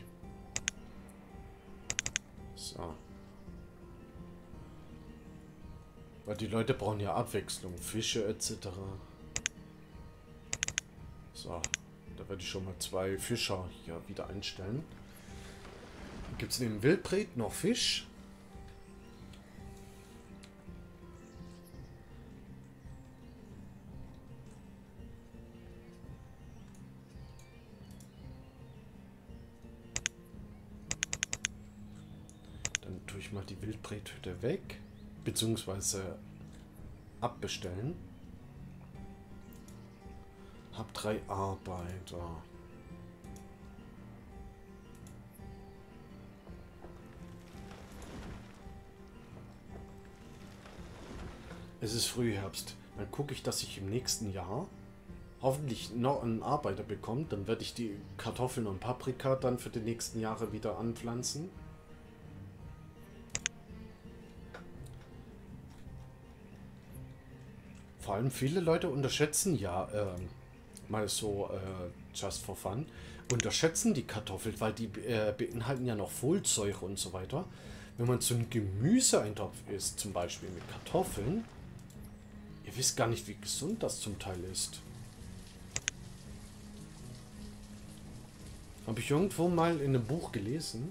So. Weil die Leute brauchen ja Abwechslung, Fische et cetera. So, da werde ich schon mal zwei Fischer hier wieder einstellen. Gibt es neben Wildbret noch Fisch? Dann tue ich mal die Wildbrethütte weg, beziehungsweise abbestellen. Hab drei Arbeiter. Es ist Frühherbst. Dann gucke ich, dass ich im nächsten Jahr hoffentlich noch einen Arbeiter bekomme. Dann werde ich die Kartoffeln und Paprika dann für die nächsten Jahre wieder anpflanzen. Vor allem viele Leute unterschätzen ja, äh, mal so äh, just for fun, unterschätzen die Kartoffeln, weil die äh, beinhalten ja noch Folsäure und so weiter. Wenn man so einen Gemüseeintopf isst, zum Beispiel mit Kartoffeln, ihr wisst gar nicht, wie gesund das zum Teil ist. Habe ich irgendwo mal in einem Buch gelesen.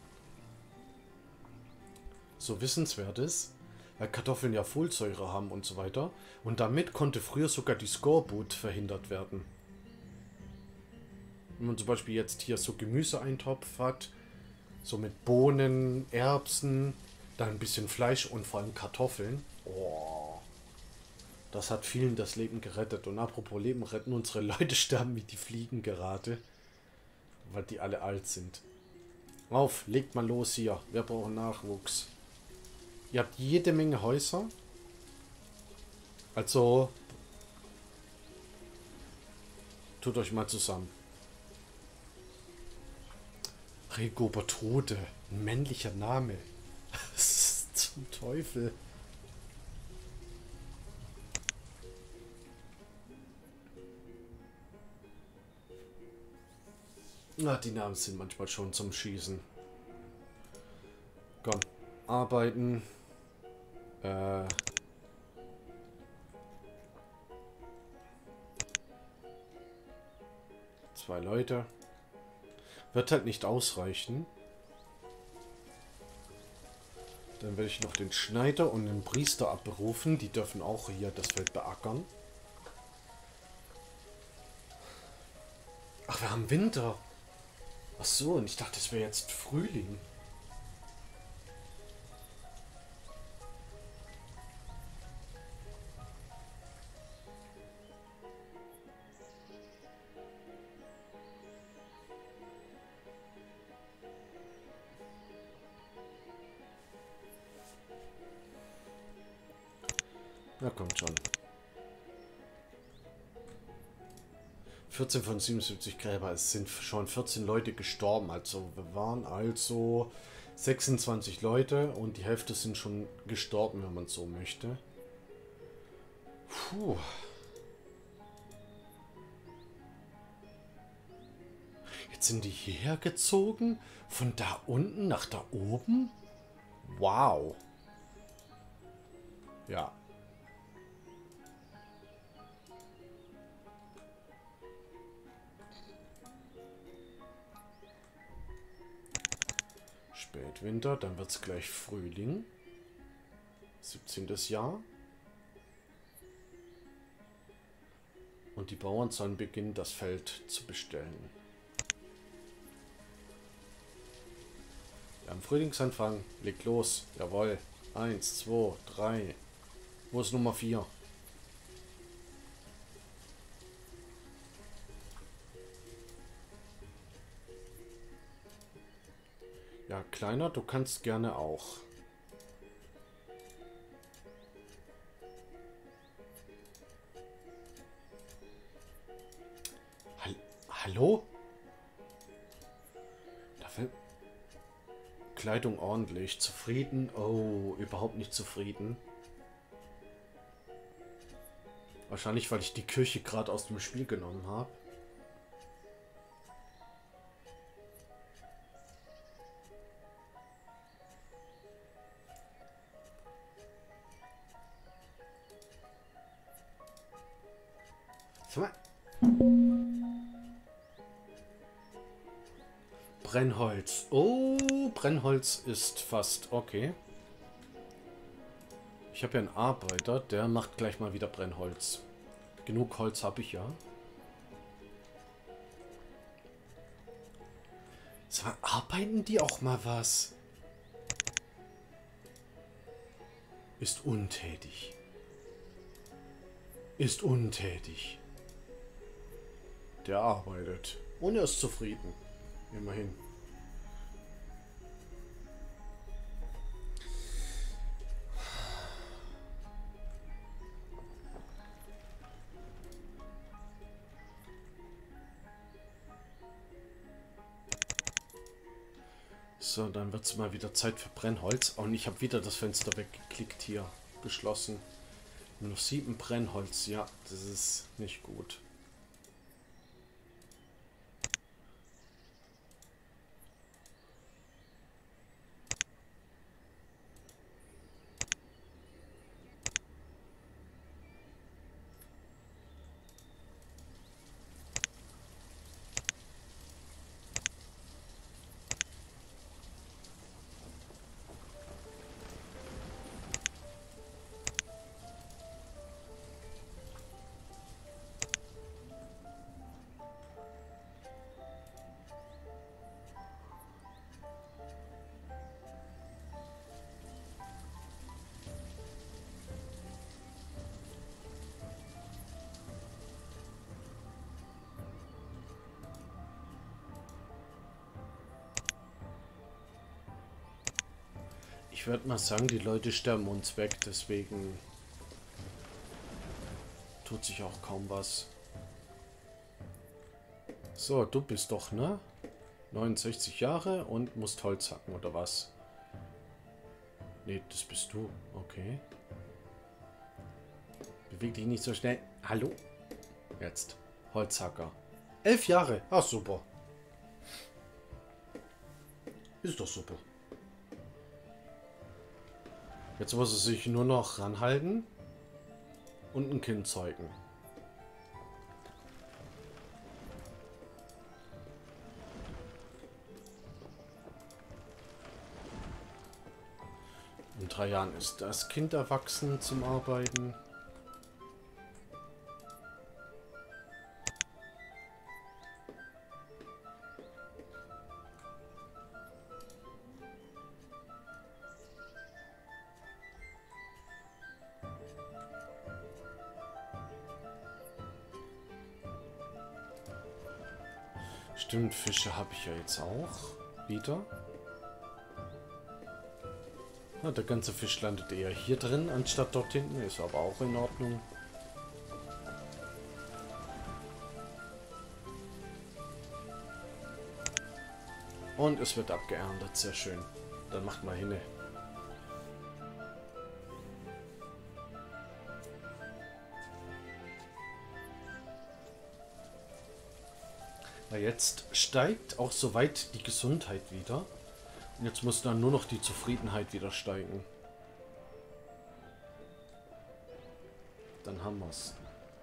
So Wissenswertes. Weil Kartoffeln ja Folsäure haben und so weiter. Und damit konnte früher sogar die Skorbut verhindert werden. Wenn man zum Beispiel jetzt hier so Gemüseeintopf hat, so mit Bohnen, Erbsen, dann ein bisschen Fleisch und vor allem Kartoffeln. Oh, das hat vielen das Leben gerettet. Und apropos Leben retten, unsere Leute sterben wie die Fliegen gerade. Weil die alle alt sind. Auf, legt mal los hier. Wir brauchen Nachwuchs. Ihr habt jede Menge Häuser. Also tut euch mal zusammen. Regobertrude. Ein männlicher Name. Was ist zum Teufel? Na, die Namen sind manchmal schon zum Schießen. Komm, arbeiten. Äh. Zwei Leute. Wird halt nicht ausreichen. Dann werde ich noch den Schneider und den Priester abberufen. Die dürfen auch hier das Feld beackern. Ach, wir haben Winter. Ach so, und ich dachte, es wäre jetzt Frühling. Na, kommt schon. vierzehn von siebenundsiebzig Gräber. Es sind schon vierzehn Leute gestorben. Also wir waren also sechsundzwanzig Leute und die Hälfte sind schon gestorben, wenn man so möchte. Puh. Jetzt sind die hierher gezogen? Von da unten nach da oben? Wow. Ja. Spätwinter, dann wird es gleich Frühling. siebzehntes Jahr. Und die Bauern sollen beginnen, das Feld zu bestellen. Wir haben Frühlingsanfang. Legt los. Jawohl. Eins, zwei, drei. Wo ist Nummer vier? Ja, Kleiner, du kannst gerne auch. Hall- Hallo? Dafür Kleidung ordentlich. Zufrieden? Oh, überhaupt nicht zufrieden. Wahrscheinlich, weil ich die Küche gerade aus dem Spiel genommen habe. Brennholz. Oh, Brennholz ist fast okay. Ich habe ja einen Arbeiter, der macht gleich mal wieder Brennholz. Genug Holz habe ich ja. So, arbeiten die auch mal was? Ist untätig. Ist untätig. Der arbeitet. Und er ist zufrieden. Immerhin. So, dann wird es mal wieder Zeit für Brennholz. Und ich habe wieder das Fenster weggeklickt hier. Geschlossen. Nur noch sieben Brennholz. Ja, das ist nicht gut. Ich würde mal sagen, die Leute sterben uns weg, deswegen tut sich auch kaum was. So, du bist doch, ne? neunundsechzig Jahre und musst Holz hacken, oder was? Nee, das bist du. Okay. Beweg dich nicht so schnell. Hallo? Jetzt. Holzhacker. Elf Jahre. Ach, super. Ist doch super. Jetzt muss er sich nur noch ranhalten und ein Kind zeugen. In drei Jahren ist das Kind erwachsen zum Arbeiten. Stimmt, Fische habe ich ja jetzt auch wieder. Na, der ganze Fisch landet eher hier drin, anstatt dort hinten. Ist aber auch in Ordnung. Und es wird abgeerntet, sehr schön. Dann macht mal hinne. Na, jetzt steigt auch soweit die Gesundheit wieder. Und jetzt muss dann nur noch die Zufriedenheit wieder steigen. Dann haben wir es.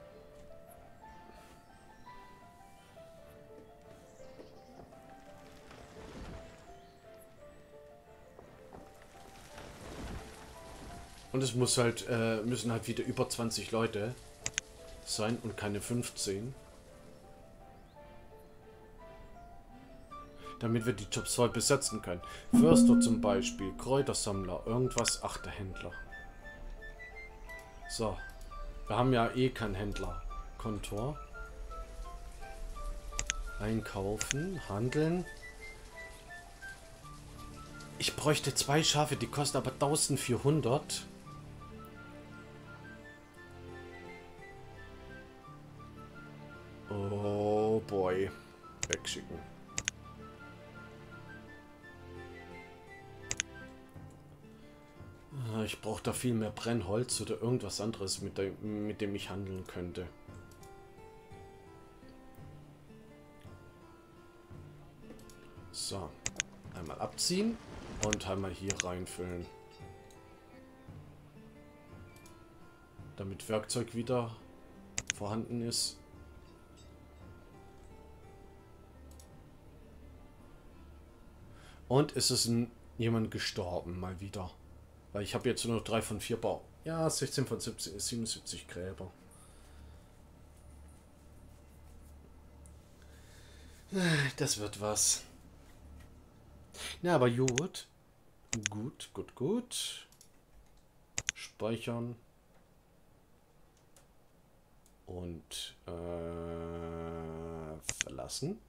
Und es muss halt, äh, müssen halt wieder über zwanzig Leute sein und keine fünfzehn. damit wir die Jobs voll besetzen können. Förster zum Beispiel, Kräutersammler, irgendwas. Ach, der Händler. So. Wir haben ja eh keinen Händler-Kontor. Einkaufen, handeln. Ich bräuchte zwei Schafe, die kosten aber eintausendvierhundert. Oh boy. Wegschicken. Ich brauche da viel mehr Brennholz oder irgendwas anderes, mit dem, mit dem ich handeln könnte. So. Einmal abziehen und einmal hier reinfüllen. Damit Werkzeug wieder vorhanden ist. Und ist es ein, jemand gestorben, mal wieder. Weil ich habe jetzt nur noch drei von vier Bau. Ja, sechzehn von siebzig, siebenundsiebzig Gräber. Das wird was. Ja, aber gut. Gut, gut, gut. Speichern. Und äh, verlassen.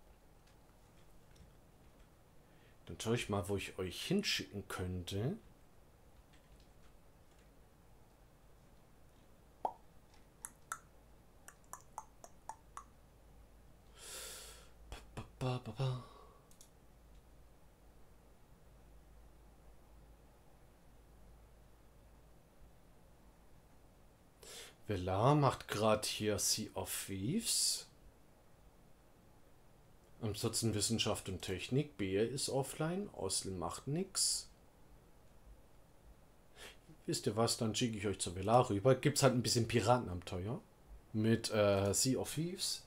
Dann schaue ich mal, wo ich euch hinschicken könnte. Ba, ba, ba, ba. Velar macht gerade hier Sea of Thieves. Ansonsten Wissenschaft und Technik. Beer ist offline. Osl macht nix. Wisst ihr was? Dann schicke ich euch zu Velar rüber. Gibt es halt ein bisschen Piratenabenteuer. Mit äh, Sea of Thieves.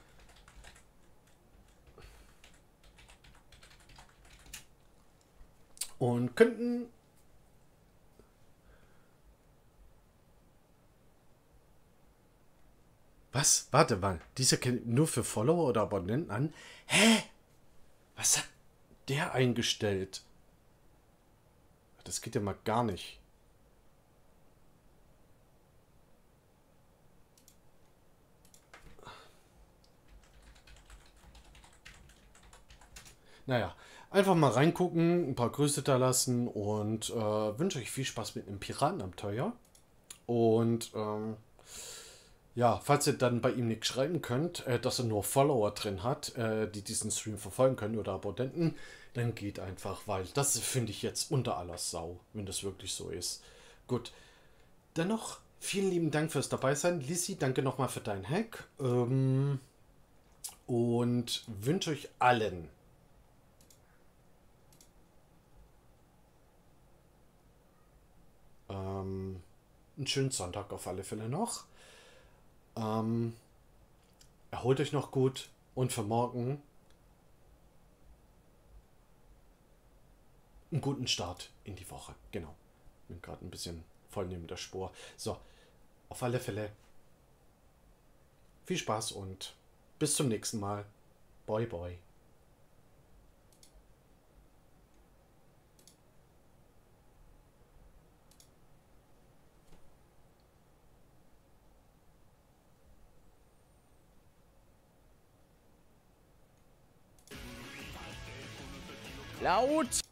Und könnten... Was? Warte mal. Dieser kennt nur für Follower oder Abonnenten an. Hä? Was hat der eingestellt? Das geht ja mal gar nicht. Naja, einfach mal reingucken, ein paar Grüße da lassen und äh, wünsche euch viel Spaß mit einem Piratenabenteuer. Und ähm, ja, falls ihr dann bei ihm nichts schreiben könnt, äh, dass er nur Follower drin hat, äh, die diesen Stream verfolgen können oder Abonnenten, dann geht einfach, weil das finde ich jetzt unter aller Sau, wenn das wirklich so ist. Gut, dennoch vielen lieben Dank fürs Dabeisein. Lissy, danke nochmal für deinen Hack. Ähm, und wünsche euch allen ähm, einen schönen Sonntag auf alle Fälle noch. Ähm, erholt euch noch gut und für morgen einen guten Start in die Woche. Genau. Bin gerade ein bisschen voll neben der Spur. So, auf alle Fälle viel Spaß und bis zum nächsten Mal. Bye, bye. Laut!